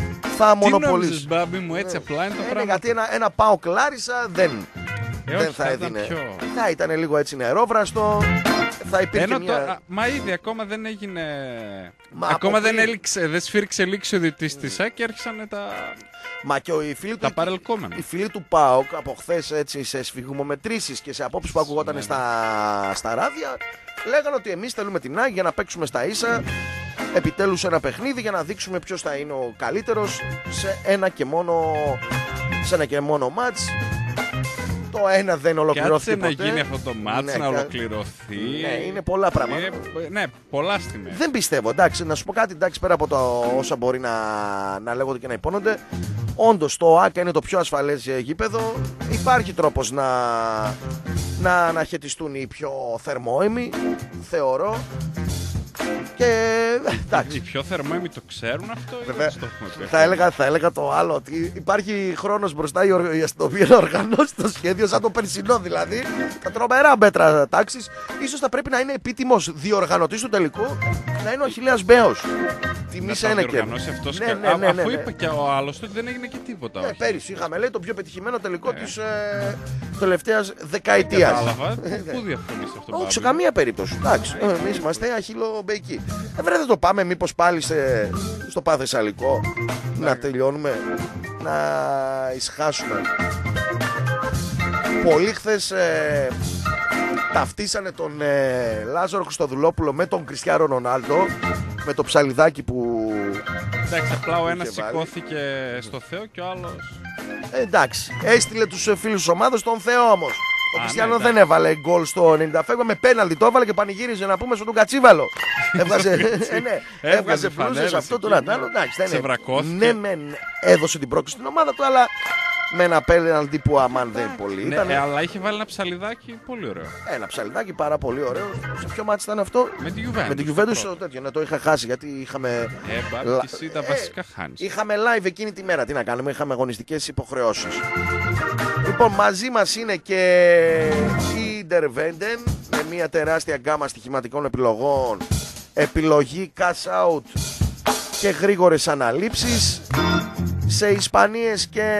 θα Τι μονοπολίσει. νόμιζες, Μπάμπη μου, έτσι απλά είναι το Ε, ναι, πράγμα. γιατί ένα, ένα πάω Κλάρισα δεν, Ε, δεν όχι, θα θα ήταν έδινε. πιο- Θα ήταν λίγο έτσι νερόβραστο. Θα υπήρχε Ενώ μια... το, α, μα ήδη ακόμα δεν έγινε. Μα ακόμα από δεν, πριν. έληξε, δεν σφίριξε λήξη ο διαιτητής της ΣΑΚ και άρχισαν τα, Μα και οι φίλοι τα του, παρελκόμενα. οι φίλοι του ΠΑΟΚ από χθες έτσι σε σφιγμομετρήσεις και σε απόψεις που ακουγόταν Ναι, στα, στα ράδια, λέγανε ότι εμείς θέλουμε την ΑΕΚ για να παίξουμε στα ίσα επιτέλους ένα παιχνίδι για να δείξουμε ποιος θα είναι ο καλύτερος σε ένα και μόνο, σε ένα και μόνο μάτς. Το ένα δεν ολοκληρώθηκε Κάτσε να ποτέ. γίνει αυτό το μάτς, Ναι, να κα- ολοκληρωθεί. Ναι, είναι πολλά πράγματα. Ε, ναι, πολλά στιγμές. Δεν πιστεύω, εντάξει, να σου πω κάτι, εντάξει, πέρα από το όσα μπορεί να, να λέγονται και να υπόνονται. Όντως το ΆΚΑ είναι το πιο ασφαλές ε, γήπεδο. Υπάρχει τρόπος να, να αναχαιτιστούν οι πιο θερμόαιμοι, θεωρώ. Και εντάξει. Οι πιο θερμόαιμοι το ξέρουν αυτό ή Βέβαια, δεν το έχουμε πει? θα έλεγα, θα έλεγα το άλλο, ότι υπάρχει χρόνος μπροστά η, οργ- η αστυνομία να οργανώσει το σχέδιο σαν το περσινό δηλαδή. Τα τρομερά μέτρα τάξης. Ίσως θα πρέπει να είναι επίτιμος διοργανωτής του τελικού να είναι ο Αχιλλέας Μπέος. Τιμή Να σε τα ένα και. διοργανώσει αυτός Ναι, και- ναι, α- ναι, ναι, αφού ναι. είπε και ο άλλος ότι δεν έγινε και τίποτα. Ναι, όχι. πέρυσι είχαμε λέει το πιο πετυχημένο τελικό Ναι. της ε, τελευταίας δεκαετίας. Κατάλαβα. Πού- Πού διαφωνείς αυτό? Όχι, σε Μπάμπη? καμία περίπτωση. Εντάξει, εμείς είμαστε αχυλομπεϊκοί. Ε, βρε, δεν το πάμε μήπως πάλι σε, στο Παθεσσαλικό να τελειώνουμε, να ησυχάσουμε. Πολλοί χθες ε, ταυτίσανε τον ε, Λάζαρο Χριστοδουλόπουλο με τον Κριστιάνο Ρονάλντο, με το ψαλιδάκι που... Εντάξει, απλά ο ένας είχε βάλει. σηκώθηκε στο Θεό και ο άλλος. Ε, εντάξει, έστειλε τους ε, φίλους της ομάδας στον Θεό όμως. Ο Α, Κριστιάνο ναι, δεν έβαλε γκολ στο ενενήντα φεύγω, με πέναλτι το έβαλε και πανηγύριζε να πούμε στον Κατσίβαλο. Έβγαζε, ε, ναι, έβγαζε Έβγαζε μπλούζες φανέλες αυτό το εκεί, Νατάλο. Εντάξει, δεν είναι. ξεβρακώθηκε. Ναι, μεν έδωσε την πρόκληση στην ομάδα του, αλλά με ένα πέναλτι που αμάν δεν πολύ Ναι, ήταν. ε, αλλά είχε βάλει ένα ψαλιδάκι πολύ ωραίο. Ένα ψαλιδάκι πάρα πολύ ωραίο. Σε ποιο μάτι ήταν αυτό? Με τη Juventus. Με τη το Juventus πρώτο. το τέτοιο. Ναι, το είχα χάσει γιατί είχαμε. Ε, Μπάμπη, Λα- και εσύ τα ε, βασικά χάνεις. Είχαμε live εκείνη τη μέρα. Τι να κάνουμε, είχαμε αγωνιστικές υποχρεώσεις. Λοιπόν, μαζί μας είναι και η Intervenden με μια τεράστια γκάμα στοιχηματικών επιλογών. Επιλογή cash out και γρήγορες αναλήψεις. Σε Ισπανίες και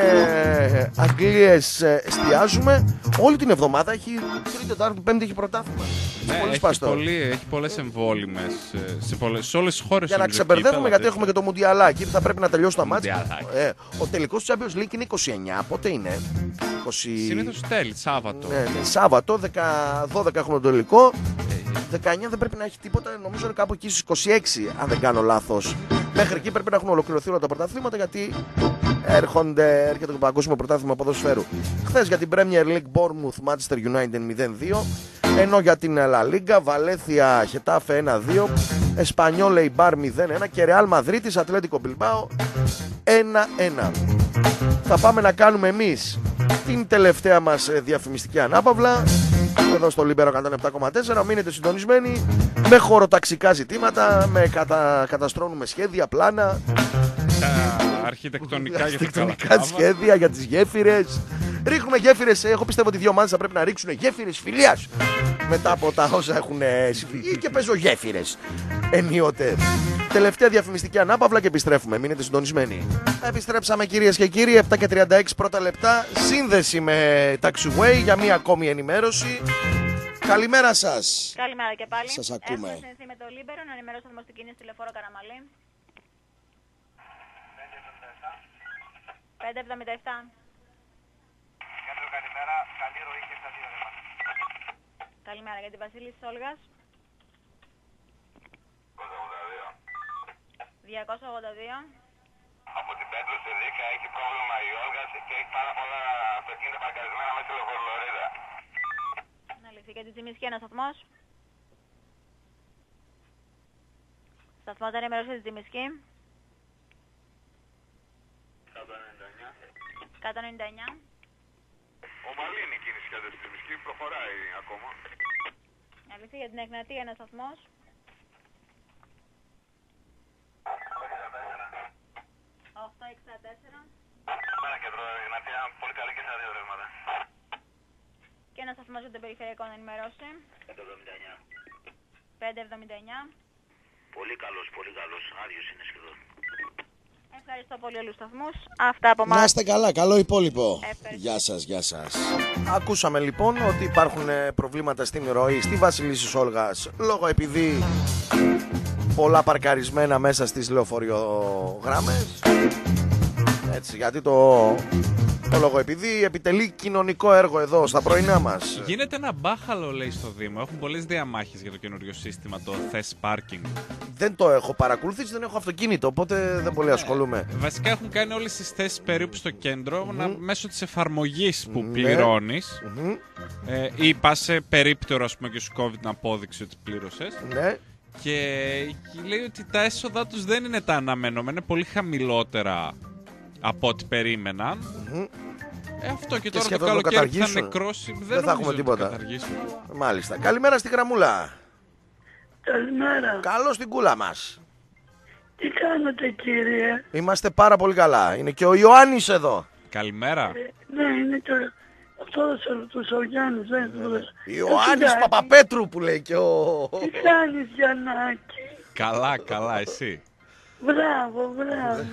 Αγγλίες ε, εστιάζουμε. Όλη την εβδομάδα έχει Τρίτη, Τετάρτη, Πέμπτη έχει πρωτάθλημα. Ναι, πολύ έχει, σπαστό. πολύ, έχει πολλές εμβόλυμες ε, σε, πολλές, σε όλες τις χώρες. Για να νομίζω, ξεμπερδεύουμε, κύπελα, γιατί τέτοια. έχουμε και το Μουντιαλάκι. Θα πρέπει να τελειώσει τα μάτια. Μουντιαλάκι. Ε, ο τελικός του Champions League είναι είκοσι εννιά. Πότε είναι? είκοσι... Συνήθως τέλει, Σάββατο. Ναι, ναι, Σάββατο, δεκα, δώδεκα έχουμε το τελικό. δεκαεννιά δεν πρέπει να έχει τίποτα. Νομίζω είναι κάπου εκεί στις είκοσι έξι, αν δεν κάνω λάθος. Μέχρι εκεί πρέπει να έχουν ολοκληρωθεί όλα τα πρωταθλήματα, γιατί έρχονται, έρχεται το παγκόσμιο πρωτάθλημα ποδοσφαίρου. Χθες για την Premier League Bournemouth Manchester United μηδέν δύο. Ενώ για την La Liga Valencia Getafe ένα δύο. Espanyol Eibar μηδέν ένα και Real Madrid Atletico Bilbao ένα ένα. Θα πάμε να κάνουμε εμείς την τελευταία μας ε, διαφημιστική ανάπαυλα εδώ στο Λίμπερο εκατόν επτά κόμμα τέσσερα. Μείνετε συντονισμένοι με χωροταξικά ζητήματα, με κατα... καταστρώνουμε σχέδια, πλάνα, Τα αρχιτεκτονικά για τα αρχιτεκτονικά Καλαθάβα. σχέδια για τις γέφυρες. Ρίχνουμε γέφυρες. Εγώ πιστεύω ότι οι δύο ομάδες θα πρέπει να ρίξουν γέφυρες φιλίας μετά από τα όσα έχουν ε, συμβεί. Και παίζω γέφυρες ενίοτε. Τελευταία διαφημιστική ανάπαυλα και επιστρέφουμε. Μείνετε συντονισμένοι. Επιστρέψαμε, κυρίες και κύριοι. επτά και τριάντα έξι πρώτα λεπτά. Σύνδεση με Taxiway για μία ακόμη ενημέρωση. Καλημέρα σας. Καλημέρα και πάλι. Σας ακούμε. Έχουμε συνδεθεί με το Λίμπερο να ενημερώσω το στην κίνηση τηλεφόρο Καραμαλή. πέντε εβδομήντα επτά. Καλημέρα, καλή ροή και στα δύο ρεύματα. Καλημέρα για την Βασίλη της Όλγας. διακόσια ογδόντα δύο. Από την Πέτρο στη Δίκα έχει πρόβλημα η Όλγα και έχει πάρα πολλά αυτοκίνητα παρκαρισμένα μέσα στη λεωφορολορίδα. Να λυθεί και τη Τζιμισκή ένας σταθμός. Σταθμός δεν ενημερώσει τη Τζιμισκή. εκατόν ενενήντα εννιά. Ομαλή είναι η κίνηση κατά τη Τζιμισκή, προχωράει ακόμα. Να λυθεί για την Εγνατία ένας σταθμός. οκτακόσια εξήντα τέσσερα. Καλημέρα κέντρο Εγνατία, πολύ καλή και στα δύο ρεύματα. Και ένας σταθμός για τον περιφερειακό να ενημερώσει. πέντε εβδομήντα εννιά. πέντε εβδομήντα εννιά. Πολύ καλός, πολύ καλός. Άδειος είναι σχεδόν. Ευχαριστώ πολύ όλους τους σταθμούς. Αυτά από εμάς. Να είστε καλά, καλό υπόλοιπο. Γεια σας, γεια σας. Ακούσαμε λοιπόν ότι υπάρχουν προβλήματα στην ροή στη Βασιλίσσης Όλγας λόγω επειδή πολλά παρκαρισμένα μέσα στις λεωφοριογράμμες. Έτσι, γιατί το, το λόγο επειδή επιτελεί κοινωνικό έργο εδώ στα πρωινά μας. Γίνεται ένα μπάχαλο, λέει, στο Δήμο. Έχουν πολλές διαμάχες για το καινούριο σύστημα, το θες πάρκινγκ. Δεν το έχω παρακολουθήσει, δεν έχω αυτοκίνητο, οπότε δεν πολύ ασχολούμαι. Ε, βασικά έχουν κάνει όλες τις θέσεις περίπου στο κέντρο mm-hmm. να, μέσω της εφαρμογής που mm-hmm. πληρώνεις mm-hmm. ε, ή πας σε περίπτερο, ας πούμε, και σου κόβει την απόδειξη ότι πλήρωσες. Ναι. Και λέει ότι τα έσοδα τους δεν είναι τα αναμενόμενα, είναι πολύ χαμηλότερα από ό,τι περίμεναν. Mm-hmm. Ε, αυτό και, και τώρα το καλοκαίρι που θα νεκρώσει δεν, δεν θα έχουμε τίποτα. Μάλιστα. Καλημέρα στη Γραμμούλα. Καλημέρα. Καλώς την κούλα μας. Τι κάνετε, κύριε? Είμαστε πάρα πολύ καλά. Είναι και ο Ιωάννης εδώ. Καλημέρα. Ε, ναι, είναι και ο... αυτός ο Γιάννης. Δεν ναι. Ιωάννης Παπαπέτρου που λέει και ο... Τι κάνεις, Γιαννάκη? Καλά, καλά, εσύ? Μπράβο, μπράβο.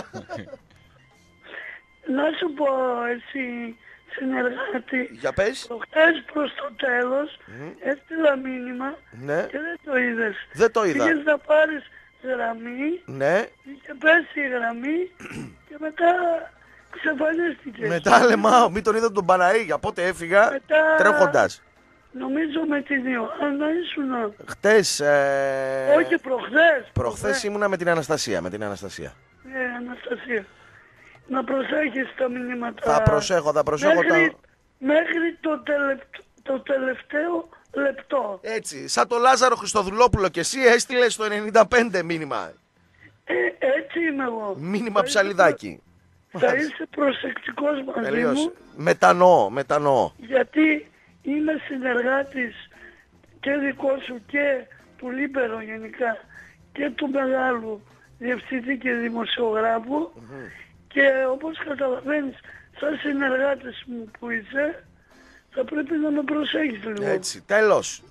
Να σου πω, εσύ συνεργάτη, για πες. Προχτές προς το τέλος mm. έστειλα μήνυμα ναι. και δεν το είδες. Δεν το είδα. Πήγες να πάρεις γραμμή, ναι. είχε πέσει η γραμμή και μετά ξεφανίστηκες. Μετά λεμάω, μην τον είδα τον Παναή, πότε έφυγα μετά... τρέχοντας. Νομίζω με την Ιωάννα ήσουνα. Χτες. Ε... Όχι, προχθές. Προχθές ήμουνα με την Αναστασία. Με την Αναστασία. Ναι, Αναστασία. Να προσέχεις τα μηνύματα. Θα προσέχω, θα προσέχω. Μέχρι, τα... μέχρι το, τελευ... το τελευταίο λεπτό. Έτσι, σαν το Λάζαρο Χριστοδουλόπουλο και εσύ έστειλες το ενενήντα πέντε μήνυμα. Ε, έτσι είμαι εγώ. Μήνυμα θα ψαλιδάκι. Είσαι, θα είσαι προσεκτικός μαζί Τελείως. μου. Μετανοώ, μετανοώ. Γιατί είμαι συνεργάτης και δικό σου και του Λίμπερο γενικά και του μεγάλου διευθυντή και δημοσιογράφου mm-hmm. και όπως καταλαβαίνεις σαν συνεργάτης μου που είσαι θα πρέπει να με προσέχεις λίγο. Έτσι, τέλος.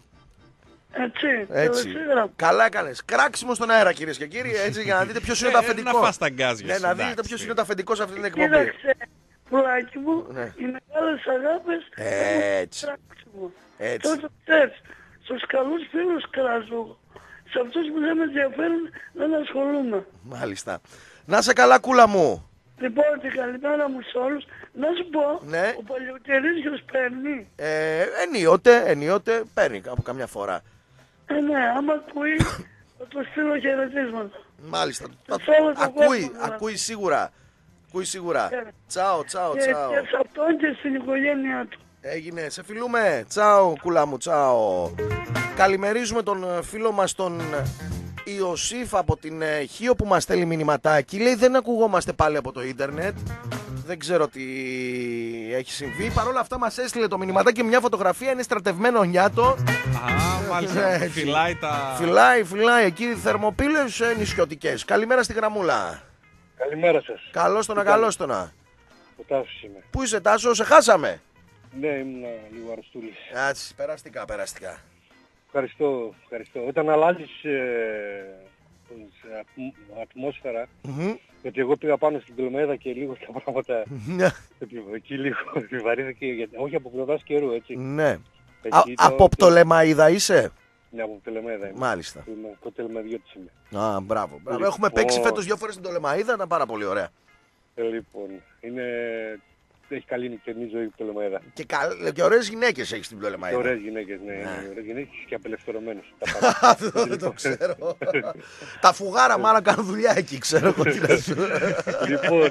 Έτσι, έτσι. Καλά έκανες. Κράξιμο στον αέρα, κυρίες και κύριοι, έτσι για να δείτε ποιος είναι το αφεντικό. Να φας τα γκάζια. Ναι, να δείτε ποιος είναι το αφεντικό σε αυτή την εκπομπή. Κοίταξε, πουλάκι μου, ναι. οι μεγάλες αγάπες έτσι. κράξιμο. Έτσι. Τότε ξέρεις, στους καλούς φίλους κράζω. Σε αυτούς που δεν με ενδιαφέρουν δεν ασχολούμαι. Μάλιστα. Να σε καλά, κούλα μου. Λοιπόν, την καλημέρα μου σε όλους. Να σου πω, ναι. ο Παλιοκαιρίζιος παίρνει. Ε, ενίοτε, ενίοτε παίρνει από καμιά φορά. Ε, ναι, άμα ακούει, θα του στείλω χαιρετίσματα. Μάλιστα. Θα, ακούει, κόσμο, ακούει σίγουρα. Ακούει σίγουρα. Yeah. Τσάω, τσάω, και, τσάω. Και σε αυτόν και στην οικογένειά του. Έγινε, σε φιλούμε. Τσάω, κούλα μου, τσάω. Καλημερίζουμε τον φίλο μας τον Ιωσήφ από την Χίο που μας στέλνει μηνυματάκι. Λέει δεν ακουγόμαστε πάλι από το ίντερνετ. Δεν ξέρω τι έχει συμβεί. Παρ' όλα αυτά μας έστειλε το μηνυματάκι και μια φωτογραφία. Είναι στρατευμένο νιάτο. Α, μάλιστα. Φυλάει τα... Φυλάει, φυλάει. Εκεί θερμοπύλες νησιωτικές. Καλημέρα στη Γραμμούλα. Καλημέρα σας. Καλώς το να, καλώς το να. Ο Τάσος είμαι. Πού είσαι Τάσο, σε χάσαμε. Ναι, ήμουν λίγο αρρωστούλης. Έτσι, περαστικά, περαστικά. Ευχαριστώ, ευχαριστώ. Όταν αλλάζεις ε, ατμόσφαιρα, mm-hmm. γιατί εγώ πήγα πάνω στην Πτολεμαίδα και λίγο τα πράγματα εκεί λίγο επιβαρύνθηκε, όχι από πλευράς καιρού, έτσι. Ναι. Εκεί, Α, από Πτολεμαίδα είσαι? Ναι, από Πτολεμαίδα είμαι. Μάλιστα. Είμαι κοτελμαδιώτης είμαι. Α, μπράβο. μπράβο. Έχουμε παίξει φέτος δύο φορές στην Πτολεμαίδα, ήταν πάρα πολύ ωραία. Ε, λοιπόν, είναι... έχει καλή νυχτερινή ζωή η Πτολεμαίδα. Και, καλ... και ωραίες γυναίκες έχει στην Πτολεμαίδα. Και ωραίες γυναίκες, ναι. ναι. Ωραίες γυναίκες και απελευθερωμένες. Αυτό δεν το ξέρω. Τα φουγάρα μάλλον κάνουν δουλειά εκεί, ξέρω εγώ τι να σου. Λοιπόν,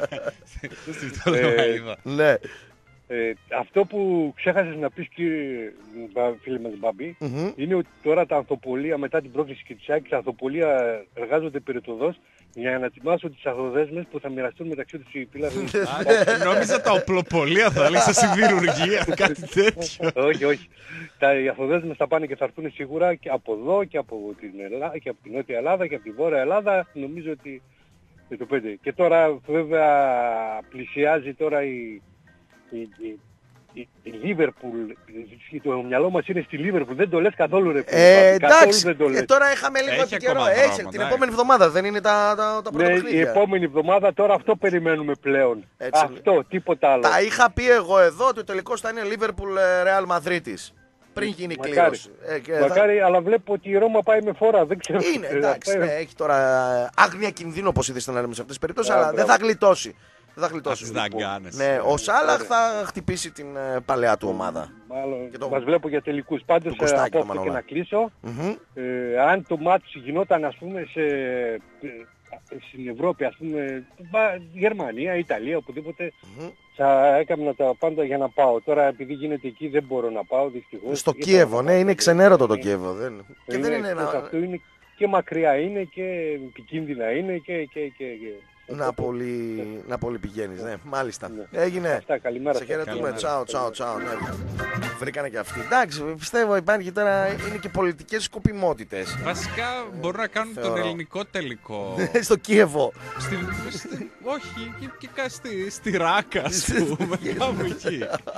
ναι. Ε, αυτό που ξέχασες να πεις, κύριε φίλε μας Μπάμπη, mm-hmm. είναι ότι τώρα τα ανθοπολία μετά την πρόκληση και της Άκης, τα ανθοπολία εργάζονται περιτοδός για να ετοιμάσουν τις αγροδέσμες που θα μοιραστούν μεταξύ τους οι πύλαδες. Νόμιζα τα οπλοπολία θα έλεγα σε σιδηρουργία, κάτι τέτοιο. Όχι, όχι. Τα αγροδέσμες θα πάνε και θα έρθουν σίγουρα και από εδώ και από την, Ελλάδα, και από την Νότια Ελλάδα και από τη Βόρεια Ελλάδα. Νομίζω ότι το πέντε. Και τώρα βέβαια πλησιάζει τώρα η... Η, η, η Λίβερπουλ, το μυαλό μας είναι στη Λίβερπουλ, δεν το λες καθόλου ρε. Ε, εντάξει, δεν το λες. ε, τώρα είχαμε λίγο Έχει καιρό. ακόμα Έχει, δρόμο, την ναι. επόμενη εβδομάδα δεν είναι τα, τα, τα πρώτα Ναι, η παιχνίδια. επόμενη εβδομάδα τώρα αυτό περιμένουμε πλέον. Έτσι. Αυτό, τίποτα άλλο. Τα είχα πει εγώ εδώ ότι ο τελικός θα είναι Liverpool Real Madridis. Πριν γίνει Μακάρι. κλήρωση. Ε, και Μακάρι, θα... αλλά βλέπω ότι η Ρώμα πάει με φορά. Δεν ξέρω. Είναι, εντάξει, ναι, έχει τώρα άγνοια κινδύνου όπως είδες να λέμε σε αυτές τις περιπτώσεις, Α, αλλά μπράβο. δεν θα γλιτώσει. Δεν θα γλιτώσει. τις δαγκάνες. Ναι, ο Σάλαχ θα χτυπήσει την ε, παλαιά του ομάδα. Μάλλον Και το- μας βλέπω για τελικούς. Πάντως το Κωστάκη από το αυτό και Μανολά. να κλείσω. Μμμ. Ε, αν το μάτς γινόταν ας πούμε σε, ε, στην Ευρώπη, ας πούμε, μπα- Γερμανία, Ιταλία, οπουδήποτε, Μμμ. θα έκανα τα πάντα για να πάω. Τώρα επειδή γίνεται εκεί δεν μπορώ να πάω δυστυχώς. Στο Ήθελα Κίεβο, να ναι, πάω. είναι ξενέρωτο το Κίεβο. Δεν... Και Είναι δεν είναι εκτός ένα... αυτού, είναι και μακριά είναι και επικίνδυνα είναι και... και, και, και. Να πολύ, να πολύ πηγαίνεις, ναι, μάλιστα. Ναι. Έγινε. Αυτά, καλημέρα Σε σας. χαιρετούμε, Καλημέρα. τσάω, τσάω, τσάω. Ναι. Βρήκανε και αυτοί. Εντάξει, πιστεύω υπάρχει τώρα, είναι και πολιτικές σκοπιμότητες. Βασικά μπορούν να κάνουν Θεωρώ. τον ελληνικό τελικό. Στο Κίεβο. Στη, στη, όχι, και, και κα- στη, στη Ράκα, ας πούμε, κάπου εκεί.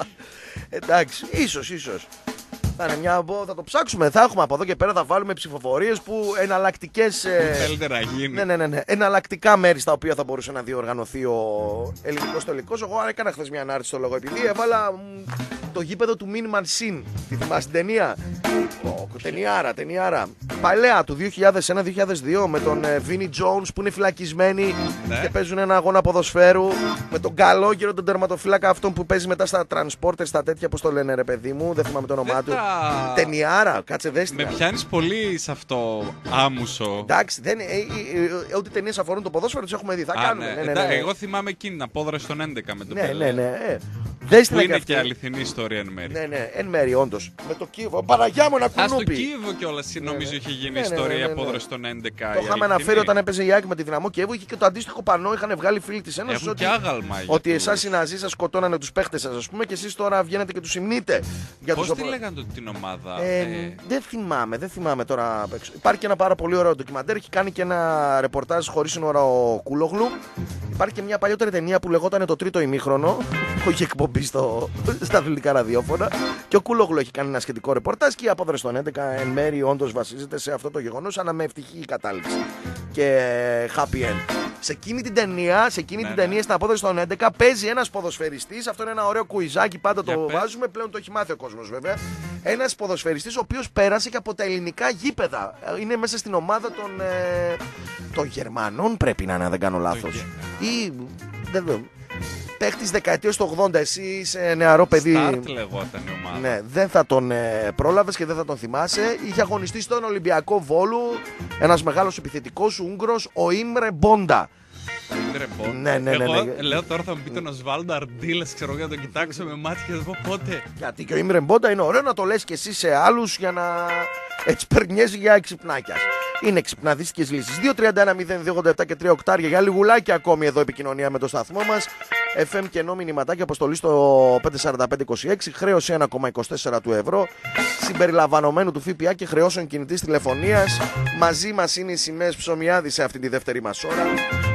Εντάξει, ίσως, ίσως. Θα είναι μια, θα το ψάξουμε, θα έχουμε από εδώ και πέρα, θα βάλουμε ψηφοφορίες που εναλλακτικές... ε, Θέλετε να γίνει. Ναι, ναι, ναι, ναι. Εναλλακτικά μέρη στα οποία θα μπορούσε να διοργανωθεί ο ελληνικός τελικός. Εγώ έκανα χθες μια ανάρτηση στο λόγο επειδή έβαλα μ, το γήπεδο του Μίνιμαν Συν. Τη θυμάσαι την ταινία. Ω, ταινιάρα, ταινιάρα. Παλαιά του δύο χιλιάδες ένα δύο χιλιάδες δύο με τον Βίνι Τζόουνς που είναι φυλακισμένοι Ναι. και παίζουν ένα αγώνα ποδοσφαίρου. Με τον καλόγερο τον τερματοφύλακα αυτόν που παίζει μετά στα transporters, στα τέτοια, πώς το λένε ρε παιδί μου. Δεν θυμάμαι το όνομά Δεν του. τα- Ταινιάρα, κάτσε δέστη. Με πιάνεις πολύ σε αυτό άμουσο. Εντάξει, δεν, ε, ε, ε, ό,τι ταινίες αφορούν το ποδόσφαιρο τις έχουμε δει. Θα Α, κάνουμε. ναι. Ναι, ναι, Εντάξει, ναι. Εγώ θυμάμαι εκείνη την απόδραση των έντεκα με τον Ναι, Πελέ. ναι, ναι. Ε. Δες την Που είναι αυτή. και αληθινή ιστορία εν μέρει. Ναι, ναι, εν μέρει όντως. Με το Κίεβο. Παραγιά μου ένα Α, στο κουνούπι. Κίεβο κιόλας νομίζω ναι. είχε γίνει Ναι, ναι, ναι, ιστορία ναι, η ναι. απόδραση των έντεκα. Το η είχαμε αληθινή. αναφέρει όταν έπαιζε η Άκη με τη Δυναμό Κιέβου. Είχε και το αντίστοιχο πανό. Είχαν βγάλει φίλοι τη Ένωση Έχουν ότι, και άγαλμα για ότι τους- εσάς οι Ναζί σας σκοτώνανε τους παίχτες σας, ας πούμε, και εσείς τώρα βγαίνετε και τους υμνείτε. Για Πώς τους τη οπο- λέγανε τότε την ομάδα. Ε, ε, Δεν θυμάμαι, δεν θυμάμαι τώρα απ' έξω. Υπάρχει και ένα πάρα πολύ ωραίο ντοκιμαντέρ. Έχει κάνει και ένα ρεπορτάζ χωρίς σύνορα ο Κούλογλου. Υπάρχει και μια παλιότερη ταινία που λεγόταν Το Τρίτο Ημίχρονο. Που είχε εκπομπή στο, στα αθλητικά ραδιόφωνα. Και ο Κούλογλου έχει κάνει ένα σχετικό ρεπορτάζ. Και η απόδραση των έντεκα εν μέρει όντως βασίζεται σε αυτό το γεγονός. Αλλά με ευτυχή κατάληξη. Και happy end. Σε εκείνη την ταινία, σε εκείνη Ναι, την ναι. ταινία, στα απόδραση των έντεκα, παίζει ένας ποδοσφαιριστής. Αυτό είναι ένα ωραίο κουιζάκι, πάντα Για το πες. βάζουμε. Πλέον το έχει μάθει ο κόσμος βέβαια. Ένας ποδοσφαιριστής ο οποίος πέρασε και από τα ελληνικά γήπεδα. Είναι μέσα στην ομάδα των, ε, των Γερμανών, πρέπει να είναι, αν δεν κάνω λάθος. Ή. Δεν δω. Παίχτης δεκαετίας του ογδόντα, εσύ είσαι νεαρό παιδί. Start λεγόταν η ομάδα. Ναι, δεν θα τον ε, πρόλαβες και δεν θα τον θυμάσαι. Είχε αγωνιστεί στον Ολυμπιακό Βόλου ένας μεγάλος επιθετικός Ούγγρος, ο Ίμρε Μπόντα. Ίντρε Μπόντα. Ναι, ναι, ναι, Εγώ ναι. λέω τώρα θα μου πει τον Οσβάλντο Αρντίλες, ξέρω για να τον κοιτάξω με μάτια και θα πω πότε. Γιατί και ο Ίμρε Μπόντα είναι ωραίο να το λες και εσύ σε άλλους για να έτσι περνιέσαι για εξυπνάκια. Είναι εξυπναδίστικες λύσεις. δύο τρία ένα μηδέν δύο ογδόντα επτά και τρία οκτάρια για λιγουλάκι ακόμη εδώ επικοινωνία με το σταθμό μας. εφ εμ και ενώ μηνυματάκι αποστολή στο πέντε τέσσερα πέντε είκοσι έξι, χρέωση ένα κόμμα είκοσι τέσσερα του ευρώ, συμπεριλαμβανομένου του ΦΠΑ και χρεώσεων κινητής τηλεφωνίας. Μαζί μας είναι οι σημαίες Ψωμιάδη σε αυτή τη δεύτερη μας ώρα.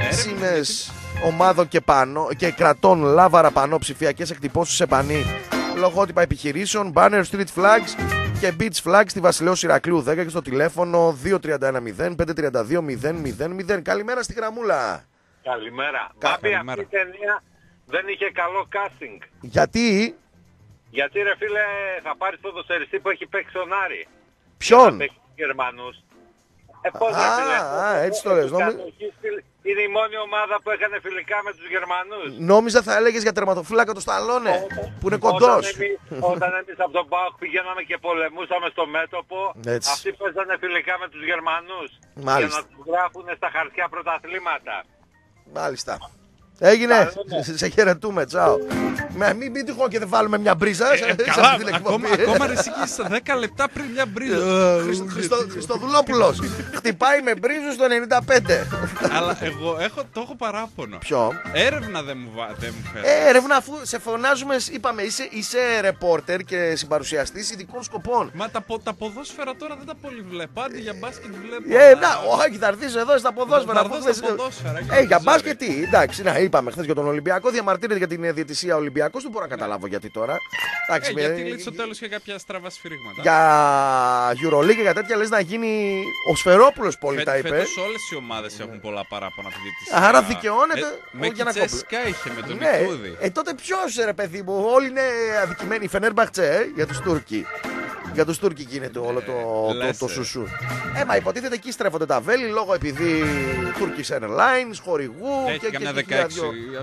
Σημαίες ομάδων και, πανό, και κρατών Λάβαρα Πανό, ψηφιακές εκτυπώσεις σε πανί, λογότυπα επιχειρήσεων, banner street flags και beach flags στη Βασιλέως Ηρακλείου δέκα και στο τηλέφωνο δύο τρία ένα μηδέν πέντε τρία δύο μηδέν μηδέν μηδέν. Καλημέρα στη γραμμούλα. Καλημέρα. Κα- Μπάμπη, καλημέρα. αυτή η ταινία δεν είχε καλό casting. Γιατί, Γιατί ρε φίλε θα πάρεις ποδοσφαιριστή που έχει παίξει τον Άρη. ποιον? Θα παίξει τους Γερμανούς. Ε, πώς Α, ρε φίλε. α, έτσι το λες. Νόμι- Είναι η μόνη ομάδα που έκανε φιλικά με τους Γερμανούς. Νόμιζα θα έλεγες για τερματοφύλακα το Σταλόνε, που είναι Όταν κοντός. εμείς, όταν εμείς από τον ΠΑΟΚ πηγαίναμε και πολεμούσαμε στο μέτωπο, Έτσι. αυτοί παίζανε φιλικά με τους Γερμανούς. Μάλιστα. Για να τους γράφουν στα χαρτιά πρωταθλήματα. Μάλιστα. Έγινε. Καλό, ναι. Σε χαιρετούμε. Τσάω. Με μην πει τυχόν και δεν βάλουμε μια μπρίζα. σε- Ε, σε καλά, αυτή την εκπομπή. ακόμα, ακόμα ρε εσύ και σε δέκα λεπτά πριν μια μπρίζα. Χριστο- Χριστο- Χριστοδουλόπουλος. Χτυπάει με μπρίζους το ενενήντα πέντε. Αλλά εγώ έχω, το έχω παράπονο. Ποιο? Έρευνα δεν μου, βα- δεν μου φέρνει. Ε, έρευνα, αφού σε φωνάζουμε, είπαμε, είσαι, είσαι ρεπόρτερ και συμπαρουσιαστής ειδικών σκοπών. Μα τα, πο- τα ποδόσφαιρα τώρα δεν τα πολύ βλέπω. Άντε για μπάσκετ βλέπω. Ε, αλλά- να, όχι, θα έρθεις εδώ στα ποδόσφαιρα. Θα αφού έρθω θες- στα ποδόσφαιρα, Ε, γιατί για δεν μπάσκετ τι, εντάξει, να, είπαμε χθες για τον Ολυμπιακό. Διαμαρτύρεται για την διαιτησία Ολυμπιακός. Δεν μπορώ να καταλάβω γιατί τώρα. Ε, γιατί λέει στο τέλος και κάποια στραβά σφυρίγματα. Για Euroleague και για τέτοια λες να γίνει ο Σφερόπουλος πολύ τα είπε. Φέτος όλες οι ομάδες έχουν πολλά παράπονα από τη διαιτησία. Άρα δικαιώνεται ε, ο Γιαννακόπουλος. Με Τσέσκα είχε με τον ναι, Ικούδη. Ε, τότε ποιος ρε παιδί μου, όλοι είναι αδικημένοι. Η Φενέρμπαχτσε ε, για τους Τούρκοι. Για τους Τούρκοι γίνεται όλο το, το, το, το σουσού. Ε, μα υποτίθεται εκεί στρέφονται τα βέλη λόγω επειδή Turkish Airlines, χορηγού έχει και καμιά και δεκαέξι.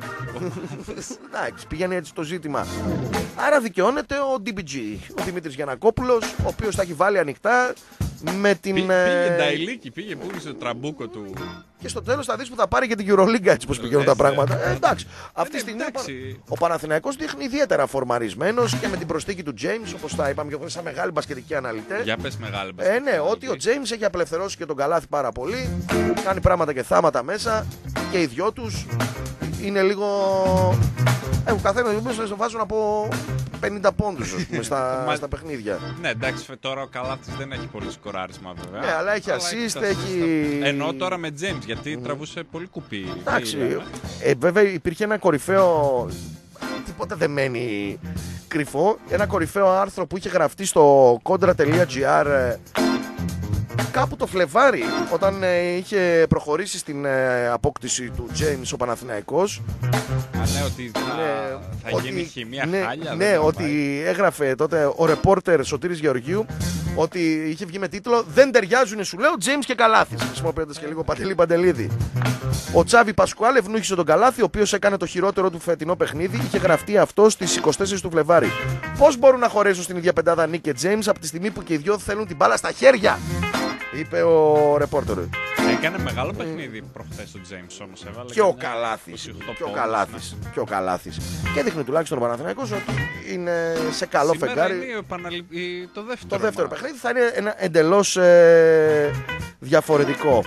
Εντάξει, πηγαίνει έτσι το ζήτημα. Άρα δικαιώνεται ο ντι μπι τζι, ο Δημήτρης Γιαννακόπουλος, ο οποίος τα έχει βάλει ανοιχτά με την... Πή, πήγε Νταϊλίκη, πήγε που στο τραμπούκο του. Και στο τέλος θα δεις που θα πάρει και την Euroleague έτσι πως πηγαίνουν τα πράγματα. Ε, εντάξει, αυτή τη στιγμή ο Παναθηναϊκός δείχνει ιδιαίτερα φορμαρισμένος και με την προσθήκη του James, όπως τα είπαμε και εγώ, σαν μεγάλη μπασκετική αναλυτέ. Για πες μεγάλη μπασκετική. Ε, ναι, ότι ο James έχει απελευθερώσει και τον Καλάθι πάρα πολύ, κάνει πράγματα και θάματα μέσα και οι δυο τους είναι λίγο... Έχουν καθένα να βάζουν από πενήντα πόντους στα, στα παιχνίδια. Ναι, εντάξει, τώρα ο Καλάθης δεν έχει πολύ σκοράρισμα βέβαια. Ναι, αλλά έχει assist, έχει... Εννοώ τώρα με James, γιατί mm. τραβούσε πολύ κουπί. Εντάξει, ε, βέβαια υπήρχε ένα κορυφαίο... Τίποτα δεν μένει κρυφό. Ένα κορυφαίο άρθρο που είχε γραφτεί στο contra.gr κάπου το Φλεβάρι, όταν ε, είχε προχωρήσει στην ε, απόκτηση του James ο Παναθηναϊκός. Α, ναι, ότι θα, ναι, θα ότι, γίνει χημεία ναι, χάλια. Ναι, ότι πάει. Έγραφε τότε ο ρεπόρτερ Σωτήρης Γεωργίου ότι είχε βγει με τίτλο «Δεν ταιριάζουν, σου λέω, James και Καλάθης», χρησιμοποιώντας και λίγο Παντελή Παντελίδη. Ο Τσάβη Πασκουάλ ευνούχησε τον Καλάθη, ο οποίος έκανε το χειρότερο του φετινό παιχνίδι. Είχε γραφτεί αυτό στις είκοσι τέσσερις του Φλεβάρι. Πώς μπορούν να χωρέσουν στην ίδια πεντάδα Νίκ και James από τη στιγμή που και οι δυο θέλουν την μπάλα στα χέρια, είπε ο ρεπόρτερ. Έκανε μεγάλο παιχνίδι προχθές ο James όμως. Έβαλε και, ο Καλάθης, και ο Καλάθης. Και ο Καλάθης. Και δείχνει τουλάχιστον ο Παναθηναϊκός ότι είναι σε καλό σήμερα φεγγάρι. Είναι παναλη... το δεύτερο. Το δεύτερο μα. παιχνίδι θα είναι ένα εντελώς ε, διαφορετικό.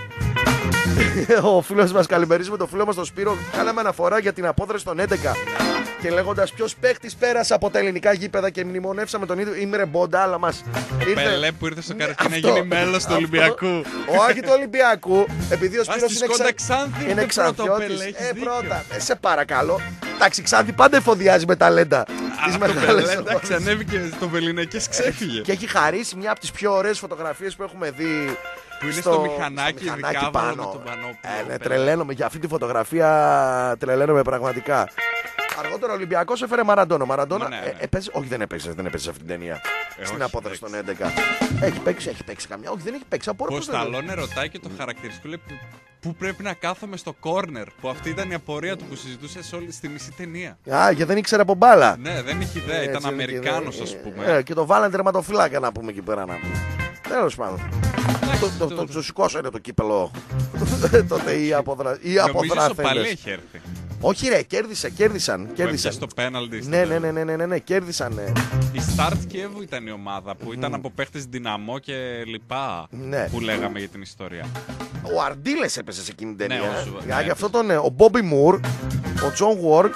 Ο φίλος μας, καλημερίζουμε τον φίλο μας τον Σπύρο. Κάναμε αναφορά για την απόδραση των έντεκα. Και λέγοντας ποιος παίχτης πέρασε από τα ελληνικά γήπεδα και μνημονεύσαμε τον ίδιο Ήμρε Μπόντα, αλλά μας ήρθε... Πελέ που ήρθε στο Καρατίνα να γίνει μέλος του Ολυμπιακού. Όχι του Ολυμπιακού, επειδή ο Σπύρος είναι, ξα... Ξάνθη, είναι Ξανθιώτης. Ε, πρώτα, ε, σε παρακαλώ. Εντάξει, Ξάνθη πάντα εφοδιάζει με ταλέντα. Τις μεγάλες. Εντάξει, ανέβηκε στο Βεληναϊκές, ξέφυγε. Και έχει χαρίσει μια από τις πιο ωραίες φωτογραφίες που έχουμε δει. Που είναι στο, στο μηχανάκι, στο μηχανάκι ειδικά πάνω. Με τον ε, ναι, τρελαίνομαι για αυτή τη φωτογραφία, τρελαίνομαι πραγματικά. Αργότερα ο Ολυμπιακός έφερε Μαραντόνο. Μαραντόνα, ναι, ναι. Ε, έπαιζε, όχι δεν έπαιξε, δεν έπαιξε αυτή την ταινία. Ε, στην απόδραση των έντεκα. Έχει παίξει, έχει παίξει καμιά. Όχι, δεν έχει παίξει. Από ο Σταλόνε ρωτάει και το χαρακτηριστικό λέει πού πρέπει να κάθομαι στο κόρνερ. Που αυτή ήταν η απορία του που συζητούσε σε όλη, στη μισή ταινία. Α, γιατί δεν ήξερε από μπάλα. Ναι, δεν είχε ιδέα, ήταν Αμερικάνος ας πούμε. Ε, και το βάλανε τερματοφύλακα να πούμε εκεί πέρα να πούμε. Τέλος πάντων. Το, το, το, το σηκώσω είναι το κύπελο. Τότε οι αποδραθέντες. Νομίζω πάλι έχει έρθει. Όχι ρε, κέρδισε, κέρδισαν. κέρδισαν. Στο πέναλτι. Ναι, ναι, ναι, ναι, ναι, ναι, κέρδισαν. Ναι. Η Start Kiev ήταν η ομάδα που ήταν mm. από παίχτες Δυναμό και λοιπά. Ναι. Που λέγαμε για την ιστορία. Ο Αρντίλες έπεσε σε εκείνη την ταινία. Ναι, όσο, για, ναι, γι' αυτό τον, ο Μπόμπι Μουρ, ο Τζον Γουόρκ,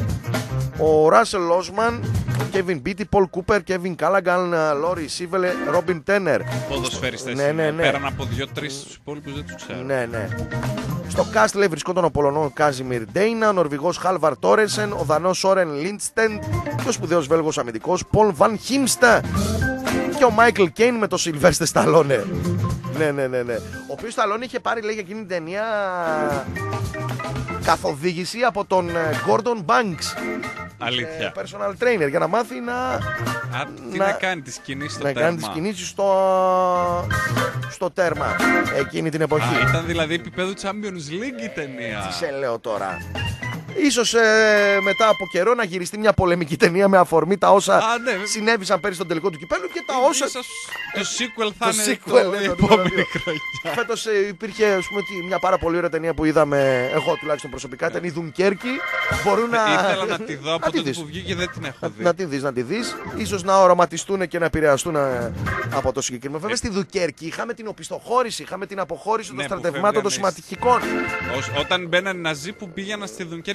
ο Ράσελ Όσμαν, ο Κέβιν Μπίτι, Πολ Κούπερ, Κέβιν Κάλαγκαν, Λόρι Σίβελε, Ρόμπιν Τένερ. Ποδοσφαιριστές. Ναι, ναι, ναι. Πέραν από δύο-τρεις τους υπόλοιπους δεν τους ξέρω. Ναι, ναι. Στο cast λέει βρισκόταν ο Πολωνός Κάζιμιρ Ντέινα, ο Νορβηγός Χάλβαρ Τόρενσεν, ο Δανός Σόρεν Λίντστεντ και ο σπουδαίος Βέλγος αμυντικός Πολ Βαν Χίμστα και ο Μάικλ Κέιν με το Σιλβέστε Σταλόνε. Ναι, ναι, ναι, ναι. Ο οποίος Σταλόνε είχε πάρει, λέει, για εκείνη την ταινία καθοδήγηση από τον Gordon Banks. Αλήθεια. Personal trainer για να μάθει να. Α, τι να, να κάνει τις κινήσεις στο να τέρμα. Να κάνει τις κινήσεις στο, στο τέρμα εκείνη την εποχή. Α, ήταν δηλαδή επίπεδου Champions League η ταινία. Τι σε λέω τώρα. Ίσως ε, μετά από καιρό να γυριστεί μια πολεμική ταινία με αφορμή τα όσα Α, ναι. συνέβησαν πέρυσι στον τελικό του κυπέλλου και τα όσα. Ίσως το sequel θα το είναι sequel, το ναι, επόμενη χρονιά. Φέτος ε, υπήρχε ας πούμε, μια πάρα πολύ ωραία ταινία που είδαμε, εγώ τουλάχιστον προσωπικά, ήταν η Δουνκέρκη. Μπορούν να. Ήθελα να τη δω από τότε που βγήκε, δεν την έχω να, δει. Να τη δεις, να τη δεις. Ίσως να οραματιστούν και να επηρεαστούν από το συγκεκριμένο. Βέβαια στη Δουνκέρκη είχαμε την οπισθοχώρηση, είχαμε την αποχώρηση ναι, των στρατευμάτων των συμματυχικών. Όταν μπαίνανε Ναζί που πήγαιναν στη Δουνκέρκη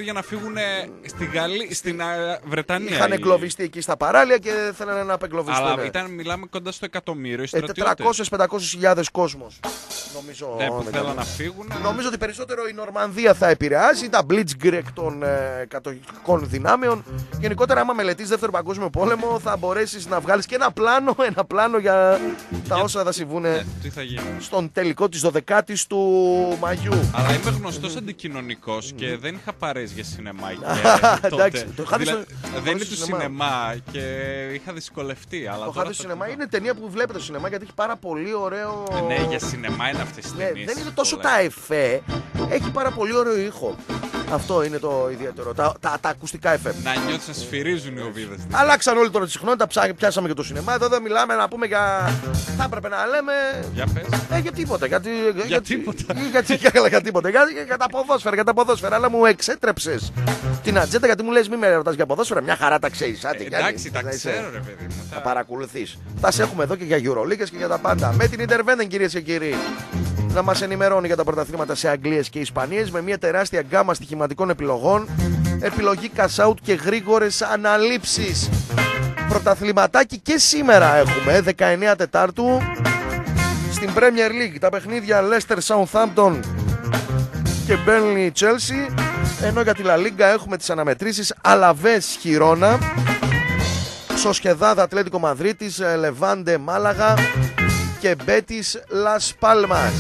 για να φύγουν στη Γαλλία, στην Βρετανία. Είχαν εγκλωβιστεί εκεί στα παράλια και θέλανε να απεγκλωβιστούν. Αλλά ήταν, μιλάμε κοντά στο εκατομμύριο. Ε, τετρακόσιες με πεντακόσιες χιλιάδες κόσμος. Νομίζω, ναι, που θέλουν να φύγουν. Νομίζω ότι περισσότερο η Νορμανδία θα επηρεάσει, τα Blitzkrieg των ε, κατοχικών δυνάμεων. Γενικότερα, άμα μελετήσεις Δεύτερο Παγκόσμιο Πόλεμο, θα μπορέσεις να βγάλεις και ένα πλάνο, ένα πλάνο για τα για... όσα θα συμβούν ναι, στον τελικό της δωδεκάτης του Μαγιού. Αλλά είμαι γνωστός αντικοινωνικός και δεν είχα παρέες για σινεμά. Εντάξει, το είχα δει δηλαδή, στο... δεν είναι του σινεμά και είχα δυσκολευτεί. Αλλά το είχα δει στο σινεμά. Είναι ταινία που βλέπετε στο σινεμά γιατί έχει πάρα πολύ ωραίο. Ναι, για σινεμά είναι αυτές τις ναι, ταινίες. Δεν είναι τόσο τα εφέ, έχει πάρα πολύ ωραίο ήχο. Αυτό είναι το ιδιαίτερο. Τα, τα, τα ακουστικά εφέ. Να νιώθεις να σφυρίζουν οι οβίδες. Αλλάξαν όλοι τώρα τη συχνότητα, πιάσαμε και το σινεμά. Εδώ δεν μιλάμε να πούμε για. Θα έπρεπε να λέμε. Για πες. Ε, για τίποτα. Γιατί, για, για τίποτα. Για, για, για, για τίποτα. Για, για, για τα ποδόσφαιρα, για τα ποδόσφαιρα. Αλλά μου εξέτρεψες την ατζέντα γιατί μου λες μη με ρωτάς για ποδόσφαιρα. Μια χαρά τα ξέρεις. Ε, εντάξει, τα ξέρω, ρε παιδί μου. Θα παρακολουθείς. Θα σε έχουμε εδώ και για Euroleague και για τα πάντα. Με την Intervenden, κυρίες και κύριοι. Να μας ενημερώνει για τα πρωταθλήματα σε Αγγλίες και Ισπανίες με μια τεράστια γκάμα στοιχηματικών επιλογών, επιλογή cash out και γρήγορες αναλήψεις. Πρωταθληματάκι και σήμερα έχουμε, δεκαεννέα Τετάρτου, στην Premier League, τα παιχνίδια Leicester Southampton και Burnley Chelsea, ενώ για τη La Liga έχουμε τις αναμετρήσεις Αλαβές Χιρόνα, Σοσχεδάδ Ατλέτικο Μαδρίτης, Λεβάντε Μάλαγα και Μπέτις Λας Πάλμας.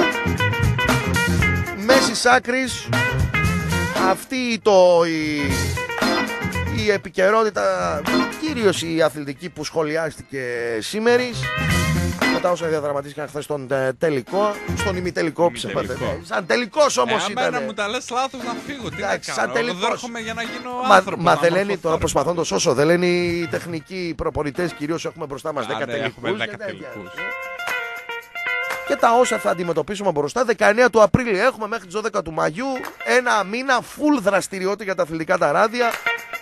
Μέσης άκρης, αυτή το, η, η επικαιρότητα, κυρίως η αθλητική που σχολιάστηκε σήμερις, μετά όσα διαδραματίστηκαν χθες στον ε, τελικό, στον ημιτελικό ψέματα. Σαν τελικός όμως ε, ήταν. Εμένα μου τα λες λάθος να φύγω, τι Εντάξει, να κάνω, σαν εγώ δεν έρχομαι για να γίνω μα, άνθρωπος. Μα δεν λένε, τώρα προσπαθώ να το σώσω, δεν λένε οι τεχνικοί προπονητές, κυρίως έχουμε μπροστά μας δέκα ναι, τελικούς. δέκα τελικούς. Και τα όσα θα αντιμετωπίσουμε μπροστά, δεκαεννέα του Απρίλη έχουμε μέχρι τις δώδεκα του Μαγιού, ένα μήνα full δραστηριότητα για τα αθλητικά τα ράδια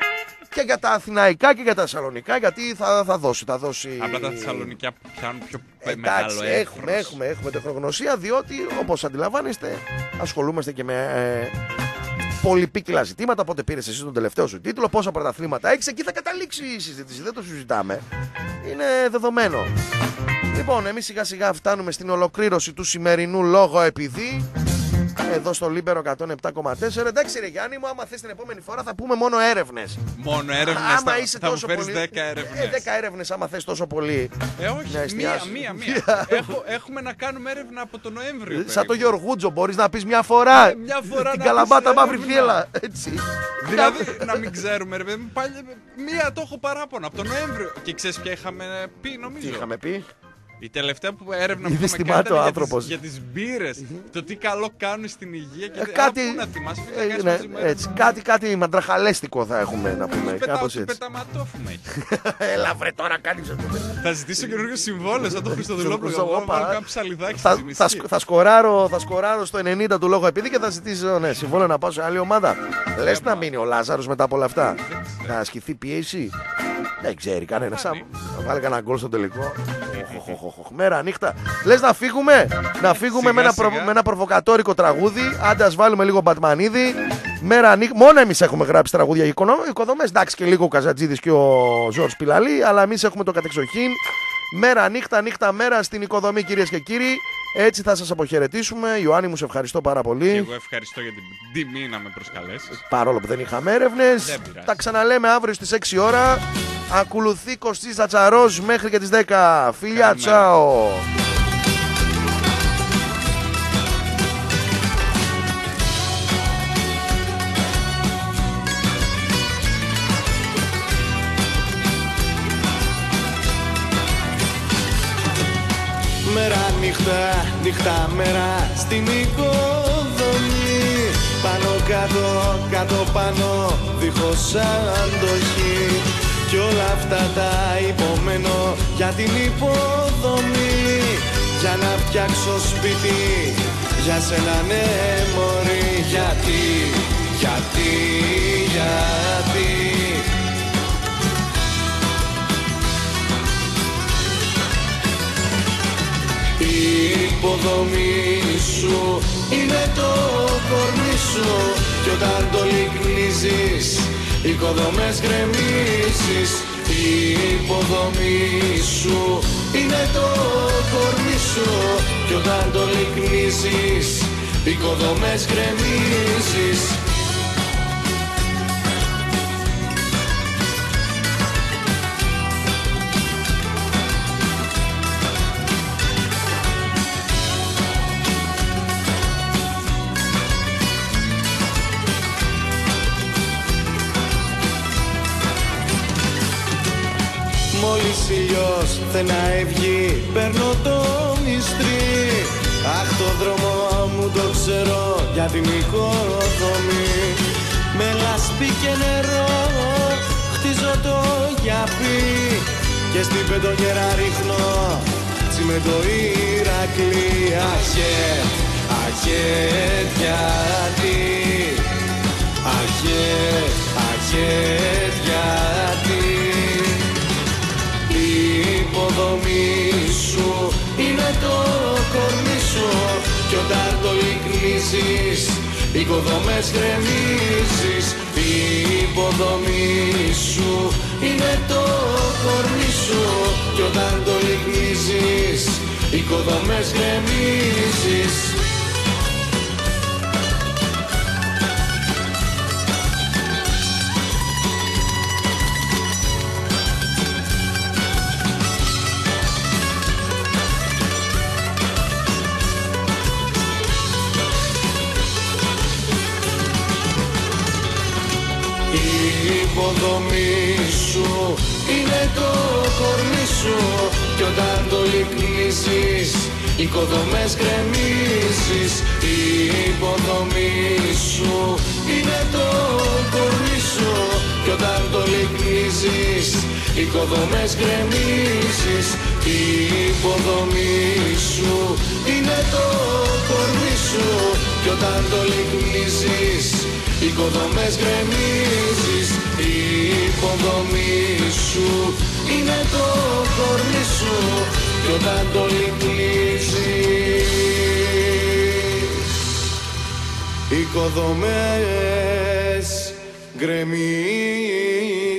και για τα αθηναϊκά και για τα θεσσαλονικά, γιατί θα, θα δώσει, θα δώσει... Απλά τα θεσσαλονικά πιάνουν πιο Εντάξει, μεγάλο εύρος. έχουμε, έχουμε, έχουμε τεχνογνωσία, διότι όπως αντιλαμβάνεστε ασχολούμαστε και με ε, πολυπίκυλα ζητήματα. Οπότε πήρες εσύ τον τελευταίο σου τίτλο, πόσα πρωταθλήματα έχεις, εκεί θα καταλήξει η συζήτηση, δεν το συζητάμε, είναι δεδομένο. Λοιπόν, εμείς σιγά σιγά φτάνουμε στην ολοκλήρωση του σημερινού λόγο επειδή εδώ στο Λίμπερο εκατόν επτά κόμμα τέσσερα. Εντάξει ρε Γιάννη μου, άμα θες την επόμενη φορά θα πούμε μόνο έρευνες. Μόνο έρευνες, άμα θα, είσαι θα τόσο μου φέρεις πολύ... δέκα έρευνες. Ε, δέκα έρευνες άμα θες τόσο πολύ. Ε, όχι, μία, μία, μία. Έχω, έχουμε να κάνουμε έρευνα από τον Νοέμβριο. Σαν το Γιωργούτζο, μπορείς να πεις μια φορά. Ε, μια φορά την να Καλαμπάτα Μαύρη Θύελα. Έτσι. Δηλαδή να μην ξέρουμε, ρε παιδί μου, πάλι μία το έχω παράπονο από τον Νοέμβριο. Και ξέρεις ποια είχαμε πει, νομίζω. Τι είχαμε πει. Η τελευταία που έρευνα που Είδες είχαμε θυμάται κάνει ο για, άνθρωπος. τις, για τις μπύρες, το τι καλό κάνουν στην υγεία και Ε, τι- κάτι- Α, πού να θυμάσαι, Ε, ε, ναι, μαζί μου έτσι, κάτι, κάτι μαντραχαλέστικο θα έχουμε να πούμε. Πετάω Κάπως του έτσι. πεταματόφουμα έχει. Έλα βρε τώρα κάνεις αυτό. Θα ζητήσω καινούργιο συμβόλαιο σαν το Χριστοδουλόπουλο. Στον Εγώ Χριστοδουλόπουλο, βάλω α. κάποιο ψαλιδάκι Θα, στη μισή. θα, σκ- θα, σκοράρω, θα σκοράρω στο ενενήντα του λόγο επειδή και θα ζητήσω ναι, συμβόλαιο να πάω σε άλλη ομάδα. Λες να μείνει ο Λάζαρος μετά από όλα αυτά. Να ασκηθεί πίεση. Δεν ξέρει κανένα. Θα βάλει κανένα γκολ στο τελικό. Οχ, οχ, οχ, οχ. Μέρα νύχτα. Λες να φύγουμε. Να φύγουμε με ένα, προβο- σιγά. με ένα προβοκατόρικο τραγούδι. Άντε ας βάλουμε λίγο Μπατμανίδη. Μέρα νύχτα. Μόνο εμείς έχουμε γράψει τραγούδια για οικονο- οικοδομές. Εντάξει και λίγο ο Καζατζίδης και ο Ζόρς Πιλαλή. Αλλά εμείς έχουμε το κατεξοχήν. Μέρα νύχτα, νύχτα μέρα στην οικοδομή, κυρίες και κύριοι. Έτσι θα σας αποχαιρετήσουμε. Ιωάννη μου, σε ευχαριστώ πάρα πολύ. Και εγώ ευχαριστώ για την τιμή να με προσκαλέσεις. Παρόλο που δεν είχαμε έρευνες. Δεν πειράζει. Τα ξαναλέμε αύριο στις έξι ώρα. Ακολουθεί Κωστής Τσατσαρός μέχρι και τις δέκα. Φιλιά, Καλημέρα. τσάω. Μέρα νύχτα, νύχτα μέρα στην οικοδομή. Πάνω κάτω, κάτω πάνω, δίχως αντοχή. Κι όλα αυτά τα υπομένω για την υποδομή. Για να φτιάξω σπίτι, για σένα ναι μωρή. Γιατί, γιατί, γιατί. Η υποδομή σου είναι το κορμί σου κι όταν το λυκνίζεις οικοδομές γκρεμίζεις. Η υποδομή σου είναι το κορμί σου κι όταν το λυκνίζεις οικοδομές γκρεμίζεις. Μόλις ήλιος θε να ευγεί, παίρνω το μυστρί. Αχ, το δρόμο μου το ξέρω για την οικοδομή. Με λάσπη και νερό χτίζω το γιαπί και στην πεντογέρα ρίχνω τσιμέντο Ηρακλή. Αχέ, αχέ, γιατί, αχέ, αχέ, γιατί. Η υποδομή σου είναι το κορμί σου κι όταν το λυκνίζεις οικοδομές γκρεμίζεις. Η υποδομή σου είναι το κορμί σου κι όταν το λυκνίζεις οικοδομές γκρεμίζεις. Η υποδομή σου είναι το κορμί σου κι όταν το λυκνίζεις οικοδομές γκρεμίζεις. Η υποδομή σου είναι το κορμί σου κι όταν το λυκνίζεις οικοδομές γκρεμίζεις. Η υποδομή σου είναι το κορμί σου κι όταν το λυκνίζεις οικοδομές γκρεμίζεις. Η υποδομή σου είναι το κορμί σου κι όταν το λυκνίζεις οικοδομές γκρεμίζεις.